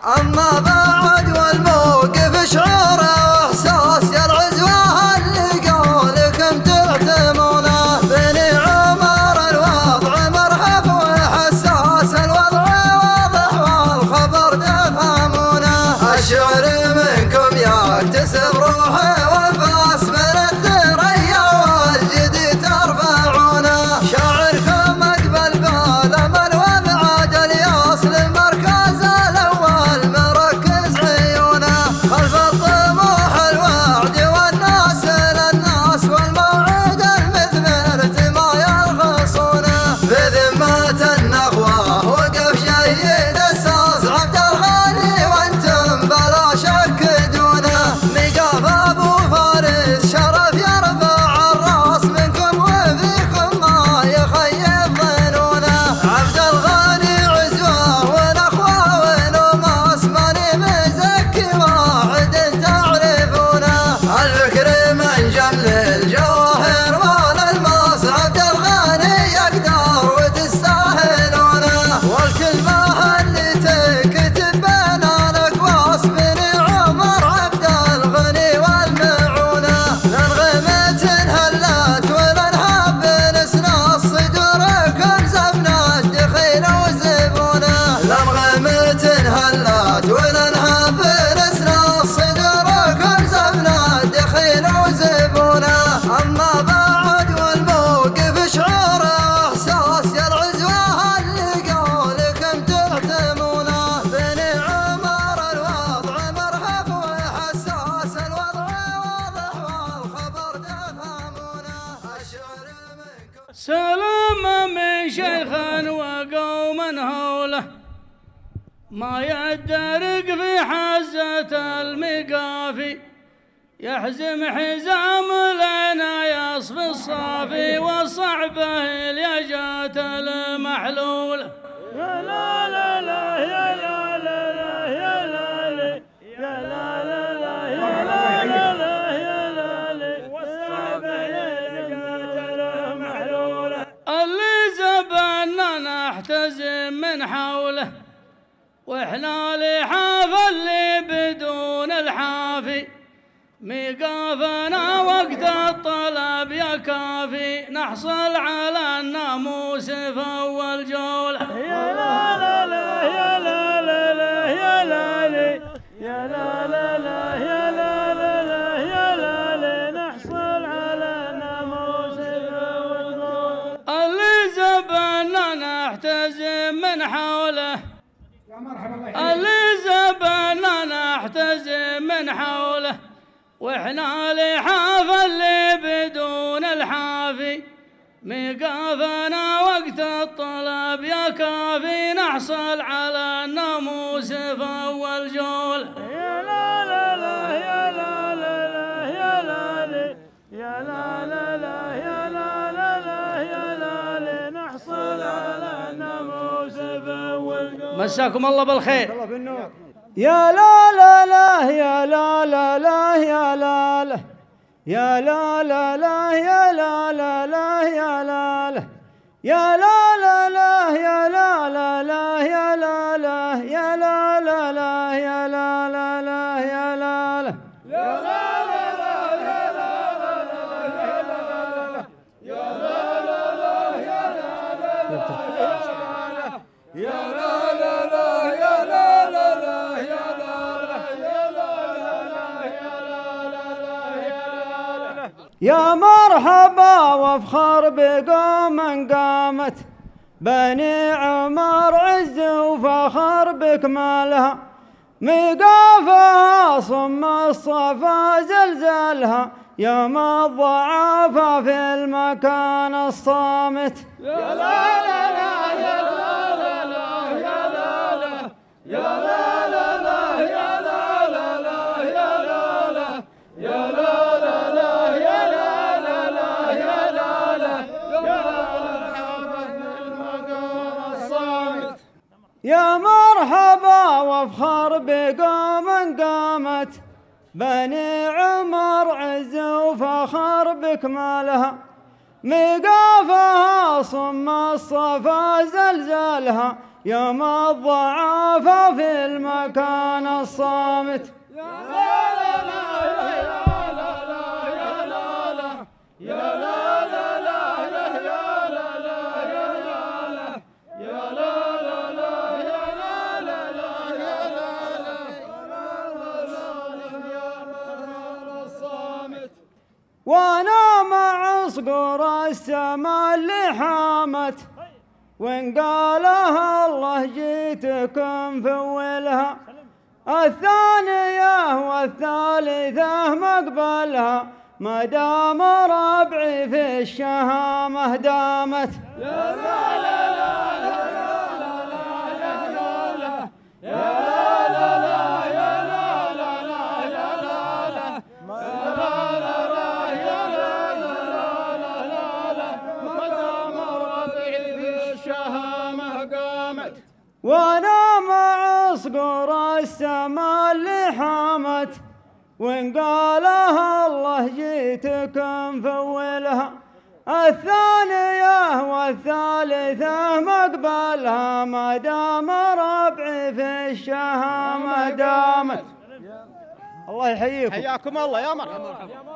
أما بعد والموقف شعوره وإحساس يا العزوة اللي قولكم تهتمونه. بني عمر الوضع مرحب وحساس، الوضع واضح والخبر تفهمونه. الشعر منكم يكتسب روحي وانفاس، من الثريا والجدي ترفعونه. شاعركم أقبل بالأمل وابعد الياس، للمركز الأول مركز عيونه. خلف الطموح الوعد والناس للناس، والموعد المثمر ما يرخصونه. بذمة النخوة وقف جيد الساس عبد الغني وانتم بلا شك دونه. ميقاف ابو فارس شرف يرفع الراس، منكم وفيكم ما يخيب ظنونه. عبد الغني عزوه ونخوه ونماس، ماني مزكي واحد تعرفونه. الفكر من جمل الجواهر والالماس، عبد الغني يقدر وتستاهلونه. والكلمه اللي تكتب بين الاقواس، بني عمر عبد الغني والمعونه. لنغمة هلت ولنهب نسناس، صدوركم زبنا الدخيل وزبونه. لنغمة هلت ولنهب نسناس، صدوركم زبنا الدخيل وزبونه. أما بعد والموقف شعوره وإحساس، يا العزوة اللي قولكم تهتمونه. بني عمر الوضع مرهف وحساس، الوضع واضح والخبر تفهمونه. الشعر منكم سلام من شيخ وقوم هوله، ما يدرك في حزة المقافي. يحزم حزام لنا يصفي الصافي، وصعبه اليجات المحلولة. يا لا لا لا يا لا لا لا يا لا لا يا لا لا لا يا لا لا لا يا لا لا، وصعبه اليجات المحلولة. اللي زبنا نحتزم من حوله، واحنا لحاف اللي بدون الحافي. ميقافنا وقت الطلب يا كافي، نحصل على الناموس في اول جوله. يا لا لا لا يا لا لا لا يا لا لا يا لا لا لا يا لا لا لا يا لا لا، نحصل على الناموس في اول جوله. اللي زبنا نحتزم من حوله، اللي زبنا نحتزم من حوله، واحنا لحاف اللي بدون الحافي. ميقافنا وقت الطلب يا كافي، نحصل على الناموس في اول جوله. يا لا لا لا يا لا لا لا يا لا لا يا لا لا لا يا لا لا لا يا لا لا، نحصل على الناموس في اول جوله. مساكم الله بالخير. يا لا لا لا يا لا لا لا يا لا لا يا لا لا لا يا لا لا لا يا لا لا يا لا لا لا يا لا لا لا يا لا لا يا لا لا لا يا لا لا لا يا لا لا يا لا لا لا يا لا لا لا يا لا لا لا يا لا لا لا يا لا لا لا يا لا لا لا يا يا مرحبا وافخر بقوم قامت، بني عمر عز وفخر بكمالها. ميقافها صم الصفا زلزالها، يوم الضعافة في المكان الصامت. يا لا لا لا يا لا لا لا يا لا لا يا لا لا لا يا لا لا لا يا لا لا يا لا لا لا يا لا لا لا يا لا لا يا مرحبا وافخر بقوم قامت، بني عمر عز وفخر بكمالها. ميقافها صم الصفا زلزالها، يوم الضعافة في المكان الصامت. وانا مع صقور السما اللي حامت، وان قالها الله جيتكم فولها، الثانية والثالثة مقبلها، ما دام ربعي في الشهامة دامت. يا لا لا لا لا لا لا لا يا لا لا لا يا لا لا لا يا لا لا وانا مع صقور السما اللي حامت، وان قالها الله جيتكم فولها، الثانية والثالثة مقبلها، ما دام ربعي في الشهامة دامت. الله يحييكم. حياكم الله يا مرحبا.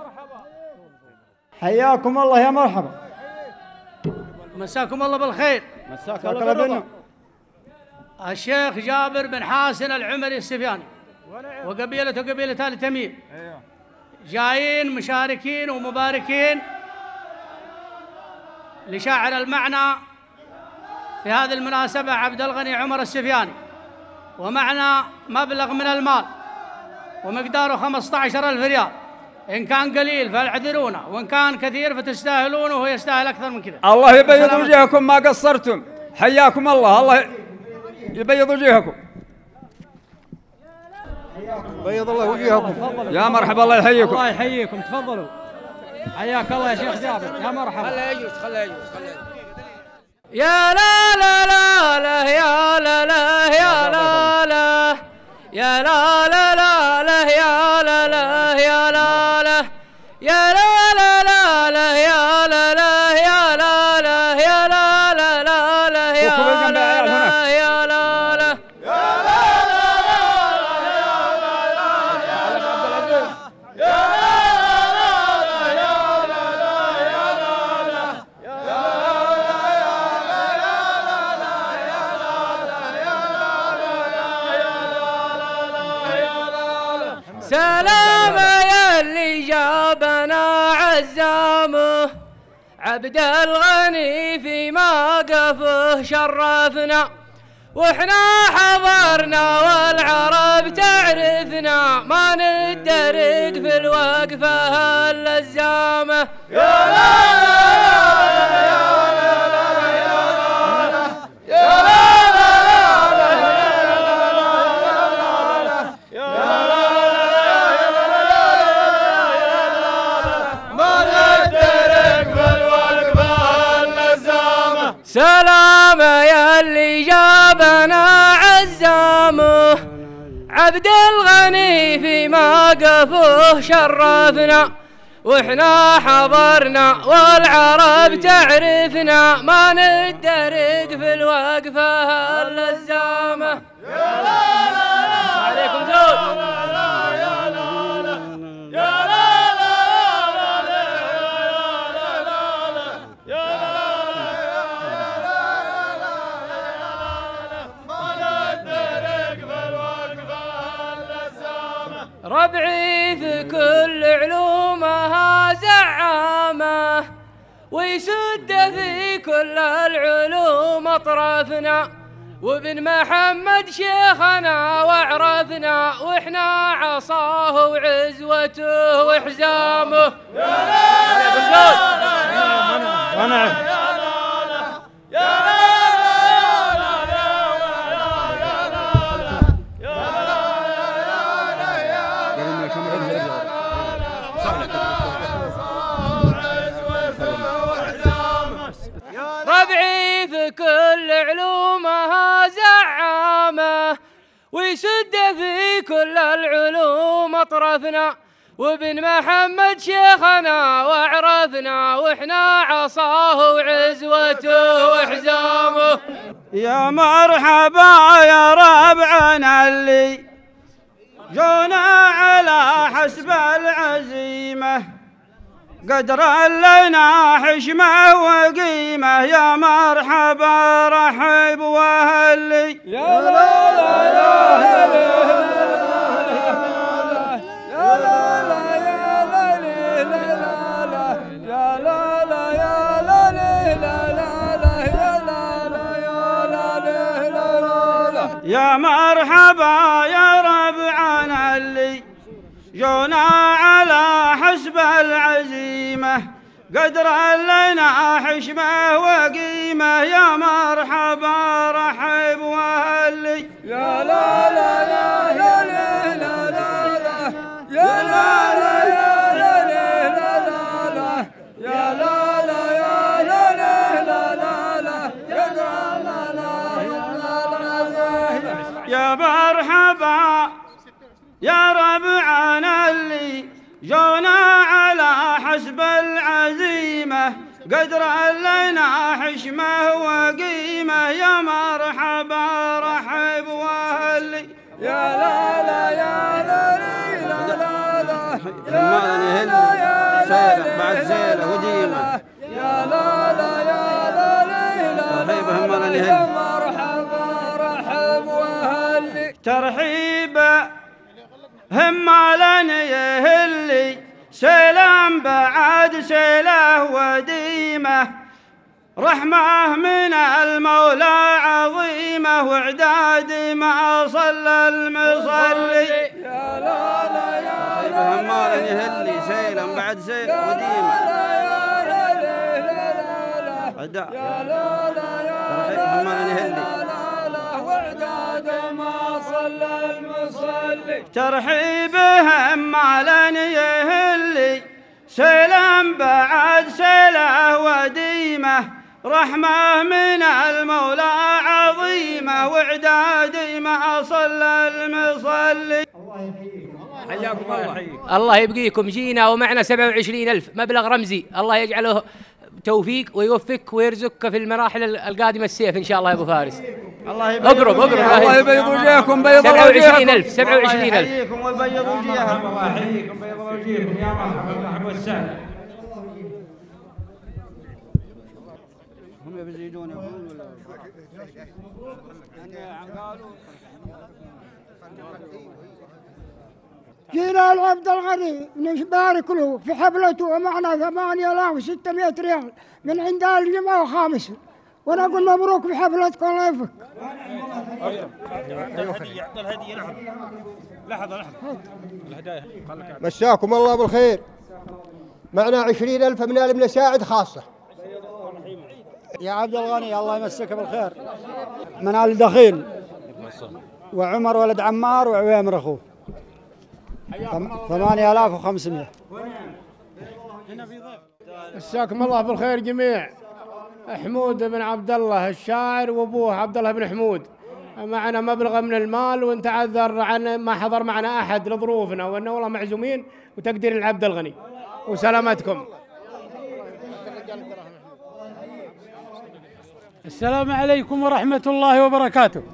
حياكم الله يا مرحبا. مساكم الله بالخير. مساك الله بالنور. الشيخ جابر بن حاسن العمري السفياني وقبيلته قبيلة آل تميم جايين مشاركين ومباركين لشاعر المعنى في هذه المناسبة عبد الغني عمر السفياني، ومعنا مبلغ من المال ومقداره 15,000 ريال، إن كان قليل فاعذرونا، وإن كان كثير فتستاهلونه وهو يستاهل أكثر من كذا. الله يبيض وجهكم ما قصرتم، حياكم الله. الله يبيض وجهكم. بيض الله وجهكم. يا مرحبا. الله يحييكم. الله يحييكم. تفضلوا. حياك الله يا شيخ جابر. يا مرحبا. خليه يجلس خليه يجلس. يا لا لا لا لا يا لا لا يا لا لا يا لا لا لا لا يا لا لا يا لا لا يا لا لا لا لا يا لا لا يا لا لا يا لا لا لا لا يا لا لا يا لا لا سلام يا اللي جابنا عزامه، عبد الغني في موقفه شرفنا، واحنا حضرنا والعرب تعرفنا، ما ندرك في الوقفه اللزامه. يا لا سلام يا اللي جابنا عزامه، عبد الغني في موقفه شرفنا، واحنا حضرنا والعرب تعرفنا، ما ندرك في الوقفه اللزامه. يا لا لا لا عليكم زود. ربعي في كل علومها زعامة، ويسد في كل العلوم أطرافنا، وابن محمد شيخنا وعرفنا، واحنا عصاه وعزوته وحزامه. يا لا لا لا ربعي في كل علومها زعامة، ويسد في كل العلوم أطرافنا، وابن محمد شيخنا وعرفنا واحنا عصاه وعزوته وحزامه. يا مرحبا يا ربعنا اللي جونا على حسب العزيمة، قدر لنا حشمة وقيمة. يا مرحبا رحب وهلي يا لا لا يا يا مرحبا يا ربعنا اللي جونا على حسب العزيمة، قدر لنا حشمة وقيمة. يا مرحبا رحب وهلي يا لا لا يا لا لا لا لا يا لا لا يا لا لا لا يا لا لا يا لا لا لا يا مرحبا يا ربعنا اللي جونا على حسب العزيمة، قدر لنا حشمة وقيمة. يا مرحبا رحب وهلي يا لا لا يا لا لا لا يا لا يا لا بعد زينة وديمة يا لا لا يا لا لا يا مرحبا رحب وهلي. ترحيب همالا يهلي سلام بعد سله وديمة، رحمة من المولى عظيمة وعداد ما صلى المصلي. يا لا لا يا همالا يهلي سلام بعد سله وديمة يا لا لا يا همالا يهلي ما صلى المصلي. ترحيبهم مالا يهلي سلام بعد سله وديمة، رحمة من المولى عظيمة وعداد ما صلى المصلي. حياكم الله. الله يبقيكم. جينا ومعنا 27,000 مبلغ رمزي، الله يجعله توفيق ويوفقك ويرزقك في المراحل القادمة السيف إن شاء الله يا أبو فارس. الله اقرب الله يبيض وجهكم. بيض 27,000 27,000. يحييكم ويبيض وجيهكم. الله يحييكم بيض وجهكم. يا مرحبا والسهلا. هم يزيدون يقولون ولا جينا العبد الغني نبارك له في حفلته ومعنا 8,600 ريال من عند الجمعة وخامس، ونقول مبروك بحفلتكم الله يوفقك. مساكم الله بالخير. معنا 20,000 من ابن ساعد خاصة. يا عبد الغني الله يمسك بالخير. من آل دخيل وعمر ولد عمار وعويمر أخوه 8,500. مساكم الله بالخير جميع. حمود بن عبد الله الشاعر وابوه عبد الله بن حمود، معنا مبلغ من المال ونتعذر عن ما حضر معنا احد لظروفنا، وانه والله معزومين وتقدير العبد الغني وسلامتكم. السلام عليكم ورحمة الله وبركاته.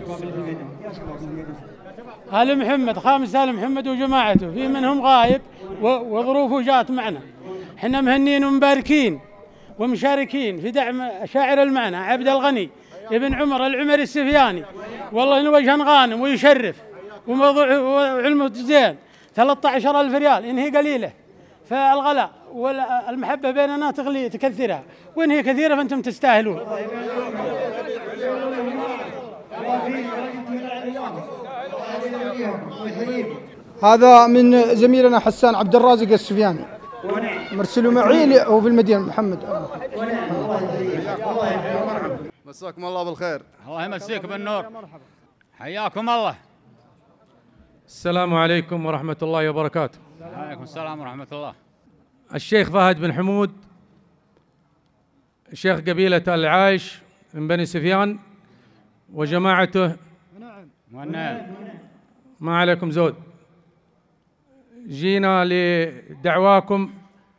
آل محمد خامس آل محمد وجماعته، في منهم غايب وظروفه جات معنا. احنا مهنين ومباركين ومشاركين في دعم شاعر المعنى عبد الغني ابن عمر العمري السفياني، والله انه وجه غانم ويشرف وموضوع علمه زين. 13,000 ريال إن هي قليلة، فالغلاء والمحبة بيننا تغلي تكثرها، وإن هي كثيرة فأنتم تستاهلون. هذا من زميلنا حسان عبد الرازق السفياني، مرسله معي هو في المدينة محمد. مساكم الله بالخير. الله يمسيك بالنور. حياكم الله. السلام عليكم ورحمة الله وبركاته. وعليكم السلام ورحمة الله. الشيخ فهد بن حمود شيخ قبيلة العايش من بني سفيان وجماعته، والنعم. ما عليكم زود، جينا لدعواكم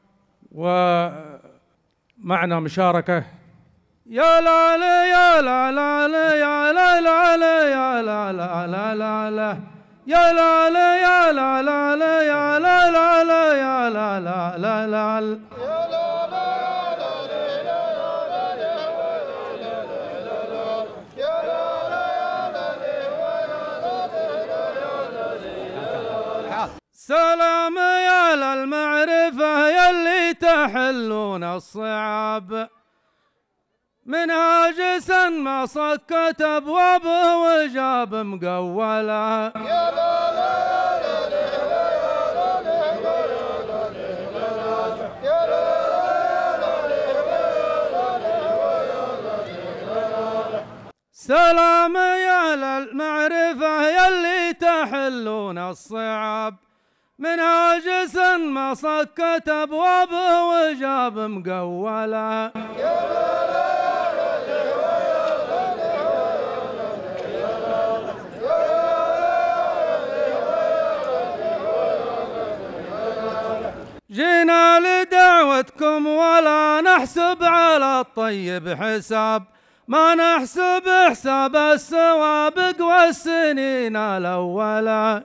ومعنا مشاركة. يا لا لا يا لا لا لا يا لا لا لا يا لا لا لا لا لا يا لا لا يا لا لا لا يا لا لا لا يا لا لا لا لا سلام يا للمعرفة يلي تحلون الصعاب، منها جسن ما صكت أبوابه وجاب مقولة. سلام يا للمعرفة يلي تحلون الصعاب، منها جسن ما صكت أبوابه وجاب مقولة. جينا لدعوتكم ولا نحسب على الطيب حساب، ما نحسب حساب السوابق والسنين الأولى.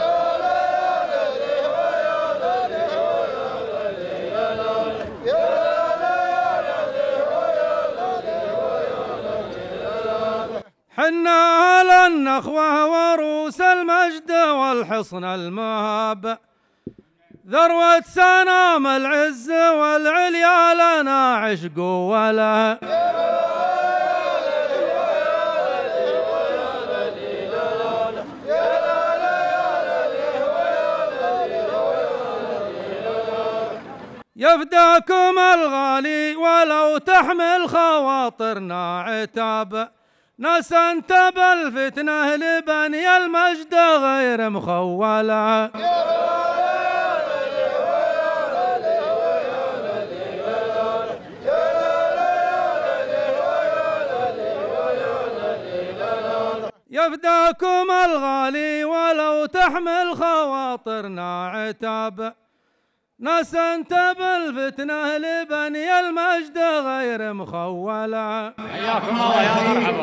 حنا أهل النخوة وروس المجد والحصن المهاب، ذروة سنام العز والعليا لنا عشق ولا. يفداكم الغالي ولو تحمل خواطرنا عتاب، نسنت بالفتنة لبني المجد غير مخولة. يفداكم الغالي ولو تحمل خواطرنا عتاب، نسنت بالفتنة لبني المجد غير مخولة. حياكم الله يا مرحبا.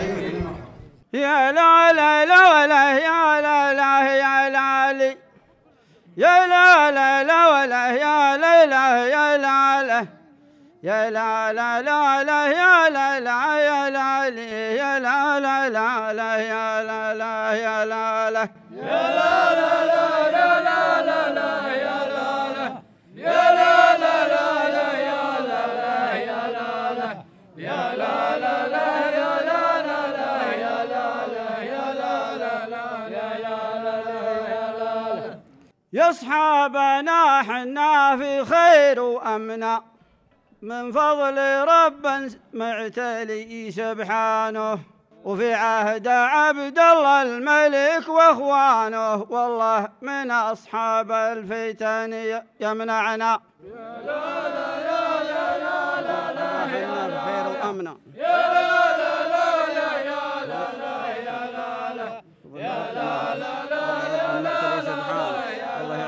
يا لا لا لا لا يا لا لا يا لالي، يا لا لا لا ولا يا لا لا يا لا يا لا لا لا لا يا لا لا يا لالي، يا لا لا لا لا يا لا لا يا لا لا يا لا لا لا لا لا لا لا يا لا لا يا لا لا لا لا يا لا لا يا لا لا يا لا لا لا يا لا لا لا يا لا لا يا لا لا لا يا لا لا يا أصحابنا حنا في خير وأمنا، من فضل رب معتلي سبحانه، وفي عهد عبد الله الملك واخوانه، والله من اصحاب الفتن يمنعنا. يا لا لا يا لا لا لا يا لا خير وامنا، يا لا لا لا لا يا لا لا يا لا لا يا لا لا لا يا لا لا الله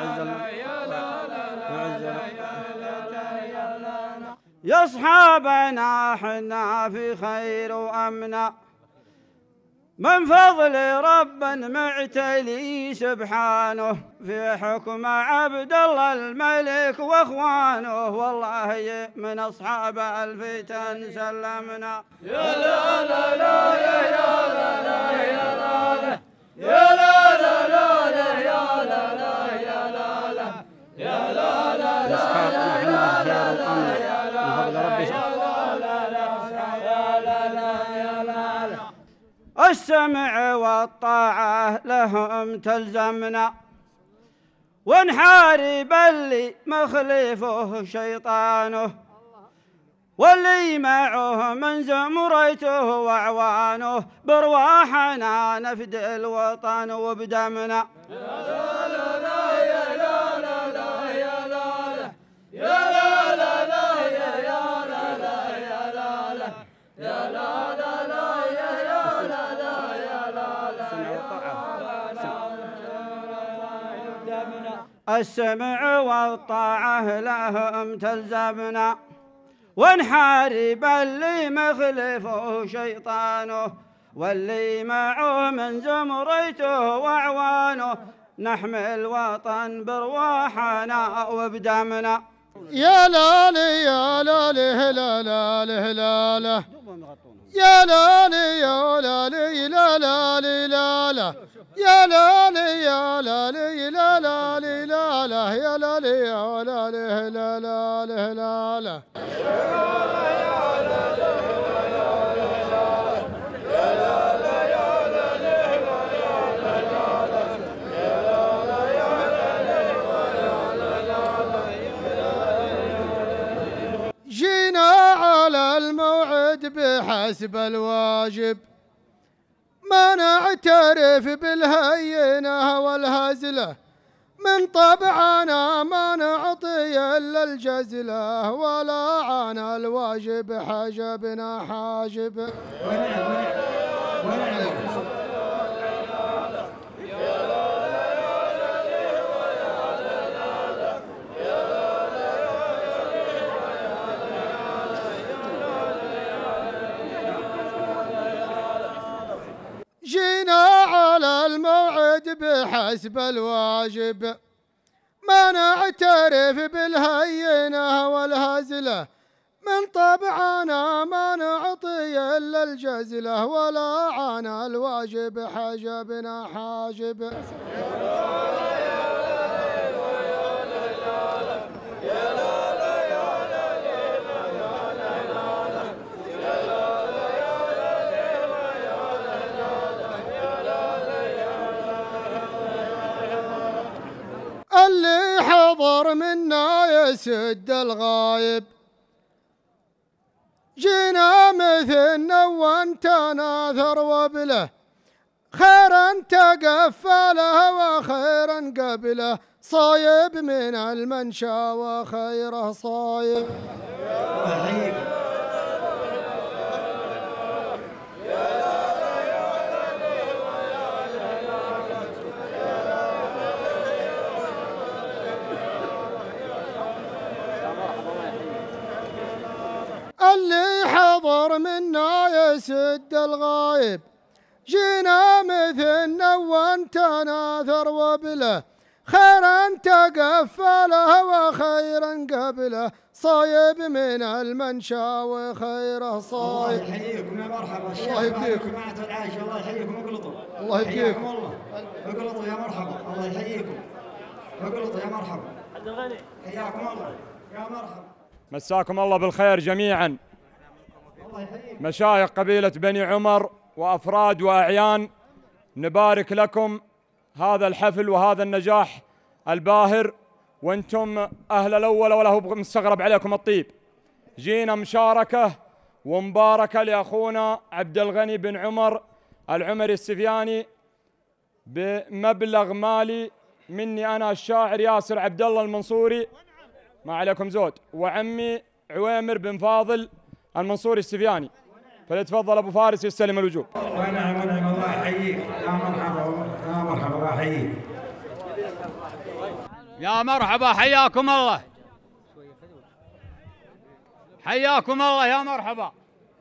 يعز يا اصحابنا حنا في خير وامنا، من فضل رب معتلي سبحانه، في حكم عبد الله الملك واخوانه، والله من اصحاب الفتن سلمنا. يا لا لا لا يا لا لا يا لا يا لا لا لا لا يا لا لا يا لا لا يا لا لا لا يا لا لا يا السمع والطاعة لهم تلزمنا، ونحارب اللي مخلفه شيطانه، واللي معه من زمرته وأعوانه، برواحنا نفدي الوطن وبدمنا. يا لا لا لا يا لا لا لا يا لا لا يا لا لا لا يا لا لا يا لا لا يا لا لا لا يا لا لا يا لا لا. السمع والطاعة لهم تلزمنا، ونحارب اللي مخلفه شيطانه، واللي معه من زمرته وأعوانه، نحمي الوطن برواحنا وبدمنا. يا لالي يا لالي هلالي هلاله، يا لالي يا لالي لا لالي لاله، يا لالي يا لالي لا لالي لاله، يا لالي يا لالي هلالي هلاله. جينا على الموعد بحسب الواجب، ما نعترف بالهينة والهزلة، من طبعنا ما نعطي إلا الجزلة، ولا عن الواجب حجبنا حاجب. جينا على الموعد بحسب الواجب، ما نعترف بالهينة والهزلة، من طبعنا ما نعطي إلا الجزلة، ولا عن الواجب حجبنا حاجب. اللي حضر منا يسد الغايب، جينا مثلنا وانت ناثر وبله، خيرا تقفله وخيرا قبله، صايب من المنشا وخيره صايب. اللي حضر منا يسد الغايب، جينا مثلنا وانت ناثر وبله، خيرا تقفله وخيرا قبله، صايب من المنشا وخيره صايب. الله يحييكم يا مرحبا. الله يبقيكم. جماعة العايش الله يحييكم اقلطوا. الله يبقيكم. والله اقلطوا يا مرحبا. الله يحييكم. اقلطوا يا مرحبا. عبد الغني حياكم الله يا مرحبا. مساكم الله بالخير جميعا. مشايخ قبيلة بني عمر وأفراد وأعيان، نبارك لكم هذا الحفل وهذا النجاح الباهر، وانتم أهل الأول ولا هو مستغرب عليكم الطيب. جينا مشاركة ومباركة لأخونا عبد الغني بن عمر العمري السفياني بمبلغ مالي مني أنا الشاعر ياسر عبد الله المنصوري، ما عليكم زود، وعمي عويمر بن فاضل المنصوري السفياني، فليتفضل ابو فارس يستلم الوجوب. ونعم ونعم الله يحييك يا مرحبا يا مرحبا الله يحييك. يا مرحبا حياكم الله. حياكم الله يا مرحبا.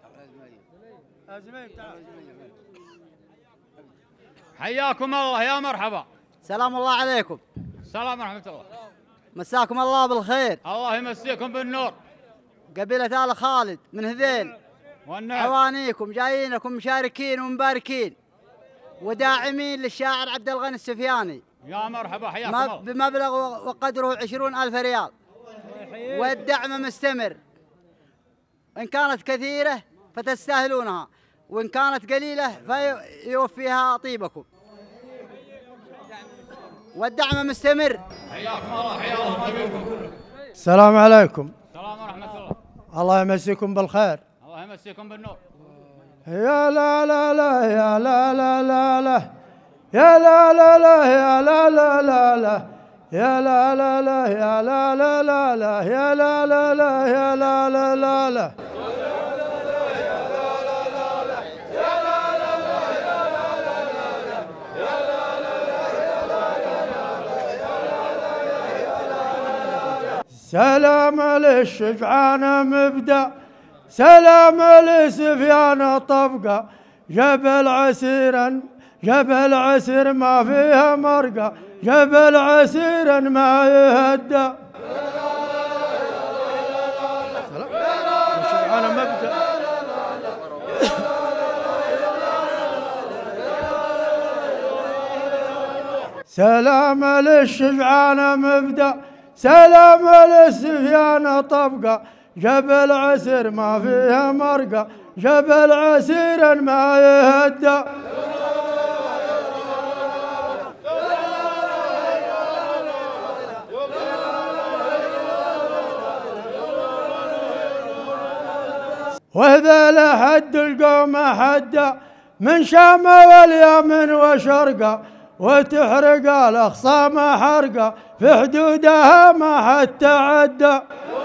حياكم الله يا مرحبا. سلام الله عليكم. السلام ورحمة الله. مساكم الله بالخير. الله يمسيكم بالنور. قبيلة آل خالد من هذيل والنعم. عوانيكم جايينكم مشاركين ومباركين وداعمين للشاعر عبد الغني السفياني. يا مرحبا حياكم الله. بمبلغ وقدره 20,000 ريال، والدعم مستمر، إن كانت كثيرة فتستاهلونها، وإن كانت قليلة فيوفيها طيبكم، والدعم مستمر. حياكم الله. حيا الله. السلام عليكم. السلام ورحمة الله. الله يمسيكم بالخير. الله يمسيكم بالنور. يا لا لا لا يا لا لا لا لا يا لا لا لا يا لا لا لا لا يا لا لا لا يا لا لا لا لا يا لا لا لا يا لا لا لا لا. سلام للشجعان مبدأ، سلام لسفيان طبقة، جبل عسير ما فيها مرقة، جبل عسير ما يهدى. الشجعان مبدأ. سلام للشجعان مبدأ، سلام للسفيان طبقة، جبل عسير ما فيها مرقة، جبل عسير ما يهدى. وإذا لحد القوم حدا من شام واليمن وشرقة، وتحرق الأخصام حرقة في حدودها ما حد تعدى.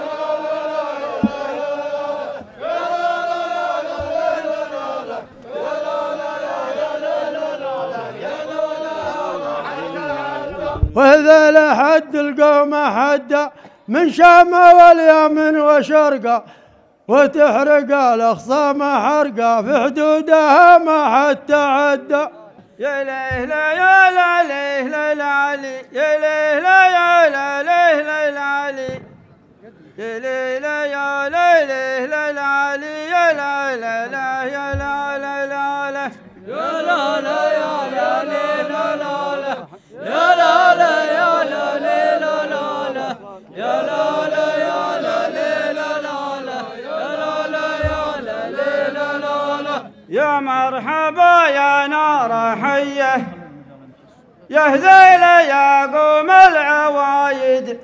وإذا لحد القوم حدا من شام واليمن وشرقة، وتحرق الأخصام حرقة في حدودها ما حد تعدى. يا ليلى يا لا ليلى لعلي، يا ليلى يا لا ليلى لعلي، يا ليلى يا لا ليلى لعلي، يا لا لا لا يا لا لا لا لا، يا لا لا يا لا ليلى لا لا، يا لا لا يا لا ليلى لا لا، يا لا لا يا لا ليلى لا لا، يا لا لا يا لا ليلى لا لا. يا مرحبا يا نار حيه، يا هذيل يا قوم العوايد،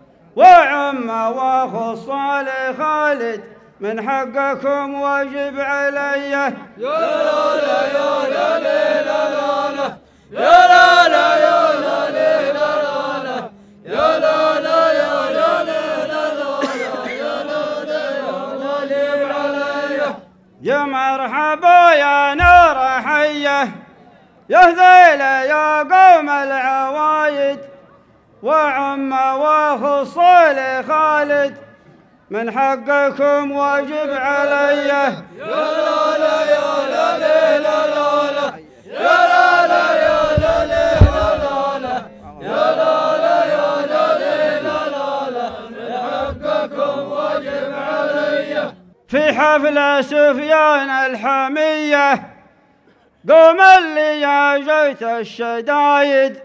وعم واخو صالح خالد، من حقكم واجب علي. يا لا لا يا لا ليلى لا لا، يا لا لا يا لا ليلى لا لا، يا لا لا يا لا ليلى لا لا، يا لا لا يا لا ليلى علي. يا مرحبا يا نار حيه، يا هذيل يا قوم العوايد، وعم واخو صالح خالد، من حقكم واجب علي. يا لا لا يا لا ليلى لا لا، يا لا لا يا لا ليلى لا لا، يا لا لا يا لا ليلى لا لا، من حقكم واجب علي. في حفل سفيان الحمية، قوم اللي يا جيت الشدايد،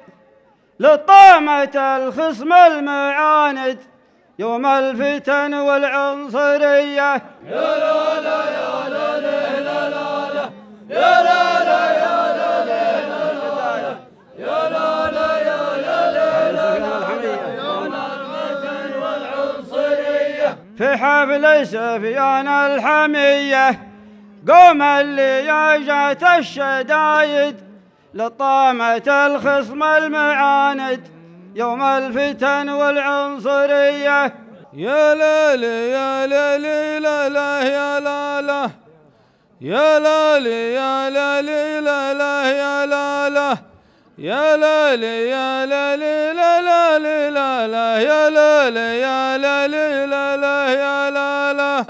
لطامة الخصم المعاند، يوم الفتن والعنصرية. يا لا لا يا لا ليلى لا لا، يا لا لا يا لا ليلى لا لا، يا لا لا يا لا ليلى لا لا، يوم الفتن والعنصرية. في حفل سفيان الحمية، قوم اللي يا جات الشدايد، لطامة الخصم المعاند، يوم الفتن والعنصرية. يا ليلي يا ليلي لا لا يا لا لا، يا ليلي يا ليلي لا لا يا لا لا، يا ليلي يا ليلي لا لا لا لا، يا ليلي يا ليلي لا لا يا لا لا.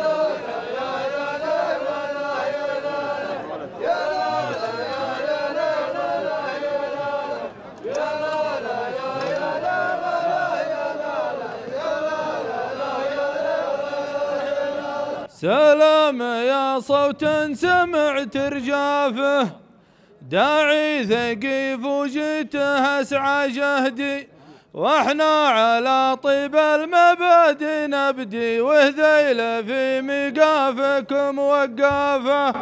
سلام يا صوت سمعت رجافه، داعي ثقيف وجيته اسعى جهدي، واحنا على طيب المبادئ نبدي، وهذيل في ميقافكم وقافه.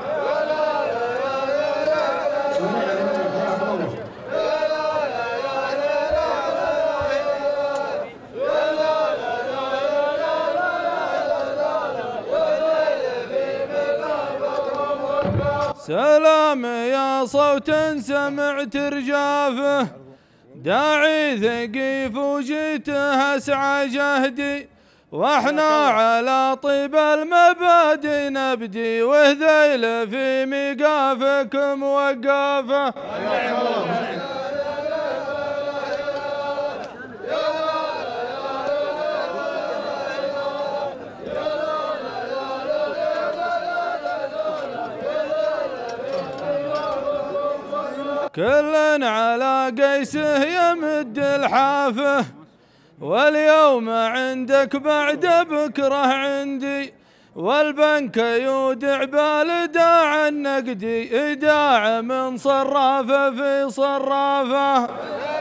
سلام يا صوت سمعت رجافه، داعي ثقيف وجيته اسعى جهدي، واحنا على طيب المبادئ نبدي، وهذيل في ميقافكم وقافه. كل على قيسه يمد الحافه، واليوم عندك بعد بكره عندي، والبنك يودع بالإيداع النقدي، إيداع من صرافة في صرافة.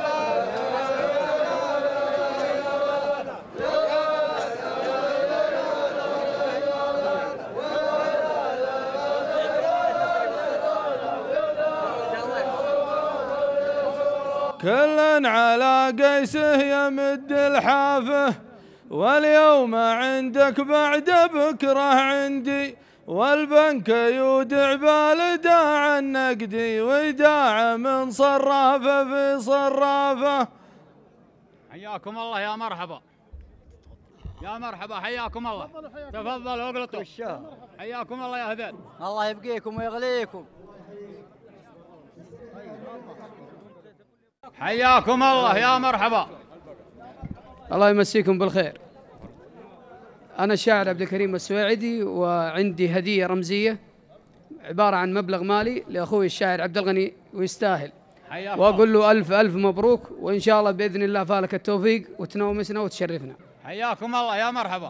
كل على قيسه يمد الحافه، واليوم عندك بعد بكره عندي، والبنك يودع بالإيداع النقدي، وإيداع من صرافة في صرافة. حياكم الله يا مرحبا، يا مرحبا، حياكم الله. تفضلوا اغلطوا. حياكم الله يا هذيل. الله يبقيكم ويغليكم. حياكم الله يا مرحبا. الله يمسيكم بالخير. أنا الشاعر عبد الكريم السويعدي، وعندي هدية رمزية عبارة عن مبلغ مالي لأخوي الشاعر عبد الغني، ويستاهل، وأقول له ألف ألف مبروك، وإن شاء الله بإذن الله فالك التوفيق وتنومسنا وتشرفنا. حياكم الله يا مرحبا.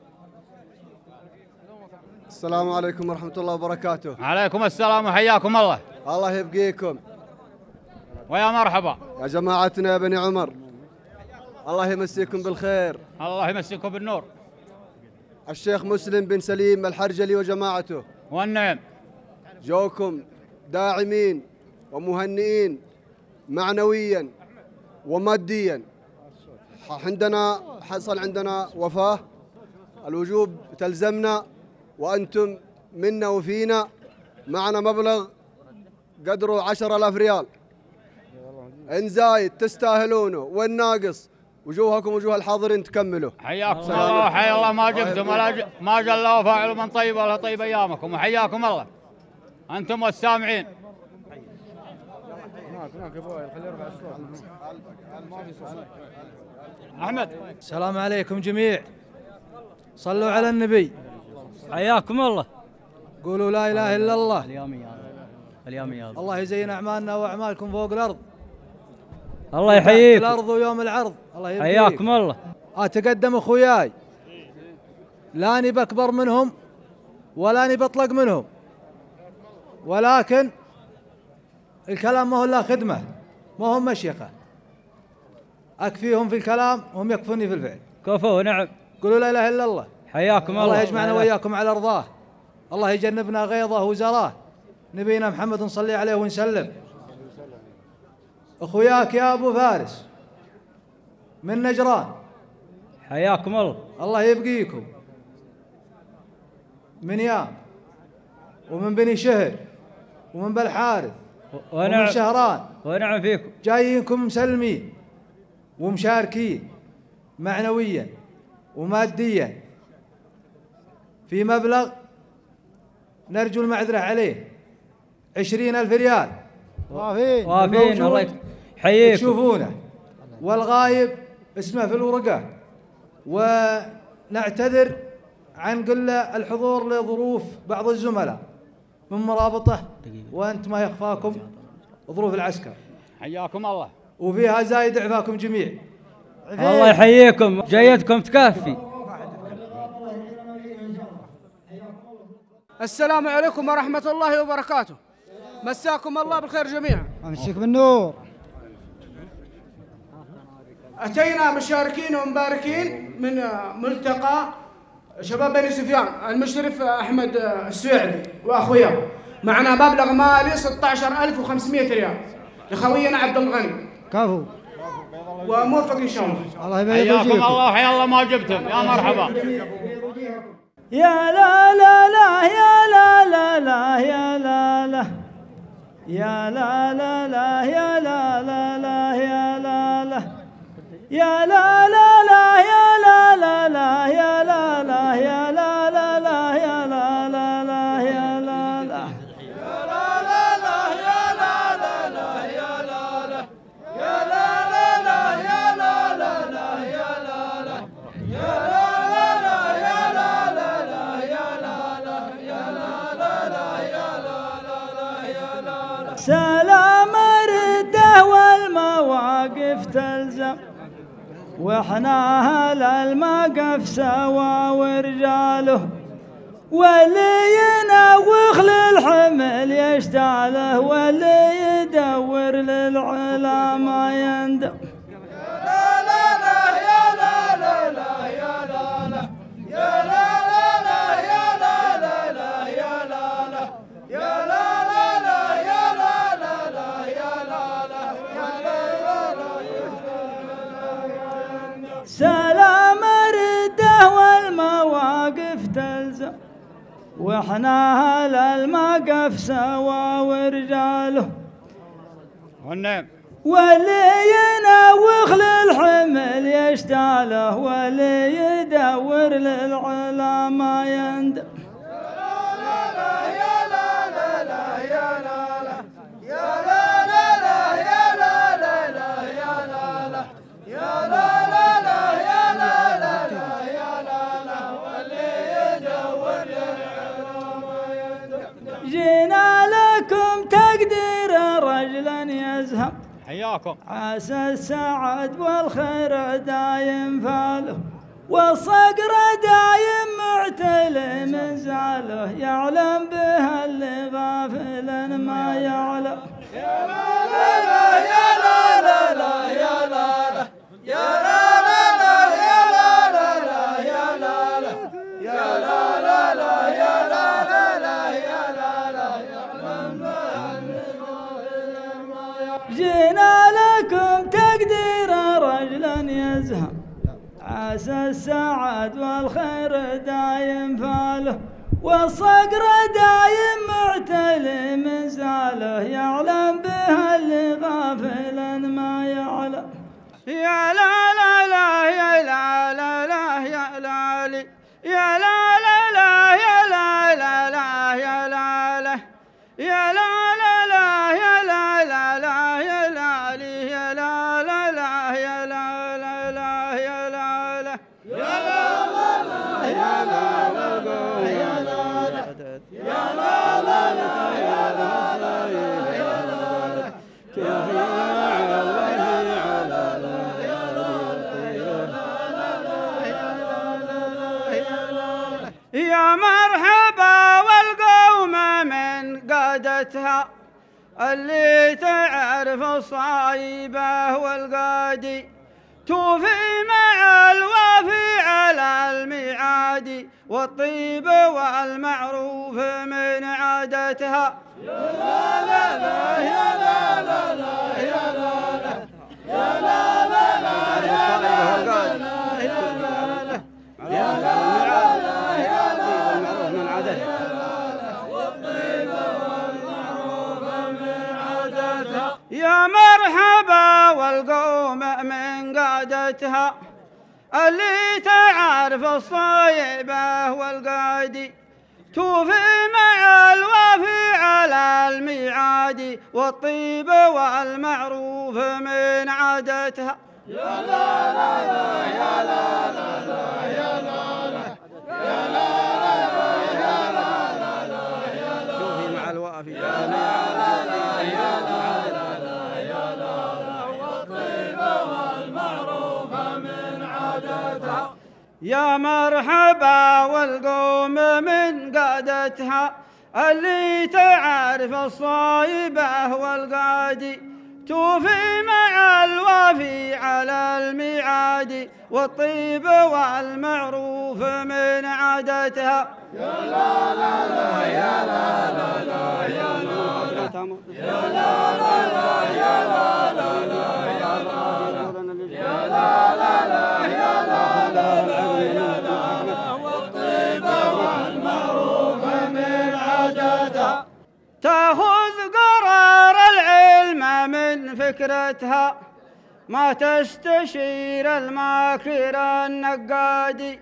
السلام عليكم ورحمة الله وبركاته. عليكم السلام وحياكم الله. الله يبقيكم ويا مرحبا يا جماعتنا يا بني عمر، الله يمسيكم بالخير. الله يمسيكم بالنور. الشيخ مسلم بن سليم الحرجلي وجماعته والنعم جوكم داعمين ومهنئين معنويا وماديا. حصل عندنا وفاة، الوجوب تلزمنا، وأنتم منا وفينا. معنا مبلغ قدره 10,000 ريال، إن زايد تستاهلونه، والناقص وجوهكم وجوه الحاضرين تكملوا. حياكم الله وحيا الله ما جبتم ما جل وفاعل من طيب ولا طيب ايامكم، وحياكم الله انتم والسامعين. احمد. السلام عليكم جميع، صلوا على النبي. حياكم الله. قولوا لا اله الا الله. اليوم يا الله يزين اعمالنا واعمالكم فوق الارض. الله يحييكم. الارض ويوم العرض. الله يبقيكم. حياكم الله. اتقدم اخوياي، لا اني بكبر منهم ولا اني بطلق منهم، ولكن الكلام ما هو الا خدمه، ما هم مشيخه. اكفيهم في الكلام وهم يكفوني في الفعل. كفو. نعم. قولوا لا اله الا الله. حياكم الله. الله يجمعنا واياكم على رضاه، الله يجنبنا غيظه وزراه. نبينا محمد صلي عليه ونسلم. اخوياك يا ابو فارس من نجران، حياكم الله. الله يبقيكم. من يام ومن بني شهر ومن بالحارث ومن شهران، ونعم فيكم. جايينكم مسلمين ومشاركين معنويا وماديا في مبلغ نرجو المعذرة عليه 20,000 ريال. وافين. الله يحييكم. تشوفونه، والغايب اسمه في الورقة، ونعتذر عن قلة الحضور لظروف بعض الزملاء من مرابطه، وانت ما يخفاكم ظروف العسكر. حياكم الله. وفيها زايد عفاكم جميع. الله يحييكم، جيدكم تكفي. السلام عليكم ورحمة الله وبركاته. مساكم الله بالخير جميعا. امسك بالنور. أتينا مشاركين ومباركين من ملتقى شباب بني سفيان، المشرف أحمد السويعدي وأخوياه. معنا مبلغ مالي 16,500 ريال لخوينا عبد الغني. كفو. وموفق إن شاء الله. الله يبارك فيكم. حياكم الله وحيا الله ما جبتم. يا مرحبا. يا لا لا لا يا لا لا لا يا لا لا يا لا لا لا يا لا لا لا يا لا لا يا لا لا لا يا لا لا لا يا لا لا يا لا لا لا يا لا لا لا يا لا لا سلام واحنا أهل المقف سوا ورجاله، واللي ينوخ للحمل يشتعله، واللي يدور للعلا ما يندم. سلام رده والمواقف تلزم، واحنا اهل المقف سوا ورجاله، واللي ينوخ للحمل يشتعله، واللي يدور للعلا ما يندم. جينا لكم تقدير رجلا يزهم، حياكم. عسى السعد والخير دايم فاله، والصقر دايم معتل من زعله، يعلم بها اللي غافل ما يعلم. يا لا لا لا يا لا لا لا يا لا لا يا لا لا لا يا لا لا لا يا لا لا يا لا لا لا يا لا لا لا يا لا لا يعلم بها اللي غافل ما يعلم. جينا لكم تقدير رجلا يزهم، عسى السعد والخير دايم فاله، والصقر دايم معتل من زاله، يعلم بها اللي غافل ما يعلم. يا لا لا لا يا لا لا لا يا لا لي يا لا لا لا يا لا لا لا يا لا لا يا لا لا لا يا لا لا لا يا لا لي يا لا لا لا يا لا لا لا يا لا لا يا لا لا لا يا لا لا لا يا لا لا يا لا لا لا يا لا لا يا لا يا مرحبا والقوم من قادتها، اللي تعرف الصايبة والقادي، توفي مع الوافي على الميعاد، والطيب والمعروف من عادتها. يا لا لا لا يا لا لا لا يا لا لا يا لا لا لا يا لا لا لا يا لا لا يا لا لا يا لا لا من عادتها، والطيب والمعروف من عادتها. يا مرحبا والقوم من قادتها، اللي تعرف الصايبة والقادي، توفي مع الوافي على الميعاد، والطيب والمعروف من عادتها. يا لا لا لا يا لا لا لا يا لا لا يا لا لا لا يا لا لا لا يا لا توفي مع الوافي يا لا لا لا يا لا لا لا يا لا لا والطيب والمعروف من عادتها. يا مرحبا والقوم من قادتها، اللي تعرف الصايبة والقادي، توفي مع الوافي على الميعاد، والطيب والمعروف من عادتها. يا لا لا لا يا لا لا لا يا لا لا يا لا لا لا يا لا لا لا يا لا لا يا لا لا لا يا لا لا لا يا لا لا والطيب والمعروف من عادتها. تأخذ قرار العلم من فكرتها، ما تستشير الماكر النقادي،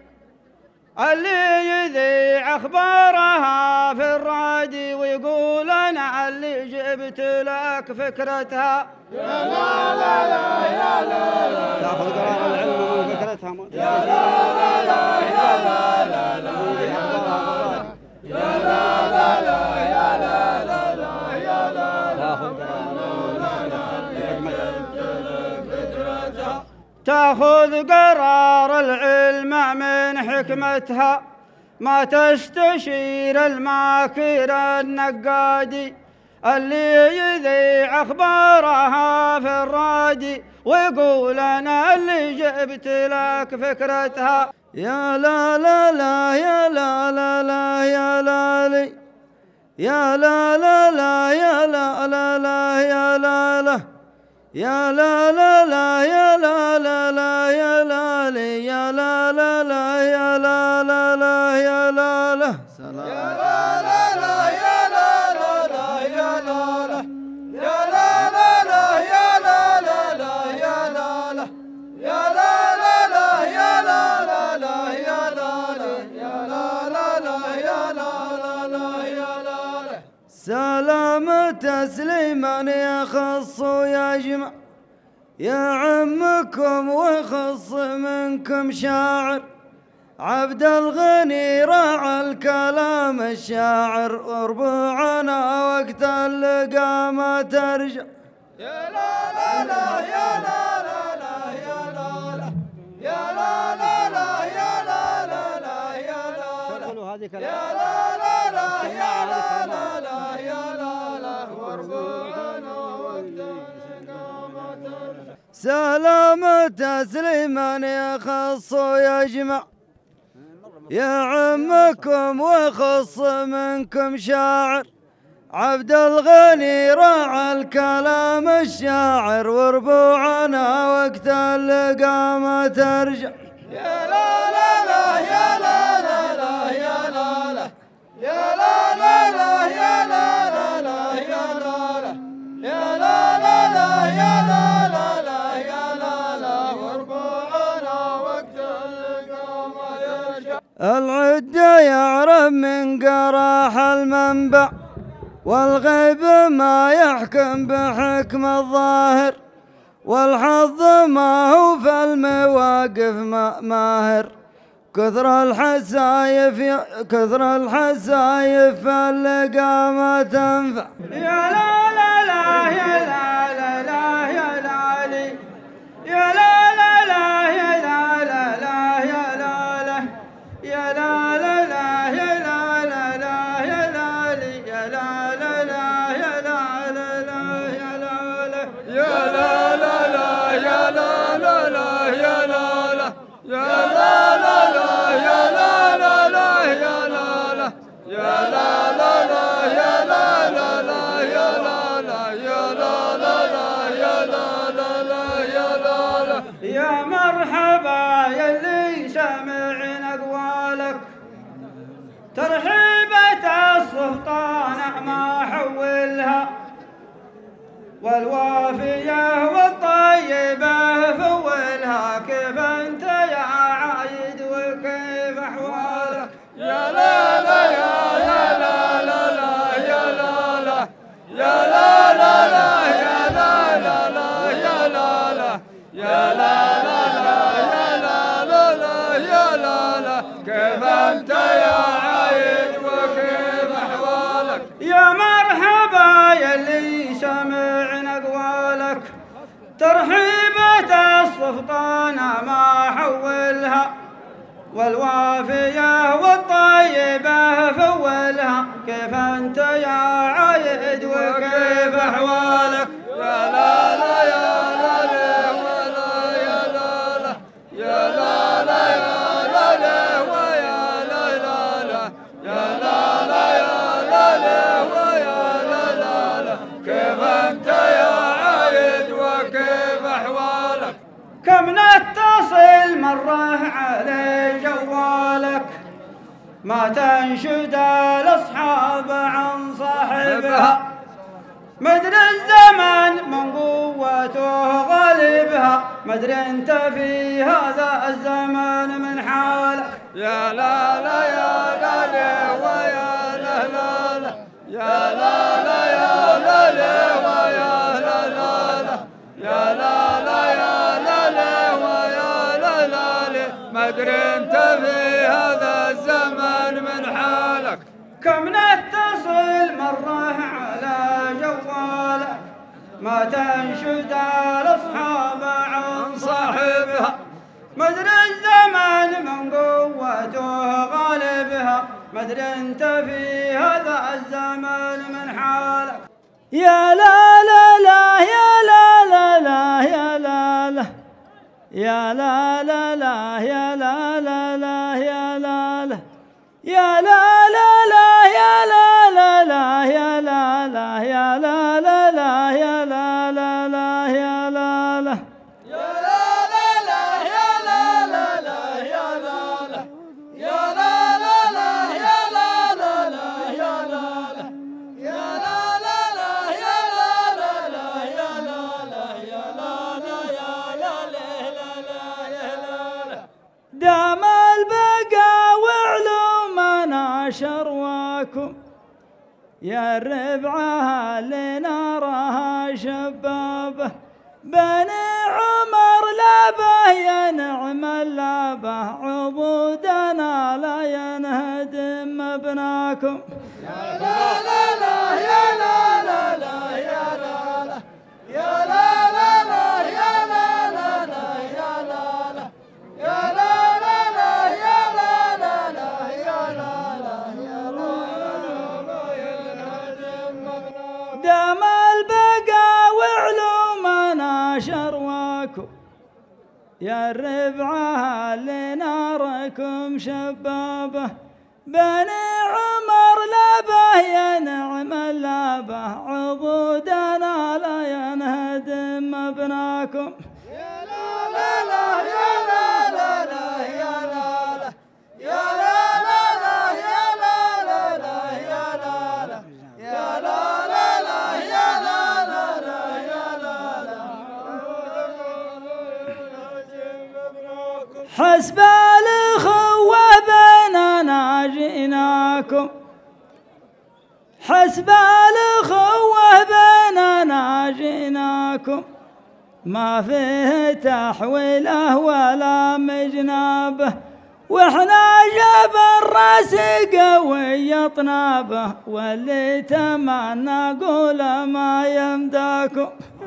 اللي يذيع أخبارها في الرادي، ويقول أنا اللي جبت لك فكرتها. يا لا لا لا يا لا لا تأخذ قرار العلم من فكرتها، يا لا لا لا يا لا لا لا يا لا لا لا يا لا لا لا يا لا لا تأخذ قرار تأخذ قرار العلم من حكمتها ما تستشير الماكر النقادي اللي يذيع أخبارها في الرادي ويقول أنا اللي جبت لك فكرتها. يا لا لا لا يا لا لا لا يا لا لي يا لا لا لا يا لا لا لا يا لا لا يا لا لا لا يا لا لا لا يا لا لي يا لا لا لا يا لا لا لا يا لا لا يا لا لا لا يا لا لا لا يا لا لا يا لا لا لا يا لا لا لا يا لا لا يا لا لا لا يا لا لا لا يا لا لا يا لا لا لا يا لا لا لا يا لا لا. سلام تسليما يخص ويجمع يا عمكم ويخص منكم شاعر عبد الغني راعى الكلام الشاعر وربوعنا وقت اللقا ما ترجع. يا لا لا لا يا لا لا لا يا لا لا يا لا لا لا يا لا لا لا يا لا لا يا لا لا لا يا لا لا لا يا لا لا وربوعنا وقت اللقا ما ترجع. سلام تسليما يخص ويجمع يا عمكم ويخص منكم شاعر عبد الغني راعى الكلام الشاعر وربوعنا وقت اللقا ما ترجع. يا لا لا لا يا لا لا لا يا لا لا يا لا لا لا يا لا لا لا يا لا لا يا لا لا لا يا لا لا لا يا لا لا وربوعنا وقت اللقا ما يرجع. العدة يعرف من قراح المنبع والغيب ما يحكم بحكم الظاهر والحظ ما هو في المواقف ماهر كثر الحسايف فاللقا ما تنفع. يا لا لا لا يا لا لا لا يا لا لي يا لا لا لا يا لا لا لا يا لا لا يا لا لا لا يا لا لا لا يا لا لي يا لا لا لا يا لا لا لا يا لا لا يا لا لا لا يا لا لا لا يا لا لا يا لا لا لا يا لا لا لا يا لا لا يا لا لا لا يا لا لا لا يا لا لا يا لا لا لا يا لا لا لا يا لا لا. يا مرحبا يا اللي سامعين اقوالك ترحيبة السلطان ما حولها والوافية والطيبة فولها كيف انت يا عايد وكيف احوالك. يا لا لا يا لا لا لا يا لا لا يا لا لا لا يا لا لا لا يا لا لا يا لا لا لا يا لا لا لا يا لا لا كيف انت يا عايد وكيف احوالك. يا مرحبا يا اللي سمعن اقوالك ترحيبة السلطان ما حولها والوافية والطيبة فولها كيف انت يا عايد وكيف احوالك. يا لا لا يا لا لا ولا يا لا لا يا لا لا يا لا لا ويا لا لا لا يا لا لا يا لا لا ويا لا لا لا كيف انت يا عايد وكيف احوالك. كم نتصل مرة على جوالك ما تنشد الاصحاب عن صاحبها مدري الزمن من قوته غالبها مدري انت في هذا الزمن من حالك. يا لا لا يا لا لا ويا لا لا لا يا لا لا يا لا لا ويا لا لا لا يا لا لا يا لا لا ويا لا لا لا مدري انت في هذا الزمن من حالك. كم نتصل مرة على جوالك ما تنشد الاصحاب عن صاحبها مدري الزمان من قوته غالبها، مدري انت في هذا الزمان من حالك. يا لا لا لا يا لا لا لا يا لا لا يا لا لا لا يا لا لا لا يا لا لا يا لا لا لا يا لا لا لا يا لا لا يا لا لا لا يا لا لا لا يا لا لا دام البقا وعلومنا شرواكم يا الربعة اللي نراها شبابه، بني عمر لابه يا نعم اللابه، عضودنا لا ينهدم مبناكم. يا لا لا لا يا لا لا لا يا لا لا يا لا لا لا يا لا لا لا يا لا لا يا لا لا لا يا لا لا لا يا لا لا يا لا لا. دام البقا وعلومنا شرواكم يا الربعة اللي ناركم شبابه، بني عمر لابه يا نعم اللابه، عضودنا لا ينهدم مبناكم. يا لا لا لا يا لا لا لا يا لا لا يا لا لا لا يا لا لا لا يا لا لا يا لا لا لا يا لا لا لا يا لا لا. حسب الأخوة بيننا جئناكم، حسب الأخوة بيننا جئناكم، ما فيه تحويله ولا مجنابه، واحنا جاب الراس قوي طنابه، واللي تمنى قول ما يمداكم.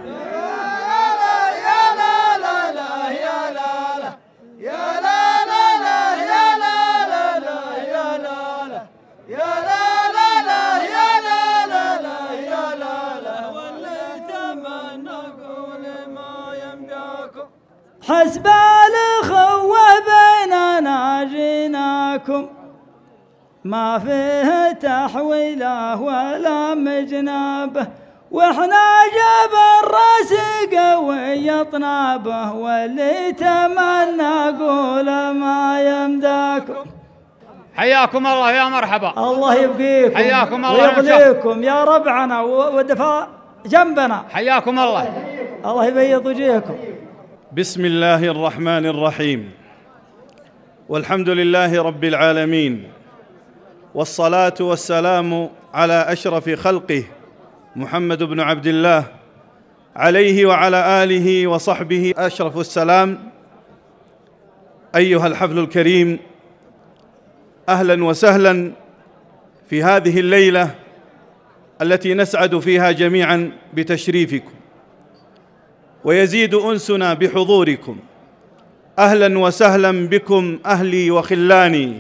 حسب الأخوة بيننا جيناكم، ما فيه تحويله ولا مجنابه، واحنا جاب الراس قوي طنابه، واللي تمنى قول ما يمداكم. حياكم الله يا مرحبا. الله يبقيكم حياكم الله ويغنيكم يا ربعنا ودفاع جنبنا. حياكم الله. الله يبيض وجيهكم. بسم الله الرحمن الرحيم، والحمد لله رب العالمين، والصلاة والسلام على أشرف خلقه محمد بن عبد الله عليه وعلى آله وصحبه أشرف السلام. أيها الحفل الكريم، أهلا وسهلا في هذه الليلة التي نسعد فيها جميعا بتشريفكم، ويزيد أنسنا بحضوركم. أهلا وسهلا بكم أهلي وخلاني،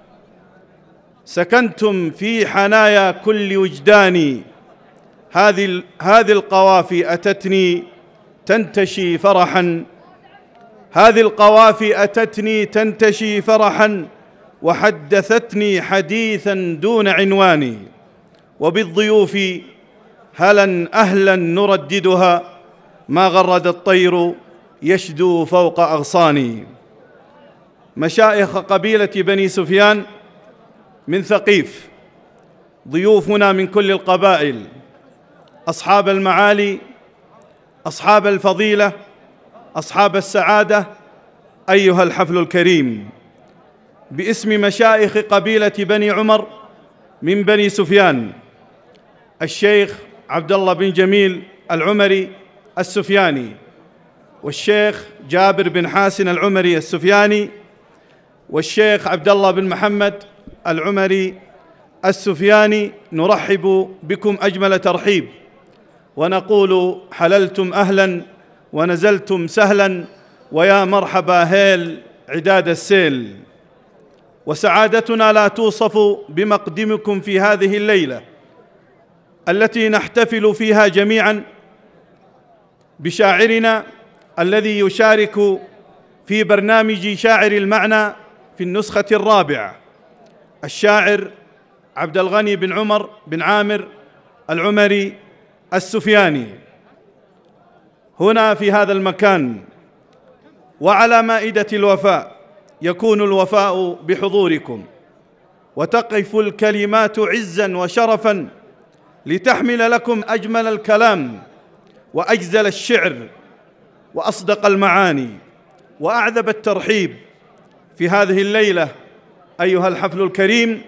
سكنتم في حنايا كل وجداني، هذه القوافي أتتني تنتشي فرحا، هذه القوافي أتتني تنتشي فرحا، وحدثتني حديثا دون عنواني، وبالضيوف هلا أهلا نرددها، ما غرد الطير يشدو فوق أغصاني. مشايخ قبيلة بني سفيان من ثقيف، ضيوفنا من كل القبائل، أصحاب المعالي، أصحاب الفضيلة، أصحاب السعادة، أيها الحفل الكريم، باسم مشايخ قبيلة بني عمر من بني سفيان، الشيخ عبد الله بن جميل العمري السفياني، والشيخ جابر بن حاسن العمري السفياني، والشيخ عبد الله بن محمد العمري السفياني، نرحب بكم أجمل ترحيب، ونقول حللتم أهلا ونزلتم سهلا، ويا مرحبا هيل عداد السيل. وسعادتنا لا توصف بمقدمكم في هذه الليلة التي نحتفل فيها جميعا بشاعرنا الذي يشارك في برنامج شاعر المعنى في النسخة الرابعة، الشاعر عبد الغني بن عمر بن عامر العمري السفياني، هنا في هذا المكان. وعلى مائدة الوفاء يكون الوفاء بحضوركم، وتقف الكلمات عزا وشرفا لتحمل لكم أجمل الكلام وأجزل الشعر وأصدق المعاني وأعذب الترحيب في هذه الليلة. أيها الحفل الكريم،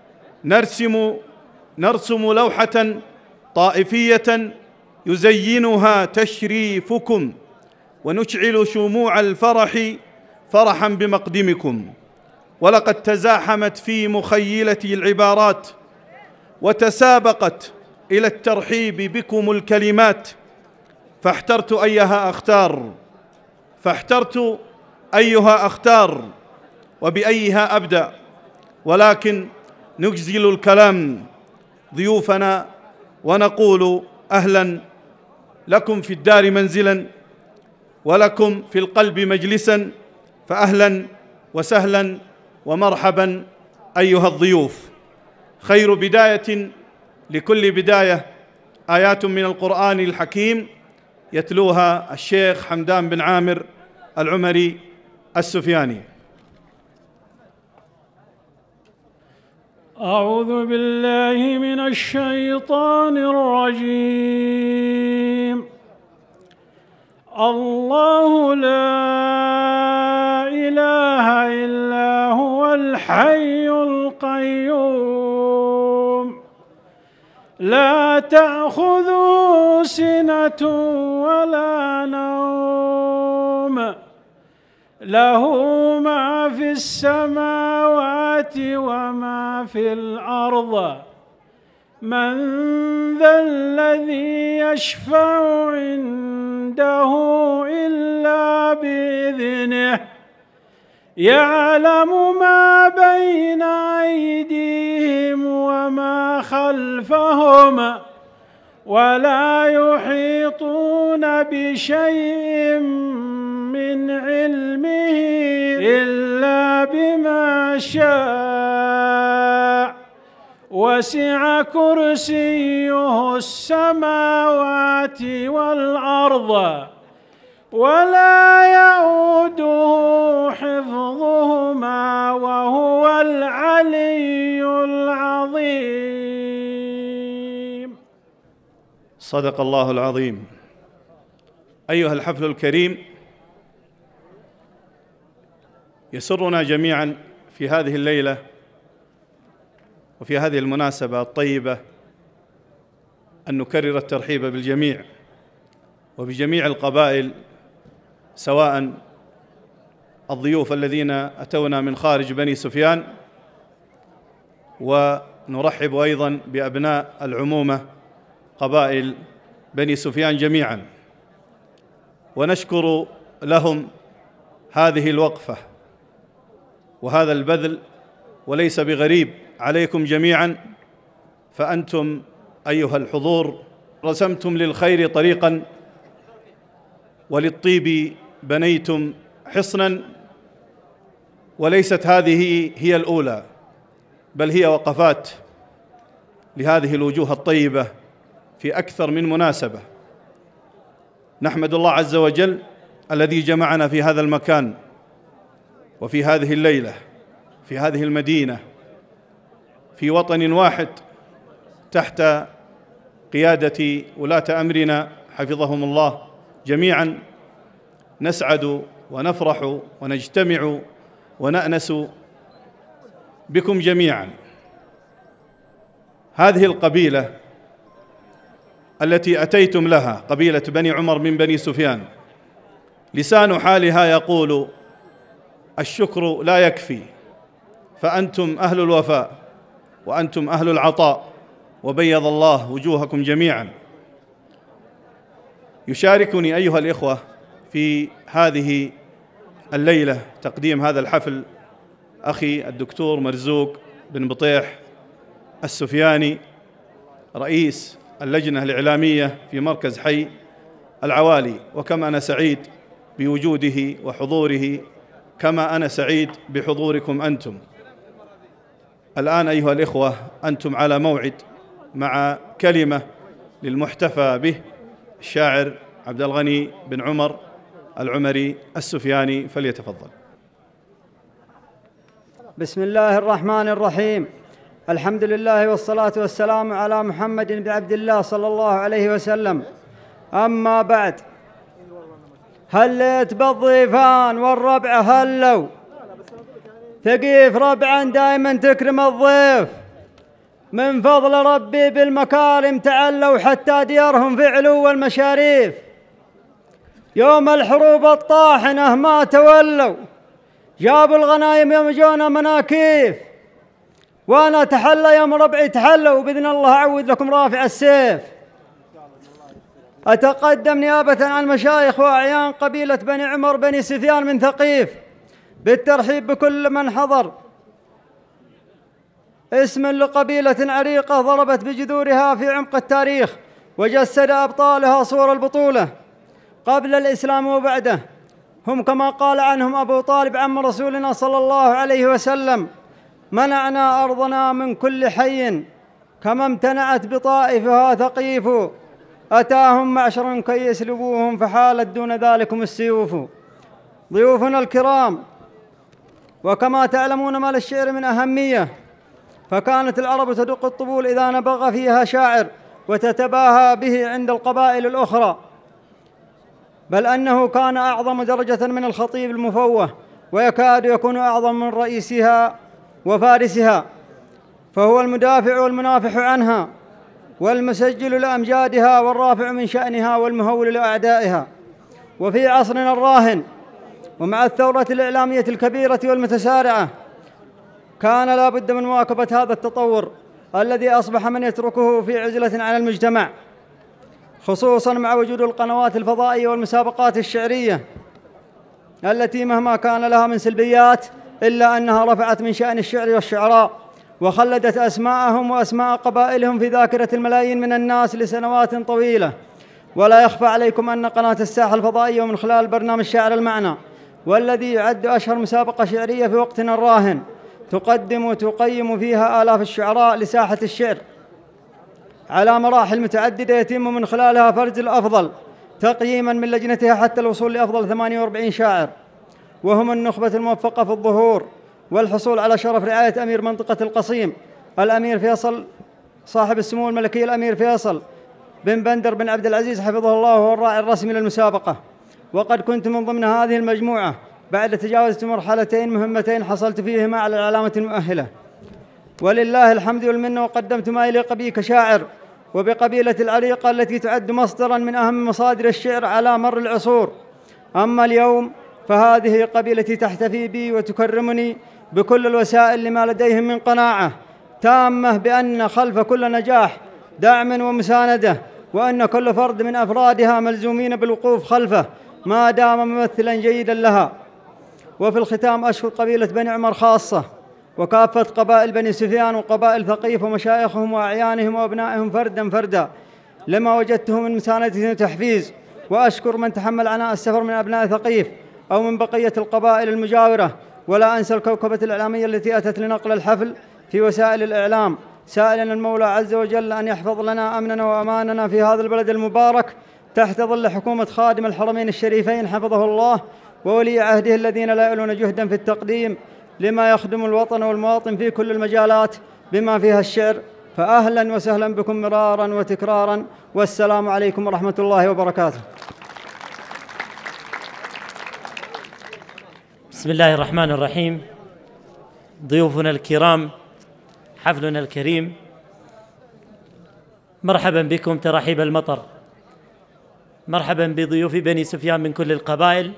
نرسم لوحة طائفية يزينها تشريفكم، ونشعل شموع الفرح فرحا بمقدمكم. ولقد تزاحمت في مخيلتي العبارات وتسابقت إلى الترحيب بكم الكلمات، فاحترت أيها أختار وبأيها أبدأ، ولكن نجزل الكلام ضيوفنا ونقول أهلا لكم في الدار منزلا ولكم في القلب مجلسا، فأهلا وسهلا ومرحبا أيها الضيوف. خير بداية لكل بداية آيات من القرآن الحكيم يتلوها الشيخ حمدان بن عامر العمري السفياني. أعوذ بالله من الشيطان الرجيم. الله لا إله إلا هو الحي القيوم، لا تأخذه سنة ولا نوم، له ما في السماوات وما في الأرض، من ذا الذي يشفع عنده إلا بإذنه، يعلم ما بين أيديهم وما خلفهم، ولا يحيطون بشيء من علمه إلا بما شاء، وسع كرسيه السماوات والأرض، ولا يؤوده حفظهما وهو العلي العظيم. صدق الله العظيم. أيها الحفل الكريم، يسرنا جميعا في هذه الليلة وفي هذه المناسبة الطيبة أن نكرر الترحيب بالجميع وبجميع القبائل، سواء الضيوف الذين أتونا من خارج بني سفيان، ونرحب أيضا بأبناء العمومة قبائل بني سفيان جميعا، ونشكر لهم هذه الوقفة وهذا البذل، وليس بغريب عليكم جميعا، فأنتم أيها الحضور رسمتم للخير طريقا وللطيب بنيتم حصنا، وليست هذه هي الأولى، بل هي وقفات لهذه الوجوه الطيبة في أكثر من مناسبة. نحمد الله عز وجل الذي جمعنا في هذا المكان وفي هذه الليلة في هذه المدينة في وطن واحد تحت قيادة ولاة أمرنا حفظهم الله جميعا، نسعد ونفرح ونجتمع ونأنس بكم جميعا. هذه القبيلة التي أتيتم لها، قبيلة بني عمر من بني سفيان، لسان حالها يقول الشكر لا يكفي، فأنتم أهل الوفاء وأنتم أهل العطاء، وبيض الله وجوهكم جميعا. يشاركني أيها الإخوة في هذه الليلة تقديم هذا الحفل أخي الدكتور مرزوق بن بطيح السفياني، رئيس اللجنة الإعلامية في مركز حي العوالي. وكم أنا سعيد بوجوده وحضوره، كما أنا سعيد بحضوركم أنتم. الآن أيها الإخوة أنتم على موعد مع كلمة للمحتفى به الشاعر عبد الغني بن عمر العمري السفياني، فليتفضل. بسم الله الرحمن الرحيم. الحمد لله والصلاة والسلام على محمد بن عبد الله صلى الله عليه وسلم. أما بعد، هليت بالضيفان والربع هلوا، ثقيف ربعا دائما تكرم الضيف، من فضل ربي بالمكارم تعلوا حتى ديارهم في علو المشاريف. يوم الحروب الطاحنة ما تولوا، جابوا الغنايم يوم جونا مناكيف، وانا تحلى يوم ربعي تحلوا، وبإذن الله أعود لكم رافع السيف. أتقدم نيابة عن مشايخ وأعيان قبيلة بني عمر بني سفيان من ثقيف بالترحيب بكل من حضر، اسم لقبيلة عريقة ضربت بجذورها في عمق التاريخ، وجسد أبطالها صور البطولة قبل الإسلام وبعده. هم كما قال عنهم أبو طالب عم رسولنا صلى الله عليه وسلم: منعنا أرضنا من كل حي كما امتنعت بطائفها ثقيف، أتاهم معشر كي يسلبوهم فحالت دون ذلكم السيوف. ضيوفنا الكرام، وكما تعلمون ما للشعر من أهمية، فكانت العرب تدق الطبول إذا نبغ فيها شاعر وتتباهى به عند القبائل الأخرى، بل أنه كان أعظم درجة من الخطيب المفوه، ويكاد يكون أعظم من رئيسها وفارسها، فهو المدافع والمنافح عنها، والمسجل لأمجادها، والرافع من شأنها، والمهول لأعدائها. وفي عصرنا الراهن ومع الثورة الإعلامية الكبيرة والمتسارعة، كان لا بد من مواكبة هذا التطور الذي أصبح من يتركه في عزلة عن المجتمع، خصوصا مع وجود القنوات الفضائية والمسابقات الشعرية التي مهما كان لها من سلبيات إلا أنها رفعت من شأن الشعر والشعراء، وخلدت أسماءهم وأسماء قبائلهم في ذاكرة الملايين من الناس لسنوات طويلة. ولا يخفى عليكم أن قناة الساحة الفضائية ومن خلال برنامج شاعر المعنى، والذي يعد أشهر مسابقة شعرية في وقتنا الراهن، تقدم وتقيم فيها آلاف الشعراء لساحة الشعر على مراحل متعددة، يتم من خلالها فرز الأفضل تقييما من لجنتها حتى الوصول لأفضل 48 شاعر، وهم النخبة الموفقة في الظهور والحصول على شرف رعاية أمير منطقة القصيم الأمير فيصل صاحب السمو الملكي الأمير فيصل بن بندر بن عبد العزيز حفظه الله، وهو الراعي الرسمي للمسابقة. وقد كنت من ضمن هذه المجموعة بعد تجاوز مرحلتين مهمتين حصلت فيهما على العلامة المؤهلة، ولله الحمد والمنة، وقدمت ما يليق بي كشاعر وبقبيلة العريقة التي تعد مصدرا من أهم مصادر الشعر على مر العصور. أما اليوم فهذه قبيلتي تحتفي بي وتكرمني بكل الوسائل لما لديهم من قناعة تامة بأن خلف كل نجاح دعم ومساندة، وأن كل فرد من أفرادها ملزومين بالوقوف خلفه ما دام ممثلا جيدا لها. وفي الختام أشكر قبيلة بني عمر خاصة، وكافة قبائل بني سفيان وقبائل ثقيف ومشايخهم وأعيانهم وأبنائهم فردا فردا لما وجدته من مساندة وتحفيز. وأشكر من تحمل عناء السفر من أبناء ثقيف أو من بقية القبائل المجاورة، ولا أنسى الكوكبة الإعلامية التي أتت لنقل الحفل في وسائل الإعلام، سائلا المولى عز وجل أن يحفظ لنا أمننا وأماننا في هذا البلد المبارك تحت ظل حكومة خادم الحرمين الشريفين حفظه الله، وولي عهده الذين لا يؤلون جهدا في التقديم لما يخدم الوطن والمواطن في كل المجالات بما فيها الشعر. فأهلا وسهلا بكم مرارا وتكرارا، والسلام عليكم ورحمة الله وبركاته. بسم الله الرحمن الرحيم. ضيوفنا الكرام، حفلنا الكريم، مرحبا بكم ترحيب المطر، مرحبا بضيوف بني سفيان من كل القبائل.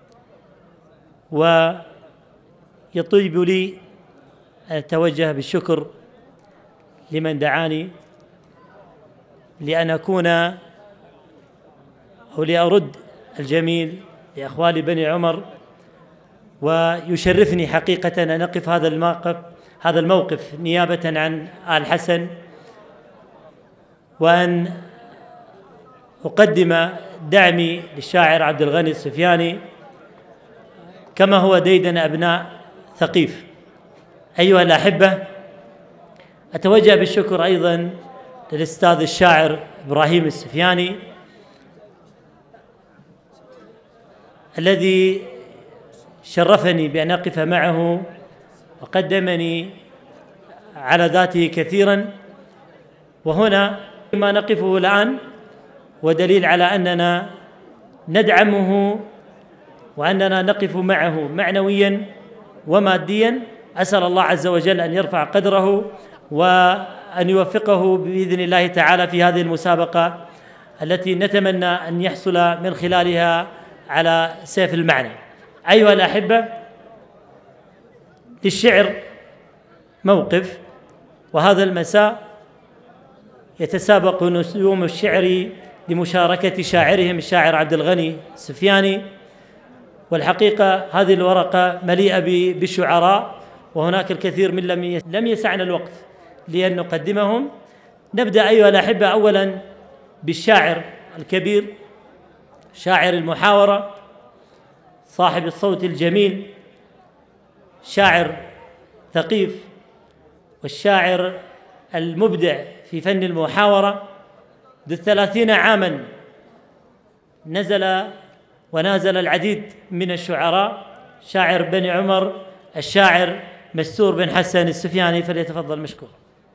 ويطيب لي أتوجه بالشكر لمن دعاني لأن أكون أو لأرد الجميل لأخوالي بني عمر ويشرفني حقيقة أن أقف هذا الموقف نيابة عن آل حسن، وأن أقدم دعمي للشاعر عبد الغني السفياني كما هو ديدن أبناء ثقيف. أيها الأحبة، أتوجه بالشكر أيضا للأستاذ الشاعر إبراهيم السفياني الذي شرفني بأن أقف معه وقدمني على ذاته كثيرا، وهنا ما نقفه الآن ودليل على أننا ندعمه وأننا نقف معه معنويا وماديا. أسأل الله عز وجل أن يرفع قدره وأن يوفقه بإذن الله تعالى في هذه المسابقة التي نتمنى أن يحصل من خلالها على سيف المعنى. أيها الأحبة، للشعر موقف، وهذا المساء يتسابق نجوم الشعر لمشاركة شاعرهم الشاعر عبد الغني السفياني، والحقيقة هذه الورقة مليئة بالشعراء، وهناك الكثير من لم يسعنا الوقت لأن نقدمهم. نبدأ أيها الأحبة أولا بالشاعر الكبير، شاعر المحاورة، صاحب الصوت الجميل، شاعر ثقيف، والشاعر المبدع في فن المحاورة. ذو 30 عاما ونازل العديد من الشعراء، شاعر بني عمر الشاعر مستور بن حسن السفياني، فليتفضل مشكور.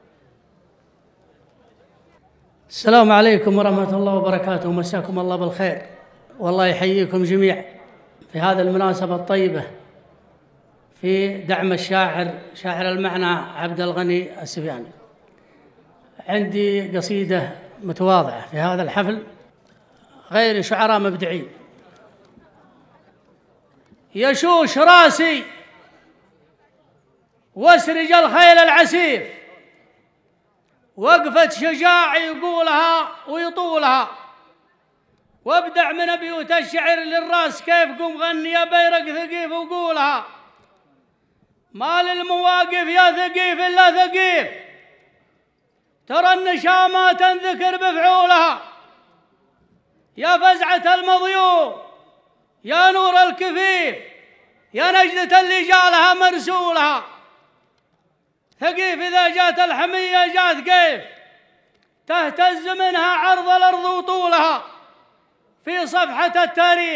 السلام عليكم ورحمة الله وبركاته، مساكم الله بالخير، والله يحييكم جميعا في هذه المناسبة الطيبة في دعم الشاعر شاعر المعنى عبد الغني السفياني. عندي قصيدة متواضعة في هذا الحفل غير شعراء مبدعين. يشوش راسي واسرج الخيل العسيف، وقفة شجاع يقولها ويطولها، وابدع من بيوت الشعر للراس كيف قم غني يا بيرق ثقيف وقولها. ما للمواقف يا ثقيف إلا ثقيف، ترى النشا ما تنذكر بفعولها. يا فزعة المضيوم يا نور الكفيف، يا نجدة اللي جالها مرسولها. ثقيف إذا جات الحمية جات كيف، تهتز منها عرض الأرض وطولها. في صفحة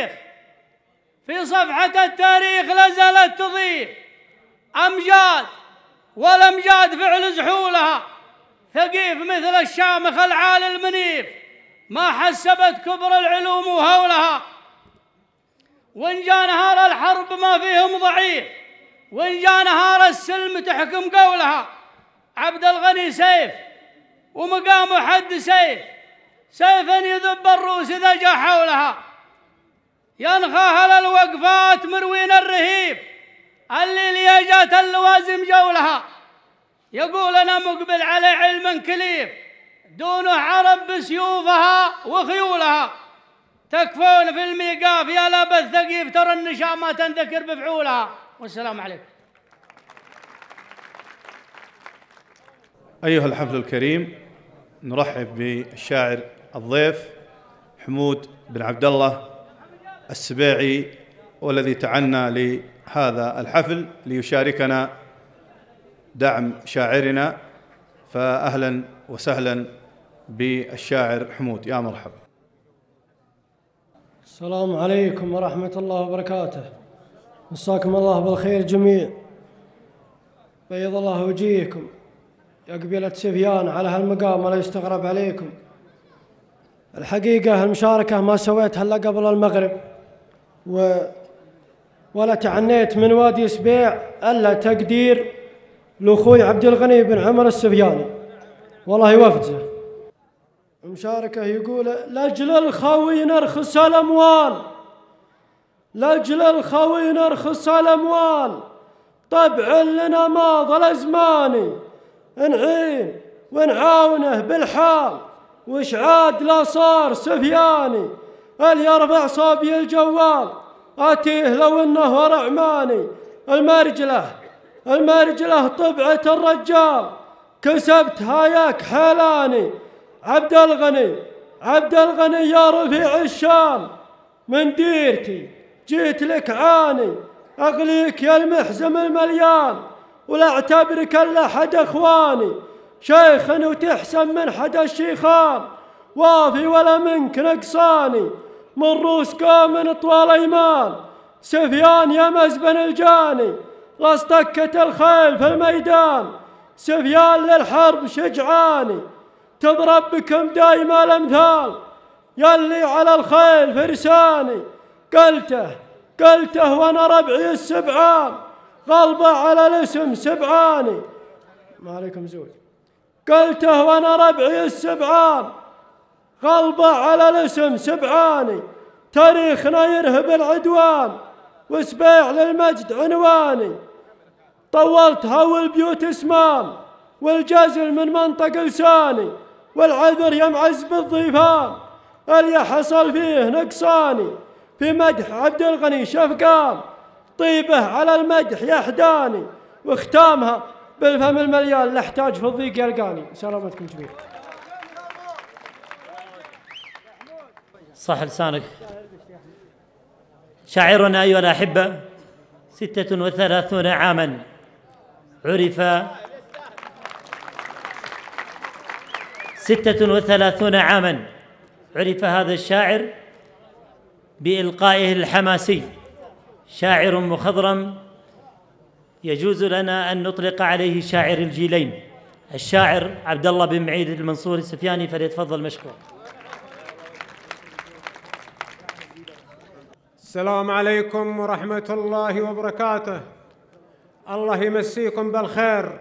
التاريخ لازالت تضيف أمجاد، والأمجاد فعل زحولها. ثقيف مثل الشامخ العالي المنيف، ما حسبت كبر العلوم وهولها. وإن جاء نهار الحرب ما فيهم ضعيف، وإن جاء نهار السلم تحكم قولها. عبد الغني سيف ومقامه حد سيف، سيفا يذب الروس إذا جاء حولها. ينخاها للوقفات مروين الرهيب، اللي لي جات اللوازم جولها. يقول أنا مقبل على علم كليف، دونه عرب بسيوفها وخيولها. تكفون في الميقاف يا لابد ثقيف، ترى النشا ما تنذكر بفعولها. والسلام عليكم. أيها الحفل الكريم، نرحب بالشاعر الضيف حمود بن عبد الله السبيعي، والذي تعنى لهذا الحفل ليشاركنا دعم شاعرنا، فأهلا وسهلا بالشاعر حمود، يا مرحبا. السلام عليكم ورحمة الله وبركاته، مساكم الله بالخير جميع، بيض الله وجيهكم يا قبيلة سفيان على هالمقام، ولا يستغرب عليكم. الحقيقة المشاركة ما سويتها إلا قبل المغرب، ولا تعنيت من وادي سبيع إلا تقدير لأخوي عبد الغني بن عمر السفياني، والله يوفقه. المشاركة يقول: لأجل الخوي نرخص الأموال، لأجل الخوي نرخص الأموال، طبع لنا ماضى الأزمان، نعين ونعاونه بالحال، وش عاد لا صار سفياني اللي يرفع صبي الجوال، آتيه لو إنه ورع ماني. المرجلة طبعة الرجال كسبتها ياك حلاني. عبد الغني يا رفيع الشان، من ديرتي جيت لك عاني. أغليك يا المحزم المليان، ولا اعتبرك الا حد اخواني. شيخ وتحسن من حد الشيخان، وافي ولا منك نقصاني. من روس قوم طوال ايمان، سفيان يا مزبن الجاني. لاصطكت الخيل في الميدان، سفيان للحرب شجعاني. تضرب بكم دايما الامثال، يلي على الخيل فرساني. قلته وانا ربعي السبعان، غلبة على الاسم سبعاني. ما عليكم زوج. قلته وانا ربعي السبعان، غلبة على الاسم سبعاني. تاريخنا يرهب العدوان، وسبيع للمجد عنواني. طولتها والبيوت اسمان، والجزل من منطق لساني. والعذر يمعز بالضيفان، اللي حصل فيه نقصاني. في مدح عبد الغني شفقان، طيبه على المدح يحداني. واختامها بالفم المليان، لا احتاج في الضيق يلقاني. سلامتكم جميعا. صح لسانك. شاعرنا أيها الأحبة 36 عاما عرف 36 عاما عرف هذا الشاعر بإلقائه الحماسي. شاعر مخضرم يجوز لنا أن نطلق عليه شاعر الجيلين، الشاعر عبد الله بن معيد المنصور السفياني، فليتفضل مشكور. السلام عليكم ورحمة الله وبركاته. الله يمسيكم بالخير.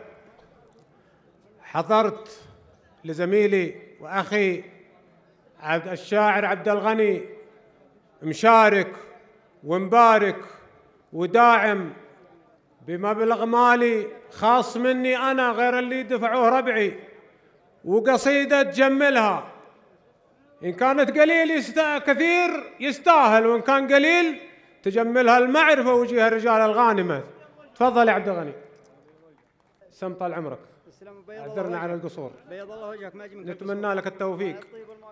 حضرت لزميلي وأخي الشاعر عبد الغني، مشارك ومبارك وداعم بمبلغ مالي خاص مني أنا غير اللي دفعوه ربعي، وقصيدة تجملها. إن كانت قليل كثير يستاهل، وإن كان قليل تجملها المعرفة وجيها الرجال الغانمة. تفضل يا عبد الغني. سم طال عمرك، عذرنا على القصور، بيض الله وجهك. نتمنى لك التوفيق.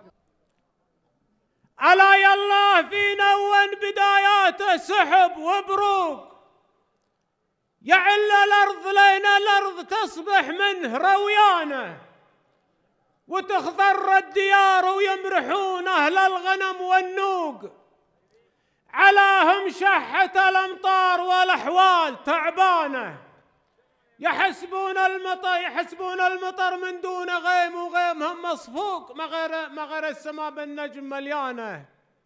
ألا يالله في نون بداياته سحب وبروق، يعل الأرض لين الأرض تصبح منه رويانه، وتخضر الديار ويمرحون أهل الغنم والنوق. علاهم شحة الأمطار والأحوال تعبانة، يحسبون المطر من دون غيم، وغيمهم مصفوق ما غير السماء بالنجم مليانة.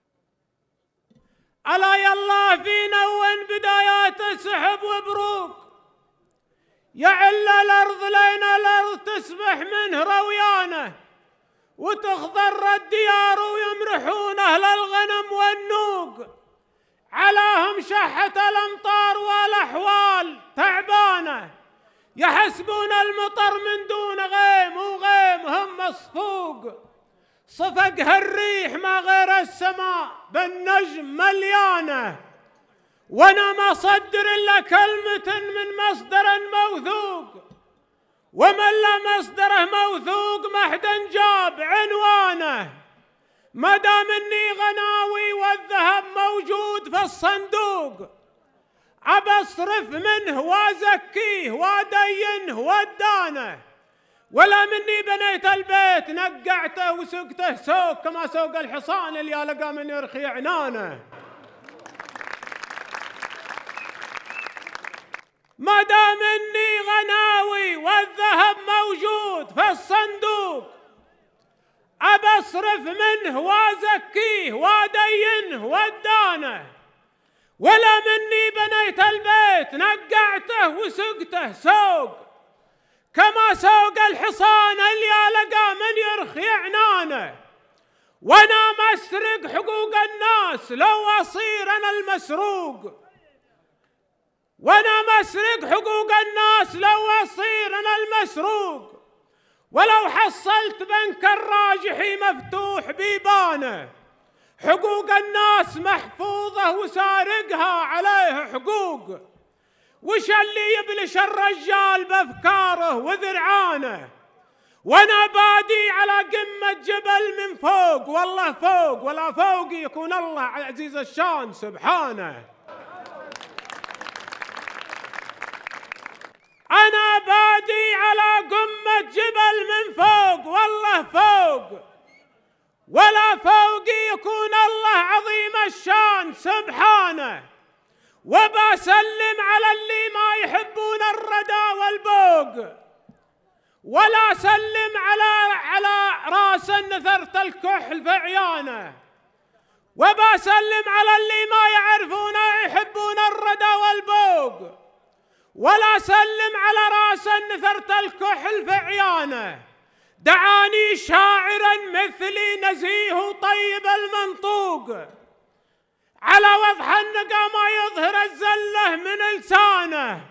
ألا يالله في نون بداياته سحب وبروق، يعل الأرض لين الأرض تصبح منه رويانة، وتخضر الديار ويمرحون أهل الغنم والنوق. علاهم شحة الأمطار والأحوال تعبانة، يحسبون المطر من دون غيم، وغيمهم مصفوق. صفقها الريح ما غير السماء بالنجم مليانة، وانا ما صدر الا كلمة من مصدر موثوق، ومن لا مصدره موثوق ما حدا جاب عنوانه. ما دام اني غناوي والذهب موجود في الصندوق، أبصرف منه وازكيه وادينه ودانه. ولا مني بنيت البيت نقعته وسقته سوق، كما سوق الحصان اللي لقى من يرخي عنانه. ما دام اني غناوي والذهب موجود في الصندوق، أبصرف منه وازكيه وادينه ودانه. ولا مني بنيت البيت نقعته وسقته سوق، كما سوق الحصان اللي لقى من يرخي عنانه. وانا ما اسرق حقوق الناس لو اصير انا المسروق، وانا ما اسرق حقوق الناس لو اصير انا المسروق. ولو حصلت بنك الراجحي مفتوح بيبانه، حقوق الناس محفوظة وسارقها عليه حقوق. وش اللي يبلش الرجال بأفكاره وذرعانه؟ وانا بادي على قمة جبل من فوق، والله فوق ولا فوقي يكون الله عزيز الشان سبحانه. أنا بادي على قمة جبل من فوق، والله فوق ولا فوقي يكون الله عظيم الشان سبحانه. وبسلم على اللي ما يحبون الردى والبوق، ولا سلم على راس نثرة الكحل في عيانه، وبسلم على اللي ما يعرفون يحبون الردى والبوق، ولا سلم على راس نثرة الكحل في عيانه. دعاني شاعرا مثلي نزيه طيب المنطوق، على وضح النقا ما يظهر الزله من لسانه.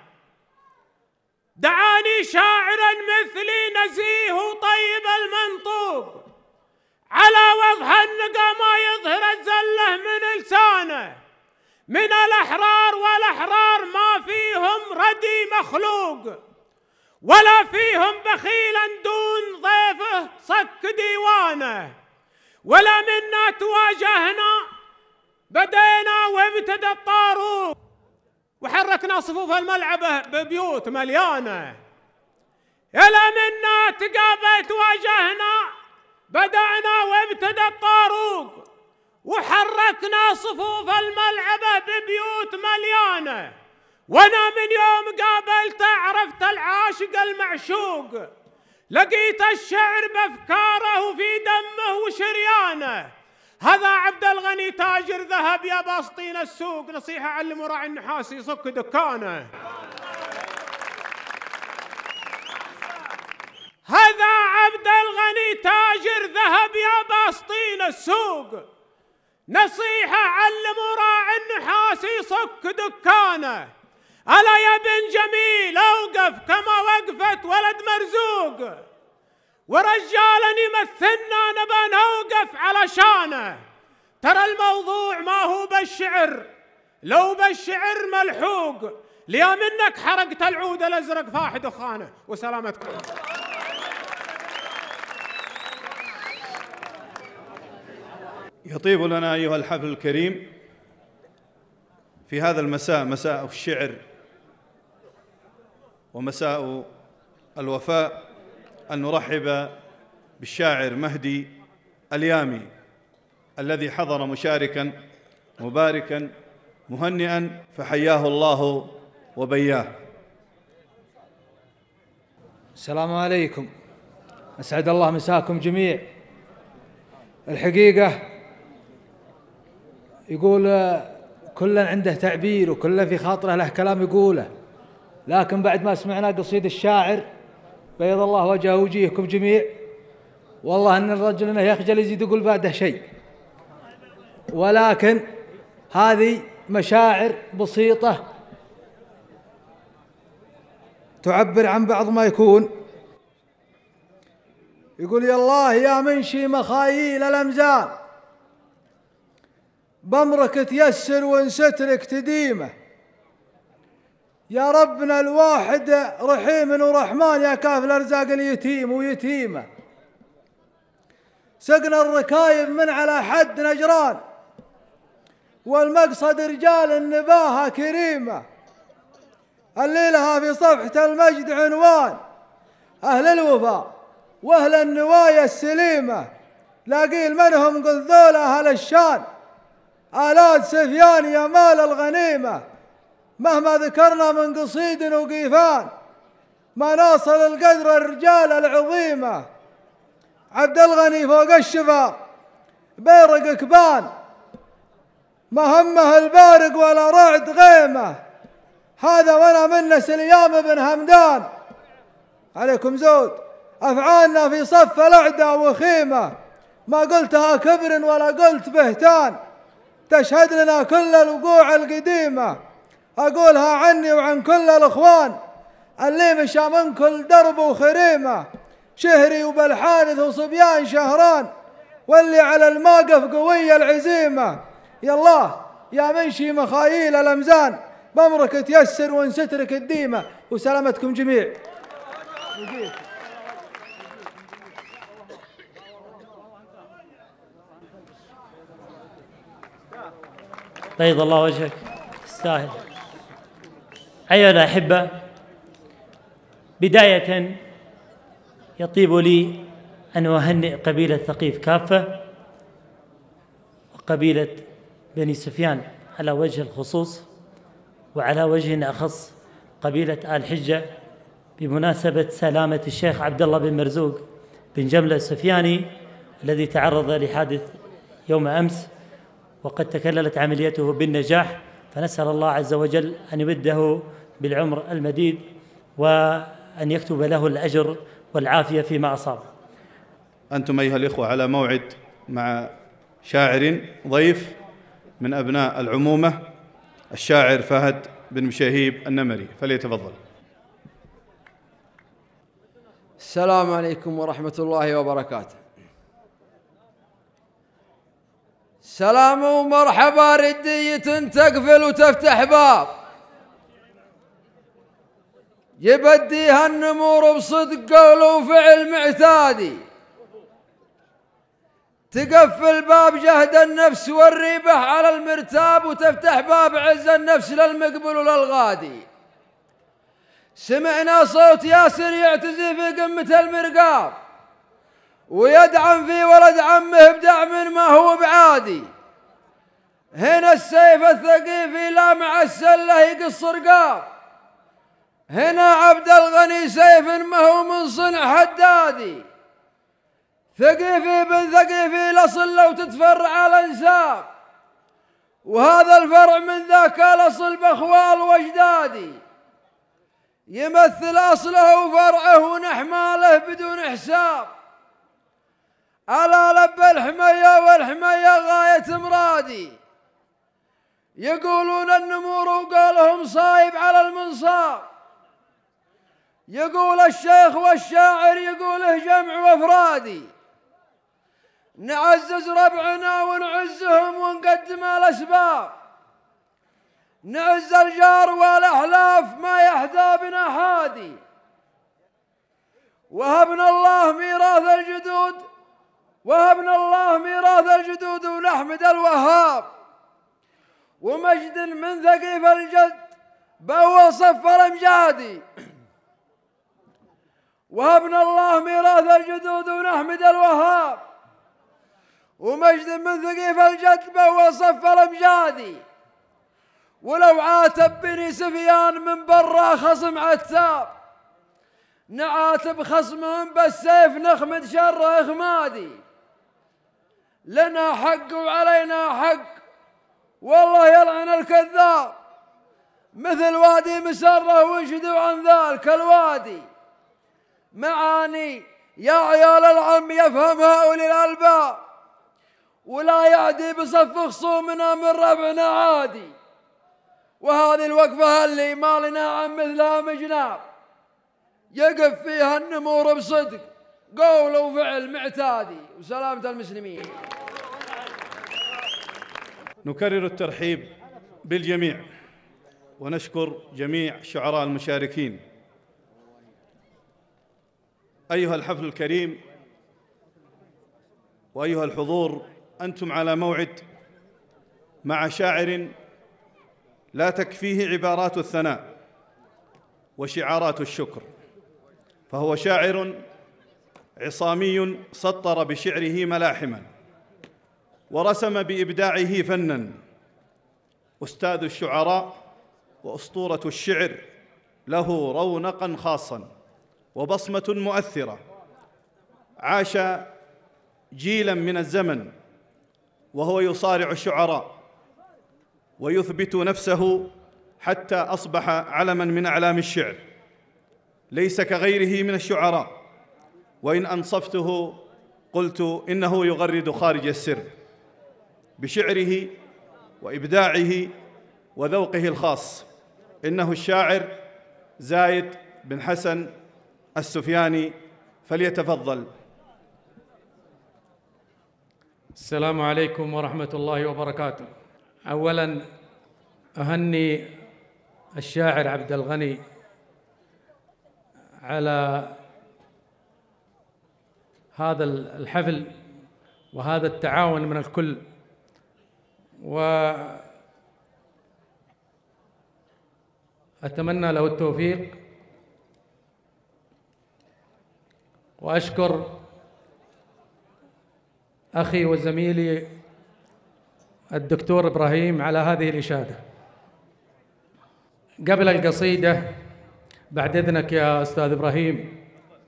دعاني شاعرا مثلي نزيه طيب المنطوق، على وضح النقا ما يظهر الزله من لسانه. من الأحرار والأحرار ما فيهم ردي مخلوق، ولا فيهم بخيلا دون ضيفه صك ديوانه. ولا منا تواجهنا بدينا وابتدى الطاروق، وحركنا صفوف الملعبة ببيوت مليانة. يلا منا تقابلت واجهنا بدأنا وابتدى الطاروق، وحركنا صفوف الملعبة ببيوت مليانة. وانا من يوم قابلته عرفت العاشق المعشوق، لقيت الشعر بافكاره وفي دمه وشريانه. هذا عبد الغني تاجر ذهب يا باسطين السوق، نصيحة علموا راعي النحاس يصك دكانه. هذا عبد الغني تاجر ذهب يا باسطين السوق، نصيحة علموا راعي النحاس يصك دكانه. ألا يا بن جميل أوقف كما وقفت ولد مرزوق، ورجالا يمثلنا نبى نوقف علشانه. ترى الموضوع ما هو بالشعر، لو بالشعر ملحوق، ليا منك حرقت العود الأزرق فاح دخانه. وسلامتكم. يطيب لنا أيها الحفل الكريم في هذا المساء، مساء الشعر ومساء الوفاء، أن نرحب بالشاعر مهدي اليامي الذي حضر مشاركا مباركا مهنئا، فحياه الله وبياه. السلام عليكم، أسعد الله مساكم جميع. الحقيقة يقول كل عنده تعبير وكل في خاطره له كلام يقوله، لكن بعد ما سمعنا قصيد الشاعر بيض الله وجهه وجيهكم جميع، والله ان الرجل انه يخجل يزيد يقول بعده شيء. ولكن هذه مشاعر بسيطة تعبر عن بعض ما يكون. يقول يا الله يا منشي مخايل الأمزال، بأمرك تيسر ونسترك تديمه. يا ربنا الواحد رحيم ورحمن، يا كاف الأرزاق اليتيم ويتيمه. سقنا الركايب من على حد نجران، والمقصد رجال النباهة كريمة. اللي لها في صفحة المجد عنوان أهل الوفاء وأهل النوايا السليمة. لاقيل منهم قل ذولا أهل الشان، آلات سفيان يا مال الغنيمة. مهما ذكرنا من قصيد وقيفان، ما ناصل القدر الرجال العظيمة. عبد الغني فوق الشفا بيرق كبان، ما همه البارق ولا رعد غيمة. هذا وانا من نسل ايام بن همدان، عليكم زود. افعالنا في صف الاعداء وخيمة، ما قلتها كبر ولا قلت بهتان. تشهد لنا كل الوقوع القديمة، اقولها عني وعن كل الاخوان اللي مشى من كل درب وخريمة. شهري وبالحادث وصبيان شهران، واللي على الموقف قوية العزيمة. يالله يا منشي مخايل الأمزان، بأمرك تيسر ونسترك الديمة، وسلامتكم جميع. بيض الله وجهك، تستاهل. أيها الأحبة، بداية يطيب لي أن أهنئ قبيلة ثقيف كافة وقبيلة بني سفيان على وجه الخصوص، وعلى وجه أخص قبيلة آل حجة بمناسبة سلامة الشيخ عبد الله بن مرزوق بن جملة السفياني الذي تعرض لحادث يوم أمس، وقد تكللت عمليته بالنجاح، فنسأل الله عز وجل أن يمده بالعمر المديد وأن يكتب له الأجر والعافية فيما أصاب. أنتم أيها الإخوة على موعد مع شاعر ضيف من أبناء العمومة، الشاعر فهد بن مشاهيب النمري، فليتفضل. السلام عليكم ورحمة الله وبركاته. سلام ومرحبا ردية تقفل وتفتح باب، يبديها النمور بصدق قول وفعل معتادي، تقفل باب جهد النفس والريبة على المرتاب، وتفتح باب عز النفس للمقبل وللغادي. سمعنا صوت ياسر يعتزي في قمة المرقاب، ويدعم في ولد عمه بدعم ما هو بعادي. هنا السيف الثقيفي لا مع السلة يقص رقاب، هنا عبد الغني سيف ما هو من صنع حدادي. ثقيفي بن ثقيفي الأصل لو تتفرع الأنساب، وهذا الفرع من ذاك الأصل بأخوال وأجدادي. يمثل أصله وفرعه ونحماله بدون حساب، على لب الحمية والحمية غاية مرادي. يقولون النمور وقالهم صايب على المنصاب، يقول الشيخ والشاعر يقوله جمع وافرادي. نعزز ربعنا ونعزهم ونقدم الأسباب، نعز الجار والأحلاف ما يحدى بنا حادي. وهبنا الله ميراث الجدود، وهبنا الله ميراث الجدود ونحمد الوهاب. ومجد من ثقيف الجد بأول صف الأمجادي. وهبنا الله ميراث الجدود ونحمد الوهاب، ومجد من ثقيف الجد بأول صف الأمجادي. ولو عاتب بني سفيان من برا خصم عتاب، نعاتب خصمهم بالسيف نخمد شر إخمادي. لنا حق وعلينا حق والله يلعن الكذاب، مثل وادي مسره وانشدوا عن ذلك الوادي. معاني يا عيال العم يفهمها أولي الألباب، ولا يعدي بصف خصومنا من ربعنا عادي. وهذه الوقفة اللي ما لنا عن مثلها مجناب، يقف فيها النمور بصدق قول وفعل معتادي. وسلامة المسلمين. نكرر الترحيب بالجميع ونشكر جميع الشعراء المشاركين. أيها الحفل الكريم وأيها الحضور، أنتم على موعد مع شاعر لا تكفيه عبارات الثناء وشعارات الشكر، فهو شاعر عصامي سطر بشعره ملاحما ورسم بإبداعه فناً، أستاذ الشعراء وأسطورة الشعر، له رونقاً خاصاً وبصمة مؤثرة. عاش جيلاً من الزمن وهو يصارع الشعراء ويثبت نفسه حتى أصبح علماً من أعلام الشعر، ليس كغيره من الشعراء. وإن أنصفته قلت إنه يغرد خارج السر بشعره وإبداعه وذوقه الخاص. إنه الشاعر زايد بن حسن السفياني، فليتفضل. السلام عليكم ورحمة الله وبركاته. أولاً أهني الشاعر عبد الغني على هذا الحفل وهذا التعاون من الكل، وأتمنى له التوفيق، وأشكر أخي وزميلي الدكتور إبراهيم على هذه الإشادة. قبل القصيدة بعد إذنك يا أستاذ إبراهيم،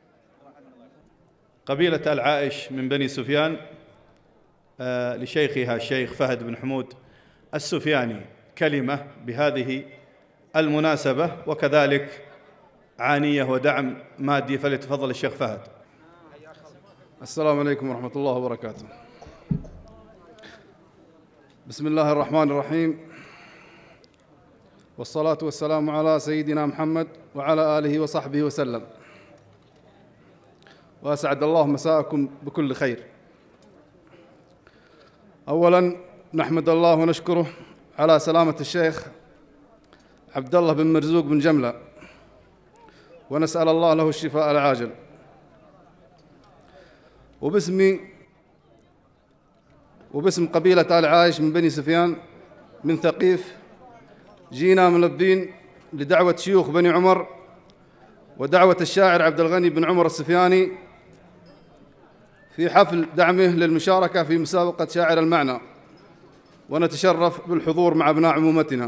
قبيلة العائش من بني سفيان لشيخها الشيخ فهد بن حمود السفياني كلمة بهذه المناسبة، وكذلك عانية ودعم مادي، فليتفضل الشيخ فهد. السلام عليكم ورحمة الله وبركاته. بسم الله الرحمن الرحيم، والصلاة والسلام على سيدنا محمد وعلى آله وصحبه وسلم، وأسعد الله مساءكم بكل خير. أولاً نحمد الله ونشكره على سلامة الشيخ عبد الله بن مرزوق بن جملة، ونسأل الله له الشفاء العاجل. وباسم قبيلة آل عايش من بني سفيان من ثقيف، جينا ملبين لدعوة شيوخ بني عمر ودعوة الشاعر عبد الغني بن عمر السفياني في حفل دعمه للمشاركة في مسابقة شاعر المعنى، ونتشرف بالحضور مع أبناء عمومتنا،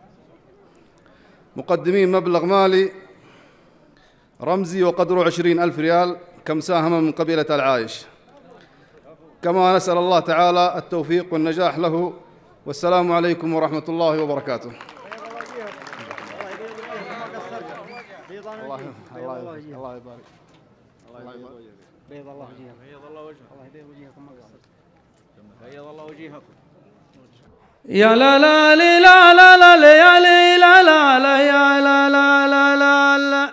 مقدمين مبلغ مالي رمزي وقدره 20,000 ريال كمساهمة من قبيلة العايش. كما نسأل الله تعالى التوفيق والنجاح له، والسلام عليكم ورحمة الله وبركاته. الله يبارك. بيض الله وجهكم. بيض الله وجهكم. الله يبيض وجهكم. بيض الله وجهكم. يا لا لا لا لا لا لا يا لا لا لا يا لا لا لا لا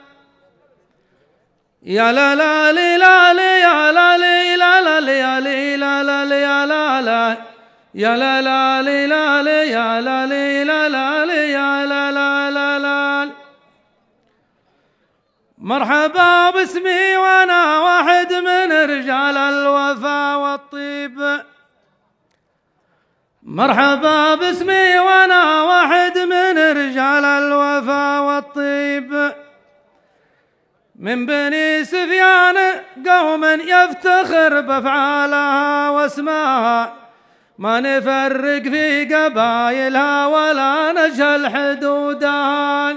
يا لا لا لا لا يا لا لا لا يا لا لا لا يا لا لا يا لا لا لا يا لا لا يا لا لا لا. مرحبا باسمي وانا واحد من رجال الوفا والطيب. مرحبا باسمي وانا واحد من رجال الوفا والطيب، من بني سفيان قوما يفتخر بافعالها واسماها، ما نفرق في قبائلها ولا نجهل حدودها.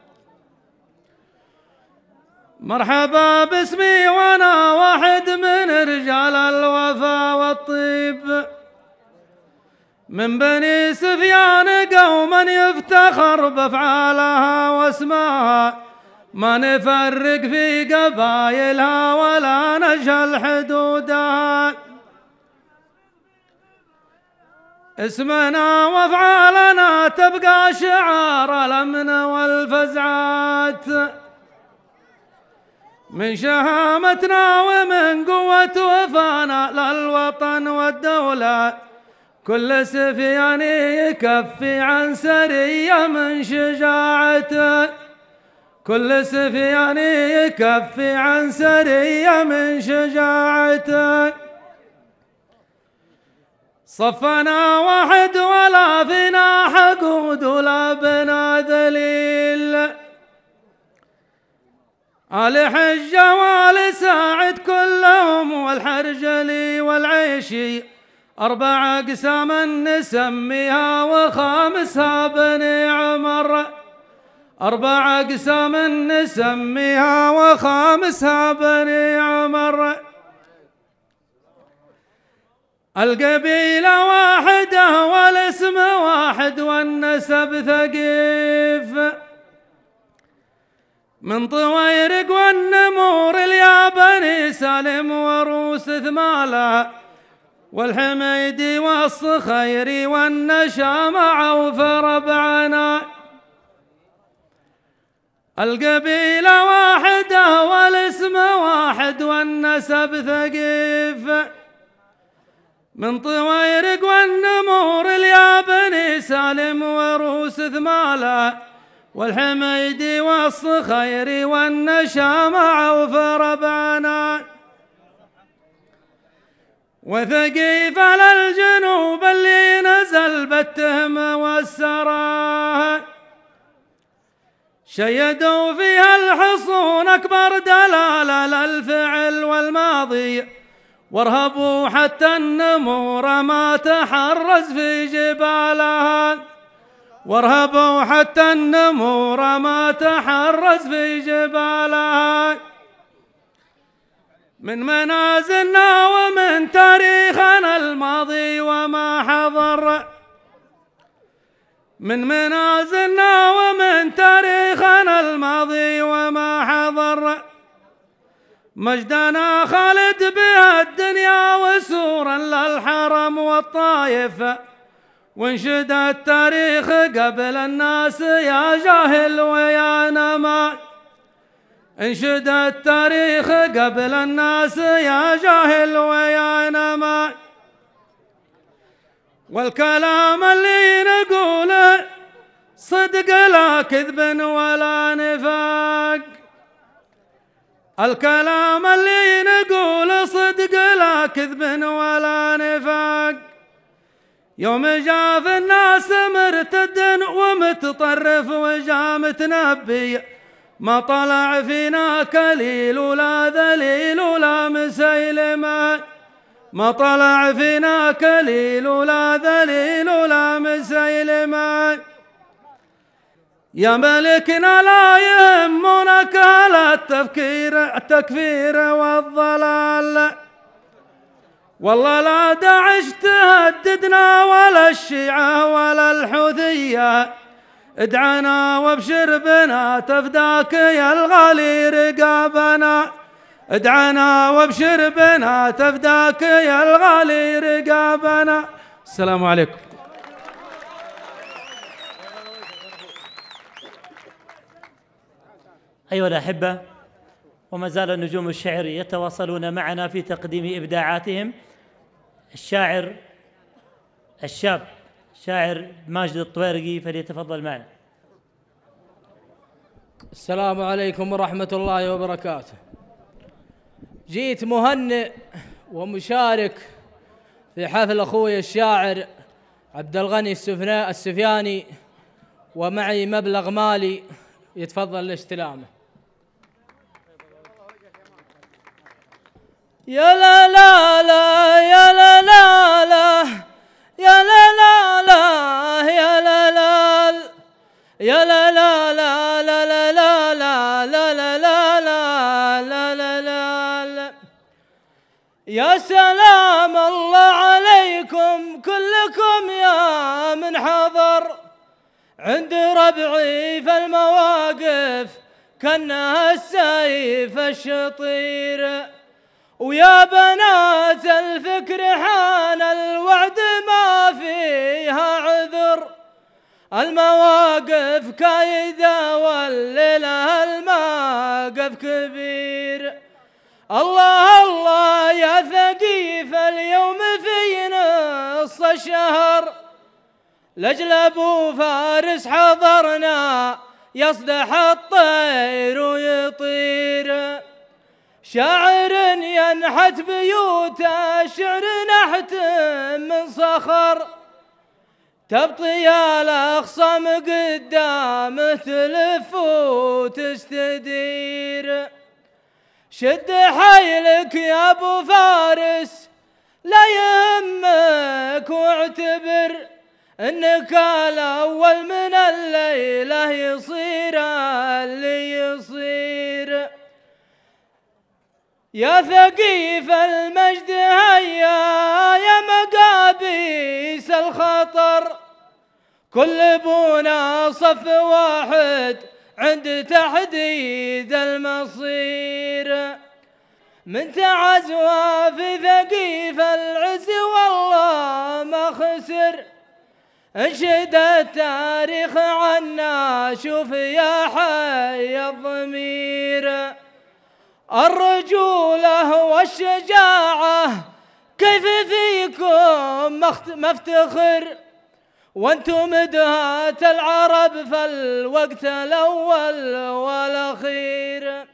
مرحبا باسمي وانا واحد من رجال الوفا والطيب، من بني سفيان قوما يفتخر بافعالها واسماها، ما نفرق في قبائلها ولا نجهل حدودها. اسمنا وافعالنا تبقى شعار الامن والفزعات، من شهامتنا ومن قوة وفانا للوطن والدولة، كل سفياني يكفي عن سرية من شجاعته، كل سفياني يكفي عن سرية من شجاعته. صفنا واحد ولا فينا حقود ولا بنا ذليل، آل حجة وآل ساعد كلهم والحرجلي والعيشي، 4 أقساما نسميها وخامسها بني عمر، 4 أقساما نسميها وخامسها بني عمر. القبيلة واحدة والاسم واحد والنسب ثقيف، من طويرق والنمور يا بني سالم وروس ثمالة، والحميدي والصخيري والنشام عوف ربعنا. القبيلة واحدة والاسم واحد والنسب ثقيف، من طويرق والنمور يا بني سالم وروس ثماله والحميدي والصخير والنشامع وفربانا وثقيف على الجنوب اللي نزل بالتهم والسراه شيدوا فيها الحصون أكبر دلالة للفعل والماضي وارهبوا حتى النمور ما تحرز في جبالها وارهبوا حتى النمور ما تحرز في جبالها من منازلنا ومن تاريخنا الماضي وما حضر من منازلنا ومن تاريخنا الماضي وما حضر مجدنا خالد بها الدنيا وسورا للحرم والطايف وانشد التاريخ قبل الناس يا جاهل ويا نما انشد التاريخ قبل الناس يا جاهل ويا نما والكلام اللي نقوله صدق لا كذب ولا نفاق الكلام اللي نقوله صدق لا كذب ولا نفاق يوم جاء في الناس مرتد ومتطرف وجاء متنبي ما طلع فينا كليل ولا ذليل ولا مسيلمة ما طلع فينا كليل ولا ذليل ولا مسيلمة يا ملكنا لا يهمونك على التكفير والضلال والله لا داعش تهددنا ولا الشيعة ولا الحوثية ادعنا وابشر بنا تفداك يا الغالي رقابنا ادعنا وابشر بنا تفداك يا الغالي رقابنا. السلام عليكم. أيها الأحبة، وما زال نجوم الشعر يتواصلون معنا في تقديم إبداعاتهم. الشاعر الشاب شاعر ماجد الطويرقي فليتفضل معنا. السلام عليكم ورحمة الله وبركاته. جيت مهنئ ومشارك في حفل أخوي الشاعر عبد الغني السفياني ومعي مبلغ مالي يتفضل لاستلامه. يا لا لا لا يا لا لا لا يا لا لا لا يا لا لا يا لا لا لا لا لا لا لا لا لا لا لا لا يا سلام الله عليكم كلكم يا من حضر عند ربعي في المواقف كأنها السيف الشطير ويا بنات الفكر حان الوعد ما فيها عذر المواقف كايدة والليلة المواقف كبير. الله الله يا ثقيف اليوم في نص الشهر لجل ابو فارس حضرنا يصدح الطير ويطير شاعر ينحت بيوته شعر نحت من صخر تبطي الأخصام قدامه تلف وتستدير شد حيلك يا ابو فارس لا يهمك واعتبر انك الاول من الليله يصير اللي يصير. يا ثقيف المجد هيا يا مقابيس الخطر كل بونا صف واحد عند تحديد المصير من تعزوى في ثقيف العز والله ما خسر انشد التاريخ عنا شوف يا حي الضمير الرجولة والشجاعة كيف فيكم مفتخر وانتم مدهاة العرب فالوقت الأول والأخير.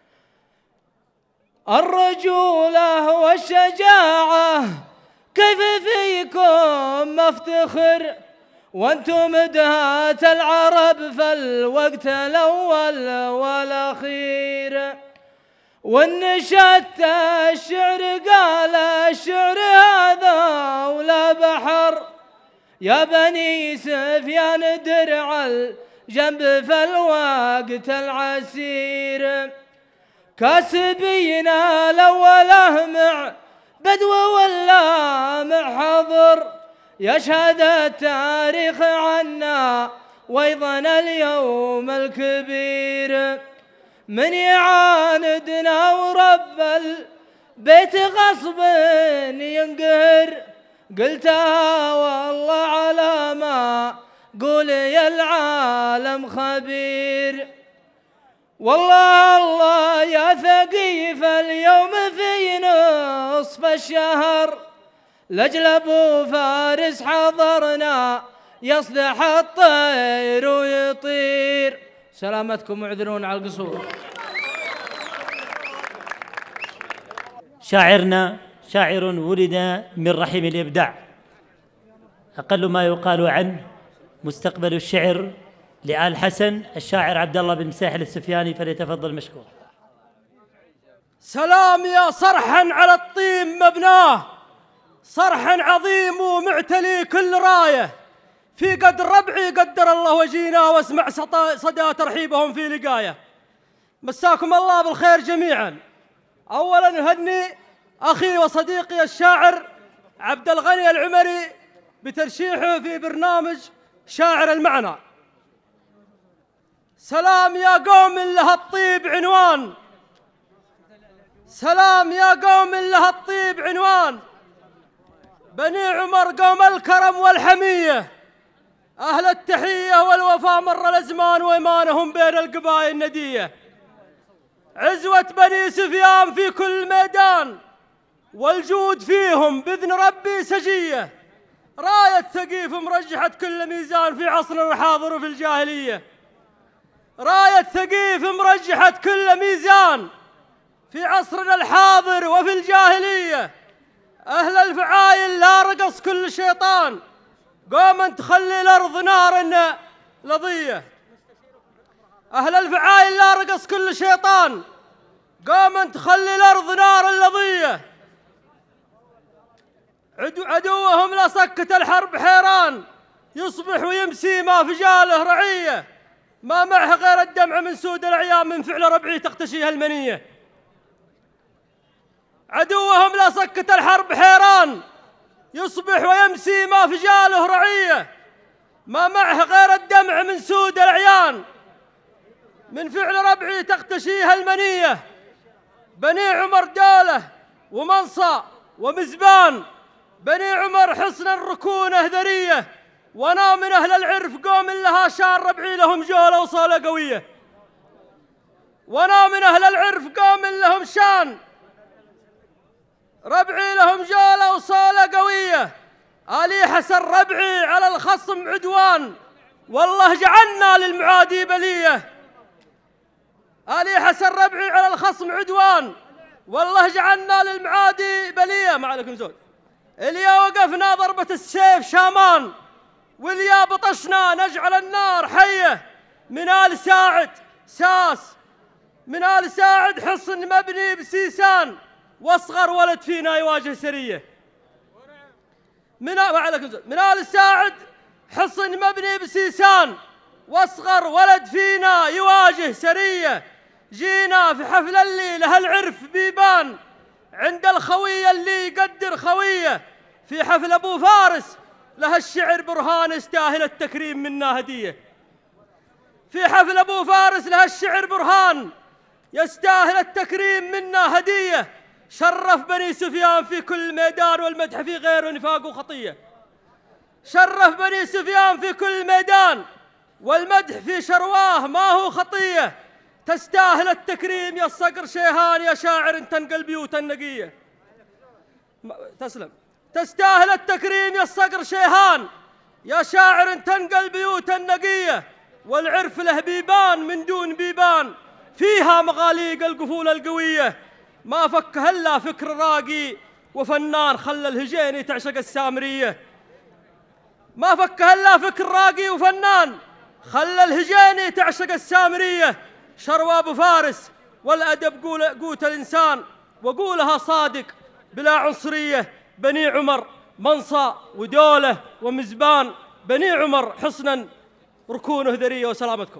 الرجولة والشجاعة كيف فيكم مفتخر وانتم مدهاة العرب فالوقت الأول والأخير. والنشدت الشعر قال الشعر هذا ولا بحر، يا بني سفيان درع الجنب فالوقت العسير. كاسبين الأوله مع بدو ولا مع حضر، يشهد التاريخ عنا وأيضا اليوم الكبير. من يعاندنا ورب البيت غصب ينقهر، قلتها والله على ما قولي العالم خبير. والله الله يا ثقيف اليوم في نصف الشهر، لأجل أبو فارس حضرنا يصلح الطير ويطير. سلامتكم معذرون على القصور. شاعرنا شاعر ولد من رحم الإبداع، أقل ما يقال عنه مستقبل الشعر لآل حسن الشاعر عبد الله بن ساحل السفياني، فليتفضل مشكور. سلام يا صرحا على الطين مبناه، صرحا عظيم ومعتلي كل رايه، في قدر ربعي قدر الله وجينا، واسمع صدى ترحيبهم في لقايه. مساكم الله بالخير جميعا. اولا نهني اخي وصديقي الشاعر عبد الغني العمري بترشيحه في برنامج شاعر المعنى. سلام يا قوم له الطيب عنوان، سلام يا قوم له الطيب عنوان، بني عمر قوم الكرم والحمية، أهل التحية والوفاء مر الأزمان وإيمانهم بين القبائل ندية. عزوة بني سفيان في كل ميدان والجود فيهم بإذن ربي سجية، راية ثقيف مرجحت كل ميزان في عصرنا الحاضر وفي الجاهلية. راية ثقيف مرجحت كل ميزان في عصرنا الحاضر وفي الجاهلية. أهل الفعايل لا رقص كل شيطان، قوما تخلي الأرض نار لظية. أهل الفعايل لا رقص كل شيطان، قوما تخلي الأرض نار لظية. عدوهم لا سكت الحرب حيران، يصبح ويمسي ما في جاله رعية، ما معه غير الدمع من سود الأعيان، من فعل ربعي تختشيها المنية. عدوهم لا سكت الحرب حيران، يصبح ويمسي ما في جاله رعية، ما معه غير الدمع من سود الأعيان، من فعل ربعي تختشيها المنية. بني عمر دولة ومنصى ومزبان، بني عمر حصنا ركونه ذرية، وانا من أهل العرف قوم لها شان ربعي لهم جولة وصولة قوية. وانا من أهل العرف قوم لهم شان ربعي لهم جولة وصولة قوية. آلي حسن ربعي على الخصم عدوان، والله جعلنا للمعادي بلية. آلي حسن ربعي على الخصم عدوان، والله جعلنا للمعادي بلية. ما عليكم زود. اليا وقفنا ضربة السيف شامان، واليا بطشنا نجعل النار حية. من آل ساعد ساس، من آل ساعد حصن مبني بسيسان، واصغر ولد فينا يواجه سرية. من آل ساعد حصن مبني بسيسان، واصغر ولد فينا يواجه سرية. جينا في حفل اللي له العرف بيبان، عند الخوية اللي يقدر خوية. في حفل أبو فارس له الشعر برهان، يستاهل التكريم منا هدية. في حفل أبو فارس له الشعر برهان، يستاهل التكريم منا هدية. شرف بني سفيان في كل ميدان، والمدح في غيره نفاق وخطية. شرف بني سفيان في كل ميدان، والمدح في شرواه ما هو خطية. تستاهل التكريم يا الصقر شيهان، يا شاعر تنقل بيوت النقية. تسلم. تستاهل التكريم يا الصقر شيهان، يا شاعر تنقل بيوت النقية، والعرف له بيبان من دون بيبان، فيها مغاليق القفول القوية، ما فكها إلا فكر راقي وفنان خلى الهجيني تعشق السامرية. ما فكها إلا فكر راقي وفنان خلى الهجيني تعشق السامرية. شروى أبو فارس والأدب قوت الإنسان، وقولها صادق بلا عنصرية. بني عمر منصى ودولة ومزبان، بني عمر حصنا ركونه ذرية. وسلامتكم.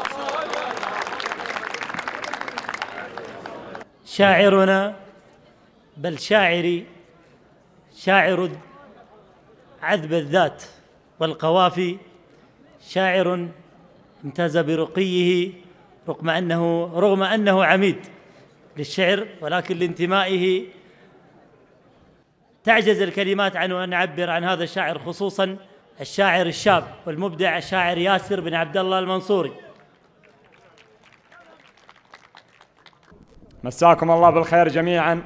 شاعرنا بل شاعري شاعر عذب الذات والقوافي، شاعر امتاز برقيه رغم أنه عميد للشعر، ولكن لانتمائه تعجز الكلمات عن أن نعبر عن هذا الشاعر، خصوصا الشاعر الشاب والمبدع الشاعر ياسر بن عبد الله المنصوري. مساكم الله بالخير جميعا.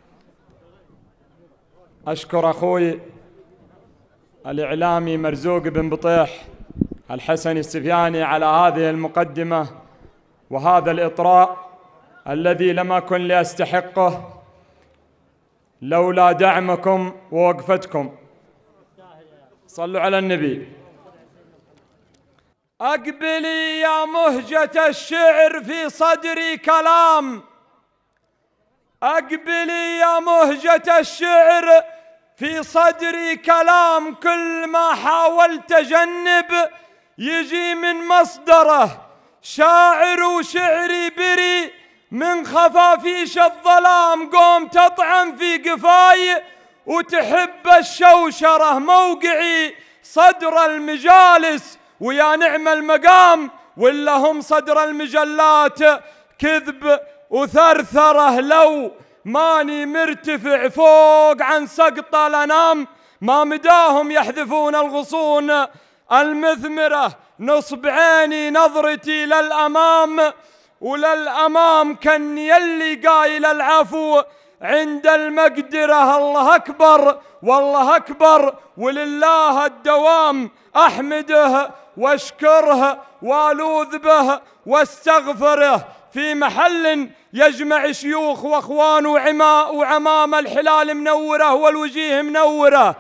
أشكر أخوي الإعلامي مرزوق بن بطيح الحسني السفياني على هذه المقدمة وهذا الإطراء الذي لم أكن لأستحقه لولا دعمكم ووقفتكم. صلوا على النبي. أقبلي يا مهجة الشعر في صدري كلام، أقبلي يا مهجة الشعر في صدري كلام، كل ما حاولت أجنب يجي من مصدره، شاعر وشعري بري من خفافيش الظلام، قوم تطعن في قفاي وتحب الشوشرة، موقعي صدر المجالس ويا نعم المقام، ولا هم صدر المجلات كذب وثرثره، لو ماني مرتفع فوق عن سقط الأنام، ما مداهم يحذفون الغصون المثمرة، نصب عيني نظرتي للأمام وللأمام، كني يلي قايل العفو عند المقدرة. الله أكبر والله أكبر ولله الدوام، أحمده واشكره والوذ به واستغفره، في محل يجمع شيوخ واخوان وعمام، الحلال منوره والوجيه منوره.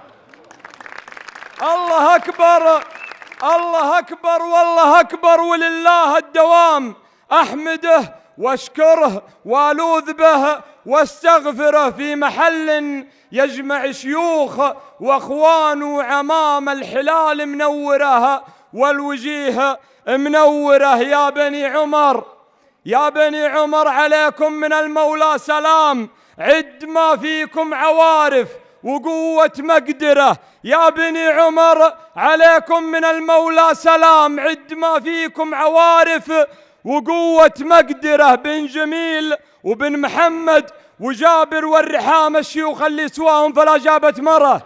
الله أكبر الله أكبر والله أكبر ولله الدوام، أحمده واشكره والوذ به واستغفره، في محل يجمع شيوخ واخوان وعمام، الحلال منوره والوجيه منوره. يا بني عمر يا بني عمر عليكم من المولى سلام، عد ما فيكم عوارف وقوة مقدرة. يا بني عمر عليكم من المولى سلام، عد ما فيكم عوارف وقوة مقدرة. بن جميل وبن محمد وجابر والرحام، الشيوخ اللي سواهم فلا جابت مرة.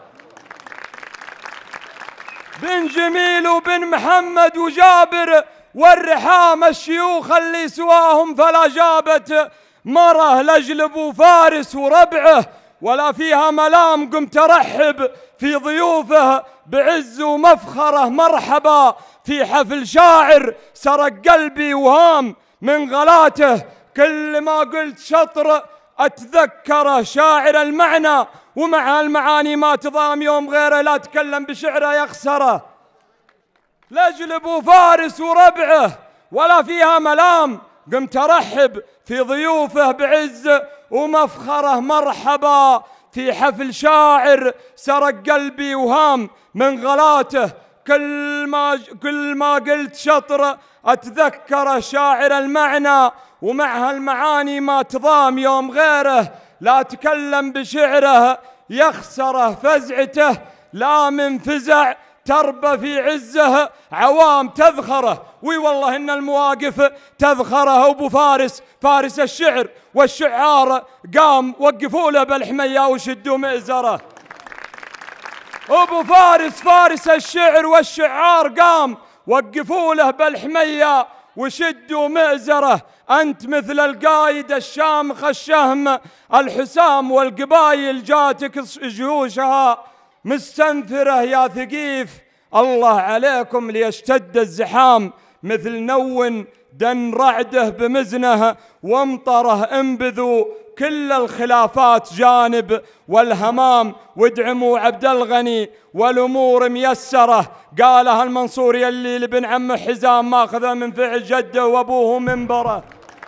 بن جميل وبن محمد وجابر والرحام، الشيوخ اللي سواهم فلا جابت مرة. لجلب وفارس وربعه ولا فيها ملام، قمت أرحب في ضيوفه بعز ومفخره. مرحبا في حفل شاعر سرق قلبي وهام من غلاته، كل ما قلت شطر أتذكره، شاعر المعنى ومع المعاني ما تضام، يوم غيره لا تكلم بشعره يخسره. لجلب وفارس وربعه ولا فيها ملام، قمت أرحب في ضيوفه بعز ومفخره. مرحبا في حفل شاعر سرق قلبي وهام من غلاته، كل ما قلت شطر أتذكره، شاعر المعنى ومعها المعاني ما تضام، يوم غيره لا تكلم بشعره يخسره. فزعته لا من فزع تربى في عزه، عوام تذخره، وي والله إن المواقف تذخره. أبو فارس فارس الشعر والشعار قام، وقفوا له بالحمية وشدوا مئزره. أبو فارس فارس الشعر والشعار قام، وقفوا له بالحمية وشدوا مئزره، أنت مثل القايد الشامخ الشهم، الحسام والقبايل جاتك جيوشها مستنثرة يا ثقيف. الله عليكم ليشتد الزحام، مثل نون دن رعده بمزنه، وامطره انبذوا كل الخلافات جانب والهمام، وادعموا عبد الغني والامور ميسره. قالها المنصور يلي لابن عمه حزام ماخذه من فعل جده وابوه منبره.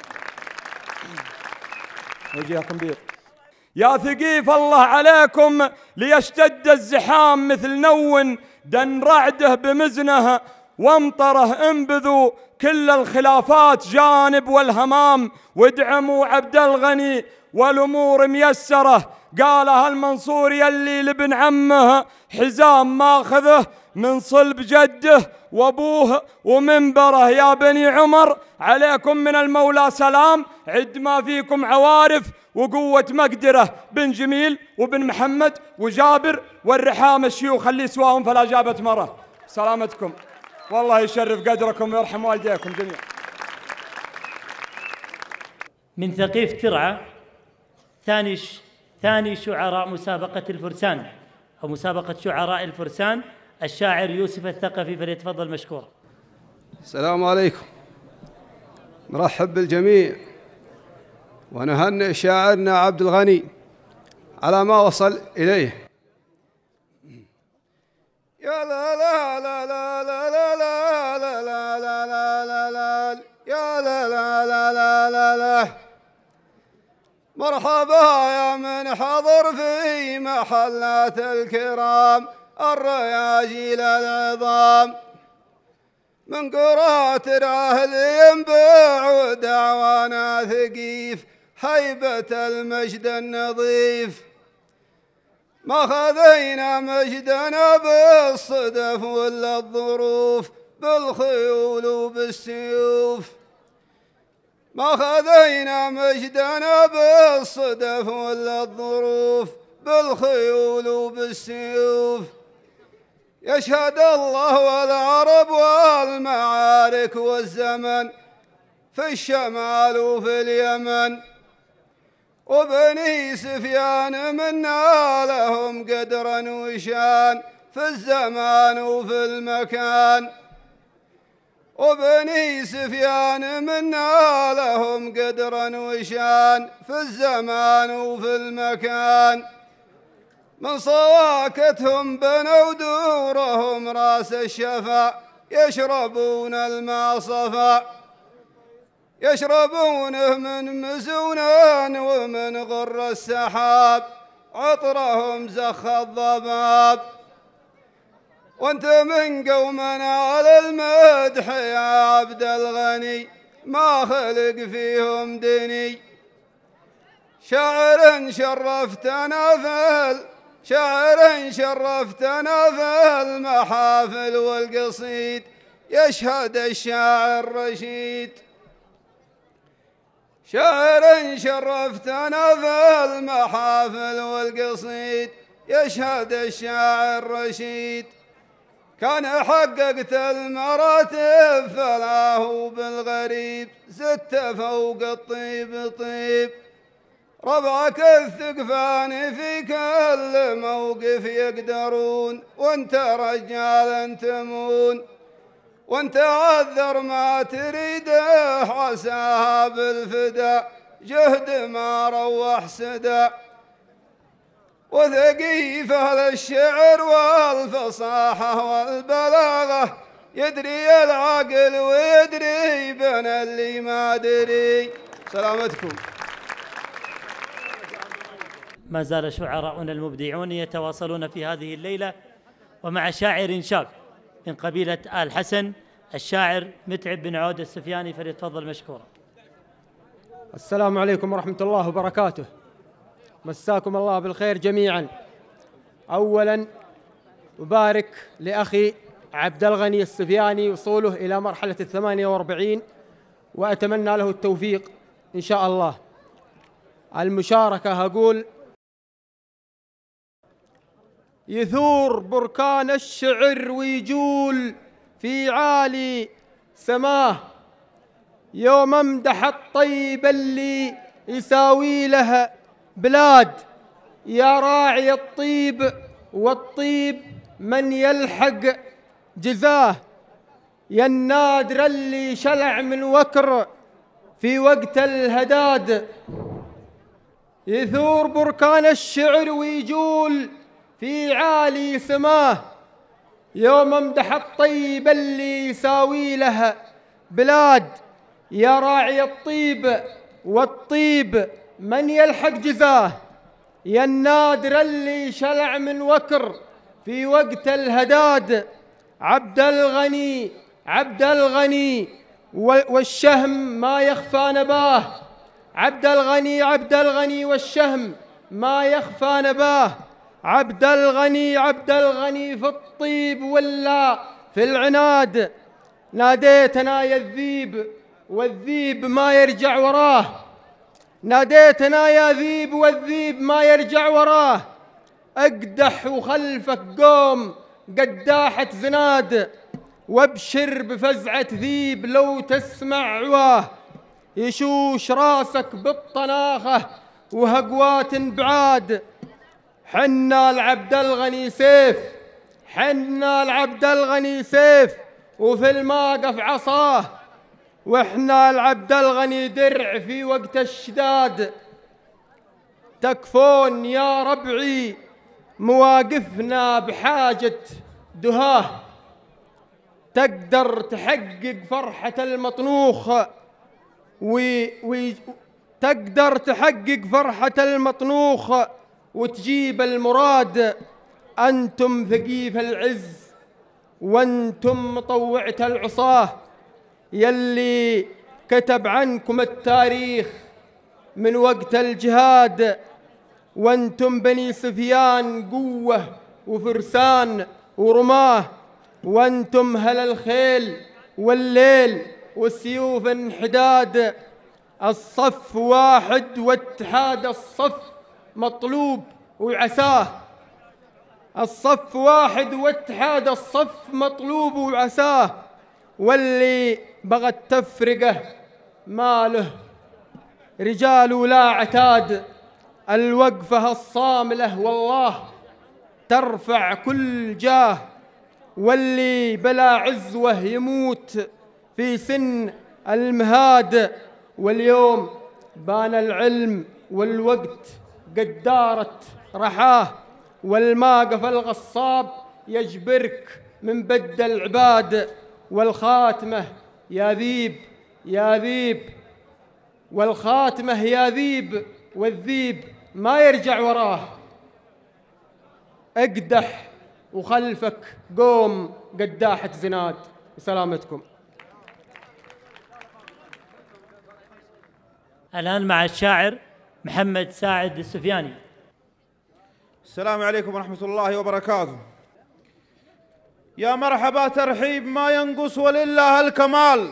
وجهكم بيض يا ثقيف الله عليكم ليشتد الزحام، مثل نون دن رعده بمزنه، وامطره انبذوا كل الخلافات جانب والهمام، وادعموا عبد الغني والامور ميسره. قالها المنصور يلي لابن عمه حزام ماخذه من صلب جده وابوه ومنبره. يا بني عمر عليكم من المولى سلام، عد ما فيكم عوارف وقوة مقدرة، بن جميل وبن محمد وجابر والرحام الشيوخ اللي سواهم فلا جابت مرة. سلامتكم، والله يشرف قدركم ويرحم والديكم جميعا. من ثقيف ترعى ثاني شعراء مسابقة الفرسان أو مسابقة شعراء الفرسان الشاعر يوسف الثقفي، فليتفضل مشكورا. السلام عليكم، نرحب بالجميع ونهنئ شاعرنا عبد الغني على ما وصل إليه. يا لا لا لا لا لا لا لا لا لا لا لا يا لا لا لا لا لا لا. مرحبا يا من حضر في محلات الكرام الرياجيل العظام، من قرى ترعاه لينبع ودعوانا ثقيف هيبة المجد النظيف. ما خذينا مجدنا بالصدف ولا الظروف، بالخيول وبالسيوف. ما خذينا مجدنا بالصدف ولا الظروف، بالخيول وبالسيوف. يشهد الله والعرب والمعارك والزمن، في الشمال وفي اليمن، وبني سفيان منا لهم قدرا وشان، في الزمان وفي المكان. وبني سفيان منا لهم قدرا وشان، في الزمان وفي المكان. من صواكتهم بنوا دورهم راس الشفا، يشربون الماء صفا، يشربونه من مزونان ومن غر السحاب، عطرهم زخ الضباب. وانت من قومنا على المدح يا عبد الغني، ما خلق فيهم دني. شاعر شرفتنا في المحافل والقصيد، يشهد الشاعر رشيد. شاعر شرفتنا في المحافل والقصيد، يشهد الشاعر رشيد. كان حققت المراتب فلا هو بالغريب، 6 فوق الطيب طيب. ربعك الثقفان في كل موقف يقدرون، وانت رجال تمون. وانت عذر ما تريده عساها بالفدا، جهد ما روح سدا. وثقيف أهل الشعر والفصاحة والبلاغة، يدري العقل ويدري بين اللي ما دري. سلامتكم. ما زال شعراؤنا المبدعون يتواصلون في هذه الليلة، ومع شاعر شاب من قبيلة آل حسن الشاعر متعب بن عود السفياني، فليتفضل مشكورا. السلام عليكم ورحمة الله وبركاته، مساكم الله بالخير جميعا. أولا أبارك لأخي عبد الغني السفياني وصوله إلى مرحلة 48، وأتمنى له التوفيق إن شاء الله. المشاركة أقول: يثور بركان الشعر ويجول في عالي سماه، يوم امدح الطيب اللي يساوي لها بلاد، يا راعي الطيب والطيب من يلحق جزاه، يا النادر اللي شلع من وكر في وقت الهداد، يثور بركان الشعر ويجول في عالي سماه، يوم امدح الطيب اللي يساوي لها بلاد، يا راعي الطيب والطيب من يلحق جزاه، يا النادر اللي شلع من وكر في وقت الهداد، عبد الغني عبد الغني والشهم ما يخفى نباه، عبد الغني عبد الغني والشهم ما يخفى نباه، عبد الغني عبد الغني في الطيب ولا في العناد، ناديتنا يا الذيب والذيب ما يرجع وراه، ناديتنا يا ذيب والذيب ما يرجع وراه، اقدح وخلفك قوم قداحة زناد، وابشر بفزعة ذيب لو تسمع عواه، يشوش راسك بالطناخة وهقوات بعاد، حنا العبد الغني سيف حنا العبد الغني سيف وفي الماقف عصاه، واحنا العبد الغني درع في وقت الشداد، تكفون يا ربعي مواقفنا بحاجة دهاه، تقدر تحقق فرحة المطنوخ تقدر تحقق فرحة المطنوخ وتجيب المراد، أنتم ثقيف العز وأنتم مطوعة العصاه، يلي كتب عنكم التاريخ من وقت الجهاد، وأنتم بني سفيان قوة وفرسان ورماه، وأنتم هل الخيل والليل والسيوف انحداد، الصف واحد واتحاد الصف مطلوب وعساه، الصف واحد واتحاد الصف مطلوب وعساه، واللي بغت تفرقه ماله رجال ولا عتاد، الوقفة الصاملة والله ترفع كل جاه، واللي بلا عزوة يموت في سن المهاد، واليوم بان العلم والوقت قد دارت رحاه، والماقف الغصاب يجبرك من بد العباد، والخاتمة يا ذيب يا ذيب والخاتمة يا ذيب والذيب ما يرجع وراه، اقدح وخلفك قوم قداحة زناد. سلامتكم. الآن مع الشاعر محمد ساعد السفياني. السلام عليكم ورحمة الله وبركاته. يا مرحبا ترحيب ما ينقص ولله الكمال،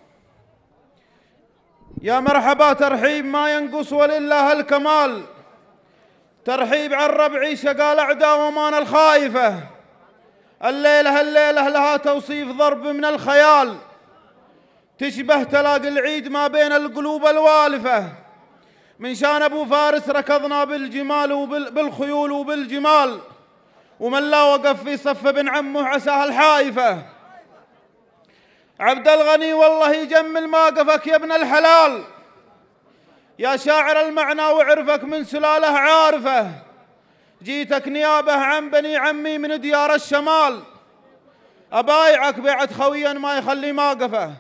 يا مرحبا ترحيب ما ينقص ولله الكمال، ترحيب عن ربعي شقال أعداء ومان الخايفة، الليلة لها توصيف ضرب من الخيال، تشبه تلاقي العيد ما بين القلوب الوالفة، من شان أبو فارس ركضنا بالجمال وبالخيول وبالجمال، ومن لا وقف في صف ابن عمه عساه الحايفة، عبد الغني والله يجمل ماقفك يا ابن الحلال، يا شاعر المعنى وعرفك من سلالة عارفة، جيتك نيابة عن بني عمي من ديار الشمال، أبايعك بيعة خويا ما يخلي ماقفه،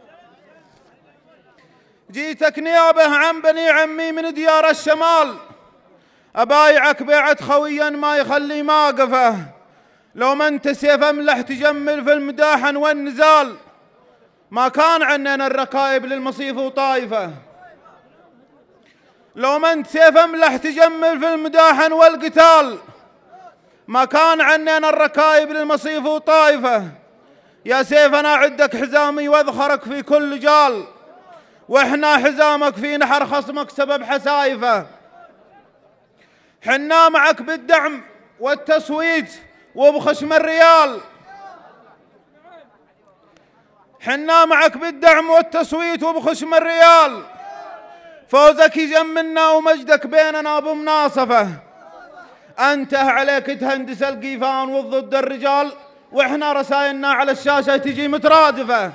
جيتك نيابة عن بني عمي من ديار الشمال، أبايعك بيعة خويا ما يخلي ماقفه، لو ما انت سيف أملح تجمل في المداحن والنزال، ما كان عننا الركائب للمصيف وطايفة، لو ما انت سيف أملح تجمل في المداحن والقتال، ما كان عننا الركائب للمصيف وطايفة، يا سيف أنا عدك حزامي واذخرك في كل جال، واحنا حزامك في نحر خصمك سبب حسايفه، حنا معك بالدعم والتصويت وبخشم الريال، حنا معك بالدعم والتصويت وبخشم الريال، فوزك يجمنا ومجدك بيننا بمناصفة. أنته عليك تهندس القيفان وضد الرجال، وإحنا رسائلنا على الشاشة تجي مترادفة.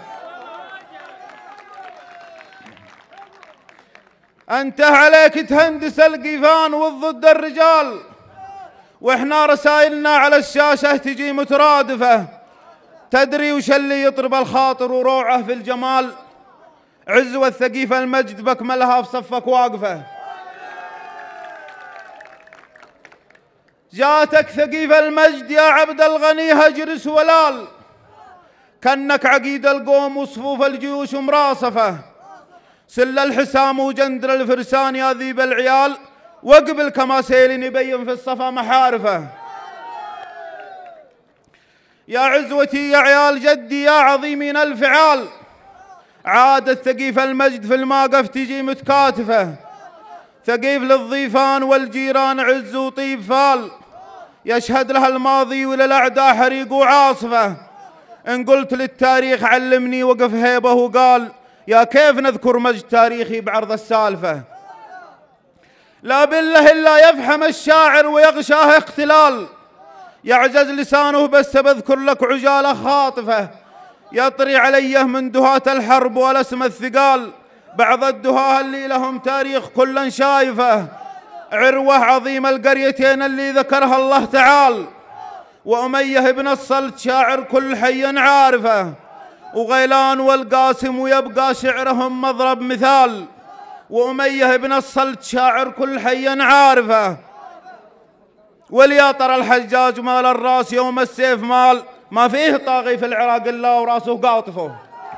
أنت عليك تهندس القيفان وضد الرجال، وإحنا رسائلنا على الشاشة تجي مترادفة. تدري وش اللي يطرب الخاطر وروعه في الجمال؟ عزوة ثقيفة المجد بكملها في صفك واقفة. جاتك ثقيفة المجد يا عبد الغني هجرس ولال، كأنك عقيد القوم وصفوف الجيوش مراصفة. سل الحسام وجندر الفرسان يا ذيب العيال، وقبل كما سيل يبين في الصفا محارفه. يا عزوتي يا عيال جدي يا عظيمين الفعال، عادت ثقيف المجد في الماقف تجي متكاتفه. ثقيف للضيفان والجيران عز وطيب فال، يشهد لها الماضي وللأعداء حريق وعاصفه. إن قلت للتاريخ علمني وقف هيبه وقال، يا كيف نذكر مجد تاريخي بعرض السالفة. لا بالله إلا يفحم الشاعر ويغشاه اختلال، يعجز لسانه بس بذكر لك عجالة خاطفة. يطري عليه من دهاة الحرب والاسم الثقال، بعض الدهاة اللي لهم تاريخ كلا شايفه. عروة عظيم القريتين اللي ذكرها الله تعال، وأمية بن الصلت شاعر كل حي عارفه. وغيلان والقاسم ويبقى شعرهم مضرب مثال، وأمية بن الصلت شاعر كل حي عارفه. ولياطر الحجاج مال الراس يوم السيف مال، ما فيه طاغي في العراق إلا وراسه قاطفه.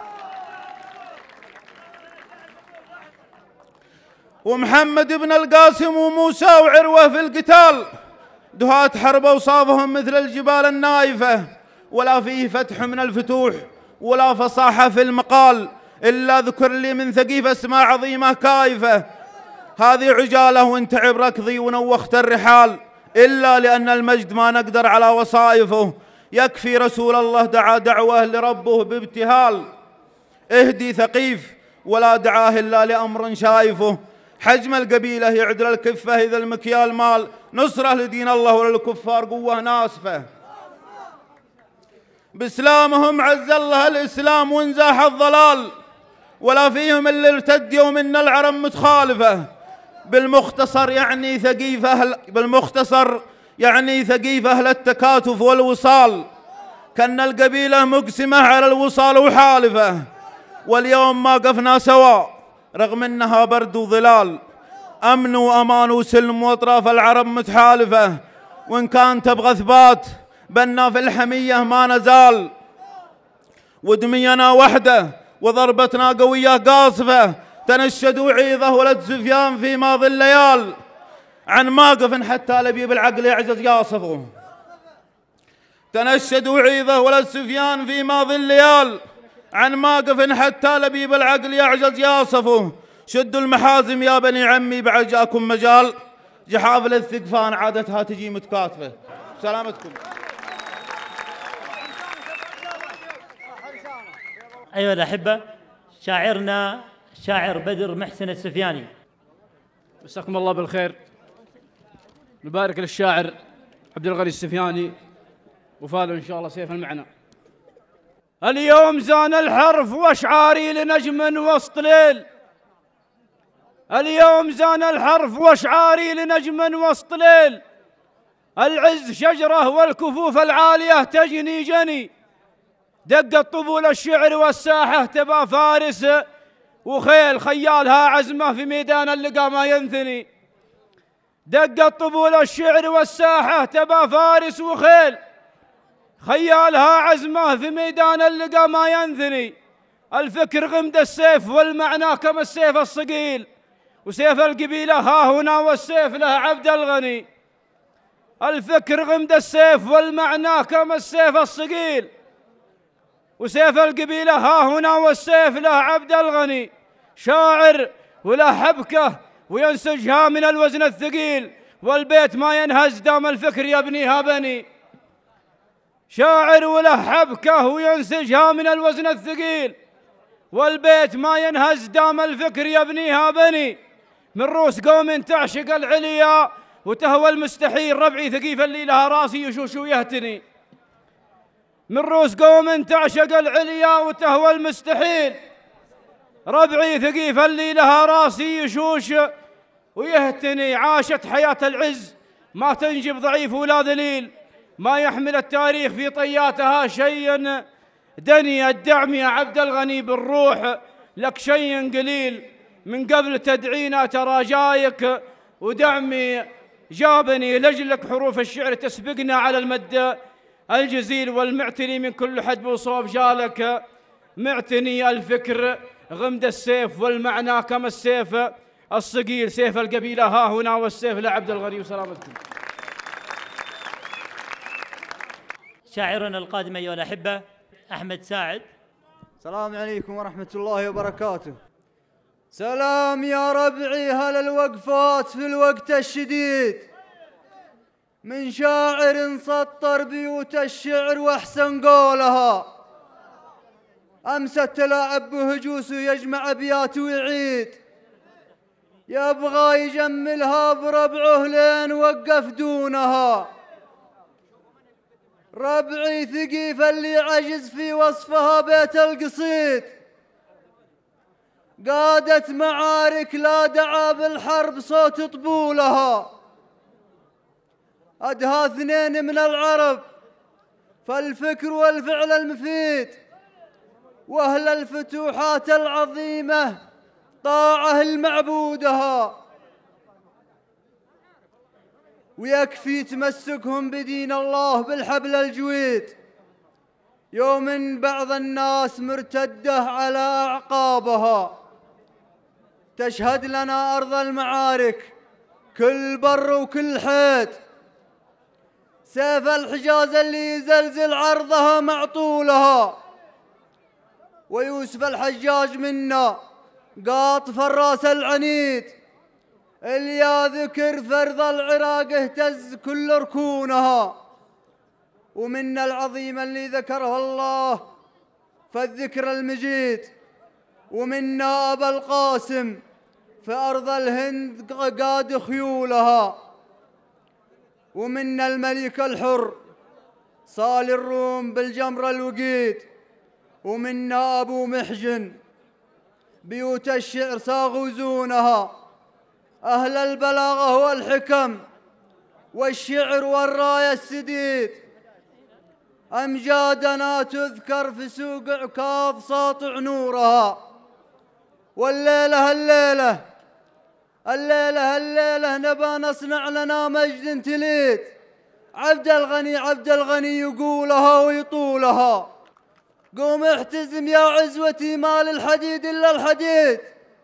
ومحمد بن القاسم وموسى وعروة في القتال، دهات حرب أوصافهم مثل الجبال النايفة. ولا فيه فتح من الفتوح ولا فصاحة في المقال، إلا ذكر لي من ثقيف اسماء عظيمة كايفة. هذه عجالة وانت عبرك ضي ونوخت الرحال، إلا لأن المجد ما نقدر على وصائفه. يكفي رسول الله دعا دعوة لربه بابتهال، اهدي ثقيف ولا دعاه إلا لأمر شايفه. حجم القبيلة يعدل الكفة إذا المكيال مال، نصرة لدين الله وللكفار قوة ناسفة. بإسلامهم عز الله الإسلام وانزاح الضلال، ولا فيهم اللي ارتد يوم إن العرب متخالفة. بالمختصر يعني ثقيف أهل التكاتف والوصال، كأن القبيلة مقسمة على الوصال وحالفة. واليوم ما قفنا سوا رغم إنها برد وظلال، أمن وأمان وسلم وأطراف العرب متحالفة. وإن كان تبغى ثبات بنا في الحمية ما نزال، ودمينا وحده وضربتنا قوية قاصفة. تنشد وعيظه ولد سفيان في ماضي الليال، عن ماقف حتى لبيب العقل يعجز ياصفه. تنشد وعيظه ولد سفيان في ماضي الليال، عن ماقف حتى لبيب العقل يعجز ياصفه. شدوا المحازم يا بني عمي بعد جاكم مجال، جحافل الثقفان عادتها تجي متكاتفة. سلامتكم. أيها الأحبة، شاعرنا شاعر بدر محسن السفياني. مساكم الله بالخير. نبارك للشاعر عبد الغني السفياني وفاله إن شاء الله سيف المعنى. اليوم زان الحرف واشعاري لنجم وسط ليل، اليوم زان الحرف واشعاري لنجم وسط ليل. العز شجره والكفوف العالية تجني جني، دقت طبول الشعر والساحة تبا فارس وخيل. خيالها عزمه في ميدان اللقا ما ينثني، دقت طبول الشعر والساحة تبا فارس وخيل. خيالها عزمه في ميدان اللقا ما ينثني. الفكر غمد السيف والمعنى كما السيف الصقيل، وسيف القبيلة ها هنا والسيف له عبد الغني. الفكر غمد السيف والمعنى كما السيف الصقيل، وسيف القبيلة ها هنا والسيف له عبد الغني. شاعر ولا حبكة وينسجها من الوزن الثقيل، والبيت ما ينهز دام الفكر يبنيها بني. شاعر ولا حبكة وينسجها من الوزن الثقيل، والبيت ما ينهز دام الفكر يبنيها بني، من رؤوس قوم تعشق العليا وتهوى المستحيل، ربعي ثقيف اللي لها راسي يشوش ويهتني. من رؤوس قوم تعشق العليا وتهوى المستحيل، ربعي ثقيف اللي لها راسي يشوش ويهتني. عاشت حياة العز ما تنجب ضعيف ولا ذليل، ما يحمل التاريخ في طياتها شيء دني. الدعم يا عبد الغني بالروح لك شيء قليل، من قبل تدعينا ترى جايك ودعمي جابني، لجلك حروف الشعر تسبقنا على المد الجزيل. والمعتني من كل حدب وصوب جالك معتني، الفكر غمد السيف والمعنى كما السيف الصقيل، سيف القبيلة ها هنا والسيف لعبد الغني. وسلامتكم. شاعرنا القادم أيها الأحبة أحمد ساعد. السلام عليكم ورحمة الله وبركاته. سلام يا ربعي هل الوقفات في الوقت الشديد، من شاعر سطر بيوت الشعر واحسن قولها، أمس تلاعب بهجوس يجمع أبيات ويعيد، يبغى يجملها بربعه لين وقف دونها. ربعي ثقيف اللي عجز في وصفها بيت القصيد، قادت معارك لا دعا بالحرب صوت طبولها. أدها اثنين من العرب فالفكر والفعل المفيد، وأهل الفتوحات العظيمة طاعة المعبودها. ويكفي تمسكهم بدين الله بالحبل الجويد، يوم بعض الناس مرتدة على أعقابها. تشهد لنا أرض المعارك كل بر وكل حيط، سيف الحجاز اللي يزلزل عرضها معطولها. ويوسف الحجاج منا قاطف الراس العنيد، اللي ذكر فرض العراق اهتز كل ركونها. ومنا العظيم اللي ذكره الله فالذكر المجيد، ومنا أبا القاسم في أرض الهند قاد خيولها. ومنا الملك الحر صال الروم بالجمر الوقيد، ومنا أبو محجن بيوت الشعر صاغوا زونها. أهل البلاغة والحكم والشعر والراية السديد، أمجادنا تذكر في سوق عكاظ ساطع نورها. والليلة الليلة الليلة الليلة نبى نصنع لنا مجد تليد، عبد الغني عبد الغني يقولها ويطولها. قوم احتزم يا عزوتي ما للحديد إلا الحديد،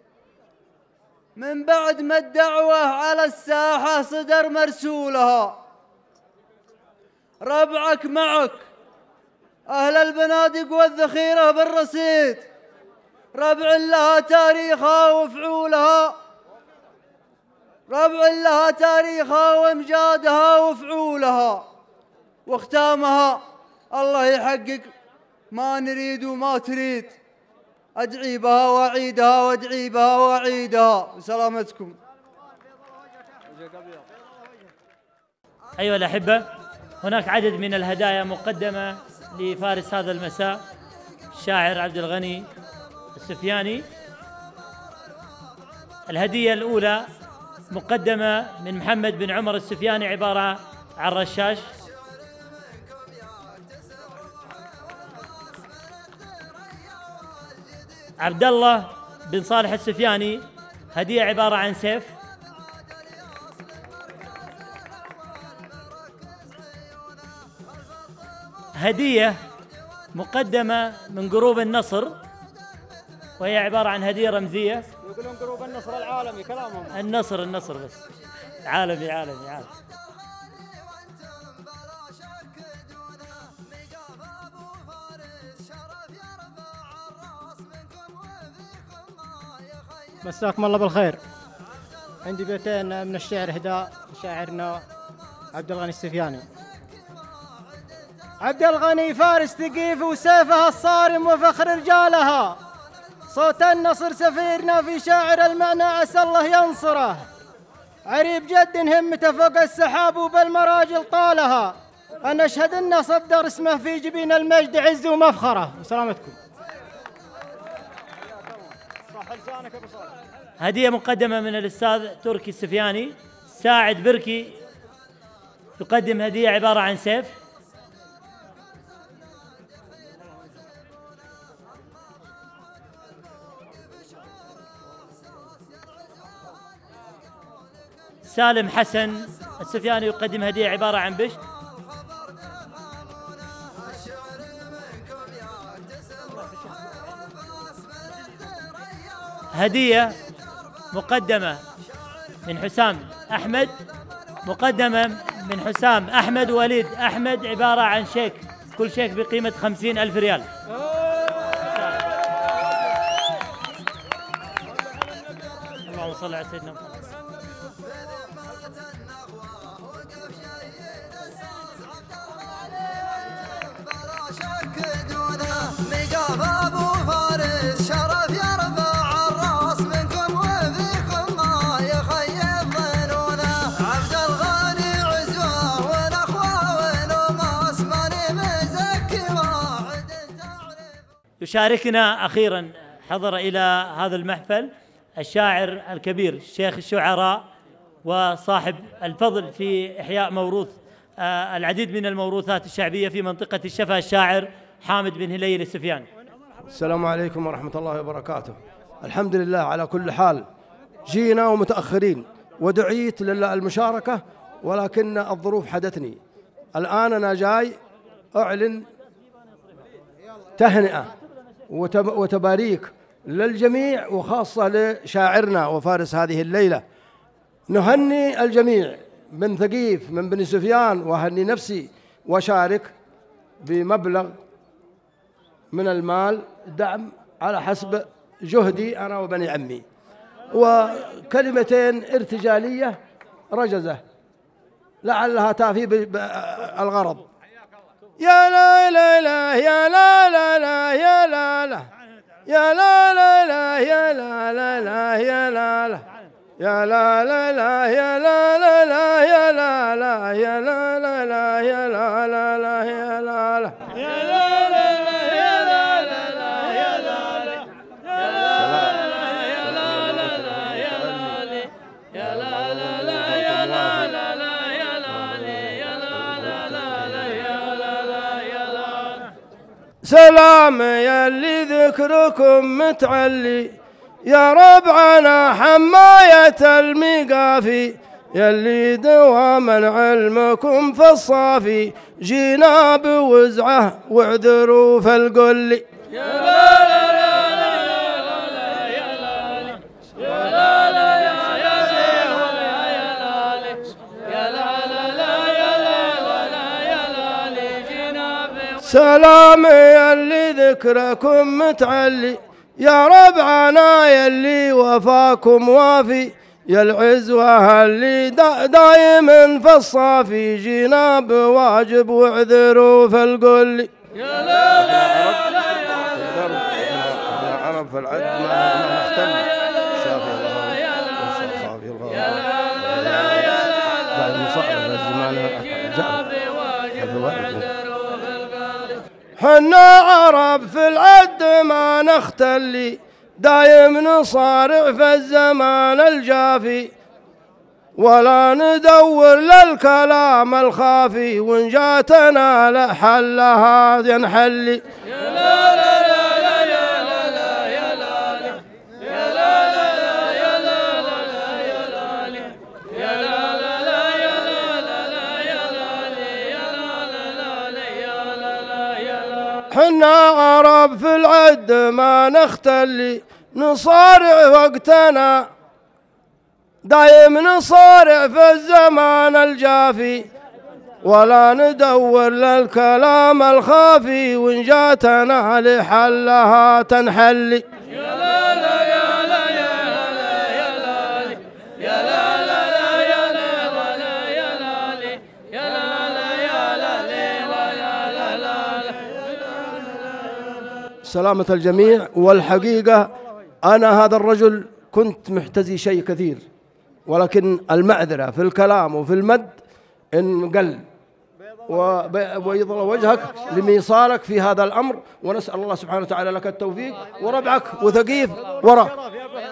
من بعد ما الدعوة على الساحة صدر مرسولها. ربعك معك أهل البنادق والذخيرة بالرصيد، ربع لها تاريخها وفعولها، ربع لها تاريخها وامجادها وفعولها. واختامها الله يحقق ما نريد وما تريد، أدعي بها وأعيدها وأدعي بها وأعيدها. بسلامتكم. أيها الأحبة، هناك عدد من الهدايا مقدمة لفارس هذا المساء الشاعر عبد الغني السفياني. الهدية الأولى مقدمة من محمد بن عمر السفياني، عبارة عن رشاش. عبد الله بن صالح السفياني هدية عبارة عن سيف. هدية مقدمة من جروب النصر، وهي عبارة عن هدية رمزية. يقولون جروب النصر العالمي كلامهم. النصر بس عالمي. مساكم الله بالخير. عندي بيتين من الشعر إهداء شاعرنا عبد الغني السفياني. عبد الغني فارس ثقيف وسيفها الصارم وفخر رجالها، صوت النصر سفيرنا في شاعر المعنى عسى الله ينصره، عريب جد همته فوق السحاب وبالمراجل طالها، أنا أشهد أنه صدر اسمه في جبين المجد عز ومفخره. وسلامتكم. هدية مقدمة من الأستاذ تركي السفياني. ساعد بركي يقدم هدية عبارة عن سيف. سالم حسن السفياني يقدم هدية عبارة عن بشت. هدية مقدمة من حسام أحمد، مقدمة من حسام أحمد وليد أحمد، عبارة عن شيك، كل شيك بقيمة 50,000 ريال. اللهم صل على سيدنا محمد. يشاركنا أخيراً حضر إلى هذا المحفل الشاعر الكبير الشيخ الشعراء وصاحب الفضل في إحياء موروث العديد من الموروثات الشعبية في منطقة الشفا، الشاعر حامد بن هليل السفياني. السلام عليكم ورحمة الله وبركاته. الحمد لله على كل حال، جينا ومتأخرين ودعيت للمشاركة ولكن الظروف حدتني. الآن أنا جاي أعلن تهنئة وتباريك للجميع وخاصة لشاعرنا وفارس هذه الليلة. نهني الجميع من ثقيف من بني سفيان وأهني نفسي وشارك بمبلغ من المال دعم على حسب جهدي أنا وبني عمي، وكلمتين ارتجالية رجزة لعلها تافي الغرض. يا لا لا لا يا لا لا لا يا لا لا يا لا لا لا يا لا لا لا يا لا لا يا لا لا لا يا لا لا لا يا لا لا يا لا لا لا يا لا لا لا يا لا لا يا لا لا يا لا لا لا يا لا لا يا لا لا يا لا لا يا لا لا يا لا لا لا يا لا لا يا لا لا يا لا. سلام يا اللي ذكركم متعلي يا ربعنا حماية المقافي، يلي دواما علمكم في الصافي، جينا بوزعه واعذروا فالقل. يا لا لا لا لا لا يا لا يا لا لا يا لا يا لا لا يا لا يا لا جينا سلام يلي ذكركم متعلي يا ربعنا يلي وفاكم وافي، يا العزوة اللي دايما في الصافي، جينا بواجب واعذروا فالقل. يا لا لا يا عرب في العد ما نختم شافي الله صافي الغرب يا لا لا يا لا بعد مصائب الزمان حنا عرب في العد ما نختلي، دايم نصارع في الزمان الجافي، ولا ندور للكلام الخافي، وإن جاتنا لحلها ينحلي. يا لا لا لا يا لا لا يا لا لا يا لا لا يا لا لا يا لا لا يا لا لا يا لا لا يا لا يا لا. حنا عرب في العد ما نختلي، نصارع وقتنا دايم نصارع في الزمان الجافي، ولا ندور للكلام الخافي، وإن جاتنا لحلها تنحلي. يا لا لا يا لا يا لا يا لا يا لا لا يا لا يا لا يا لا يا لا. سلامة الجميع. والحقيقة أنا هذا الرجل كنت محتزي شيء كثير، ولكن المعذرة في الكلام وفي المد إن قل، وبيض الله وجهك لميصالك في هذا الأمر، ونسأل الله سبحانه وتعالى لك التوفيق، وربعك وثقيف وراء.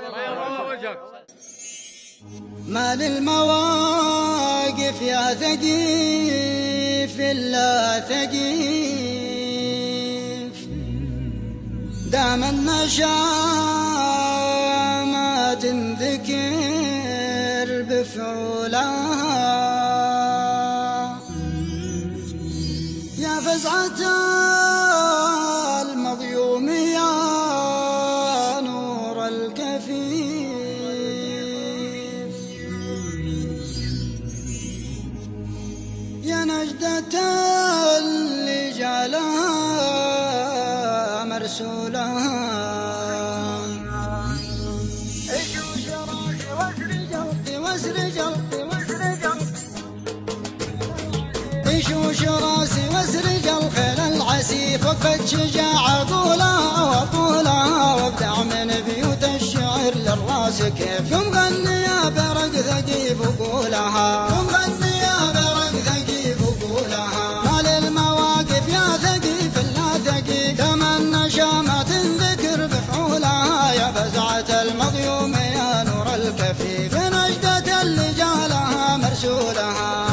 ما للمواقف يا ثقيف إلا ثقيف، دام النشامة تنذكر بفعولها، يا فزعة المظيوم يا نور الكفيف، يا نجدة اللي جعلها مرسولها، يشوش راسي واسرج الخيل العسيف، وقفت شجاعة قولها وطولها، وابدع من بيوت الشعر للراس كيف، يوم غني يا برق ثقيف وقولها، يوم غني يا برق ثقيف وقولها، ما للمواقف يا ثقيف إلا ثقيف، كما النشامة تنذكر بفعولها، يا فزعة المظيوم يا نور الكفيف، يا نجدة اللي جعلها مرسولها،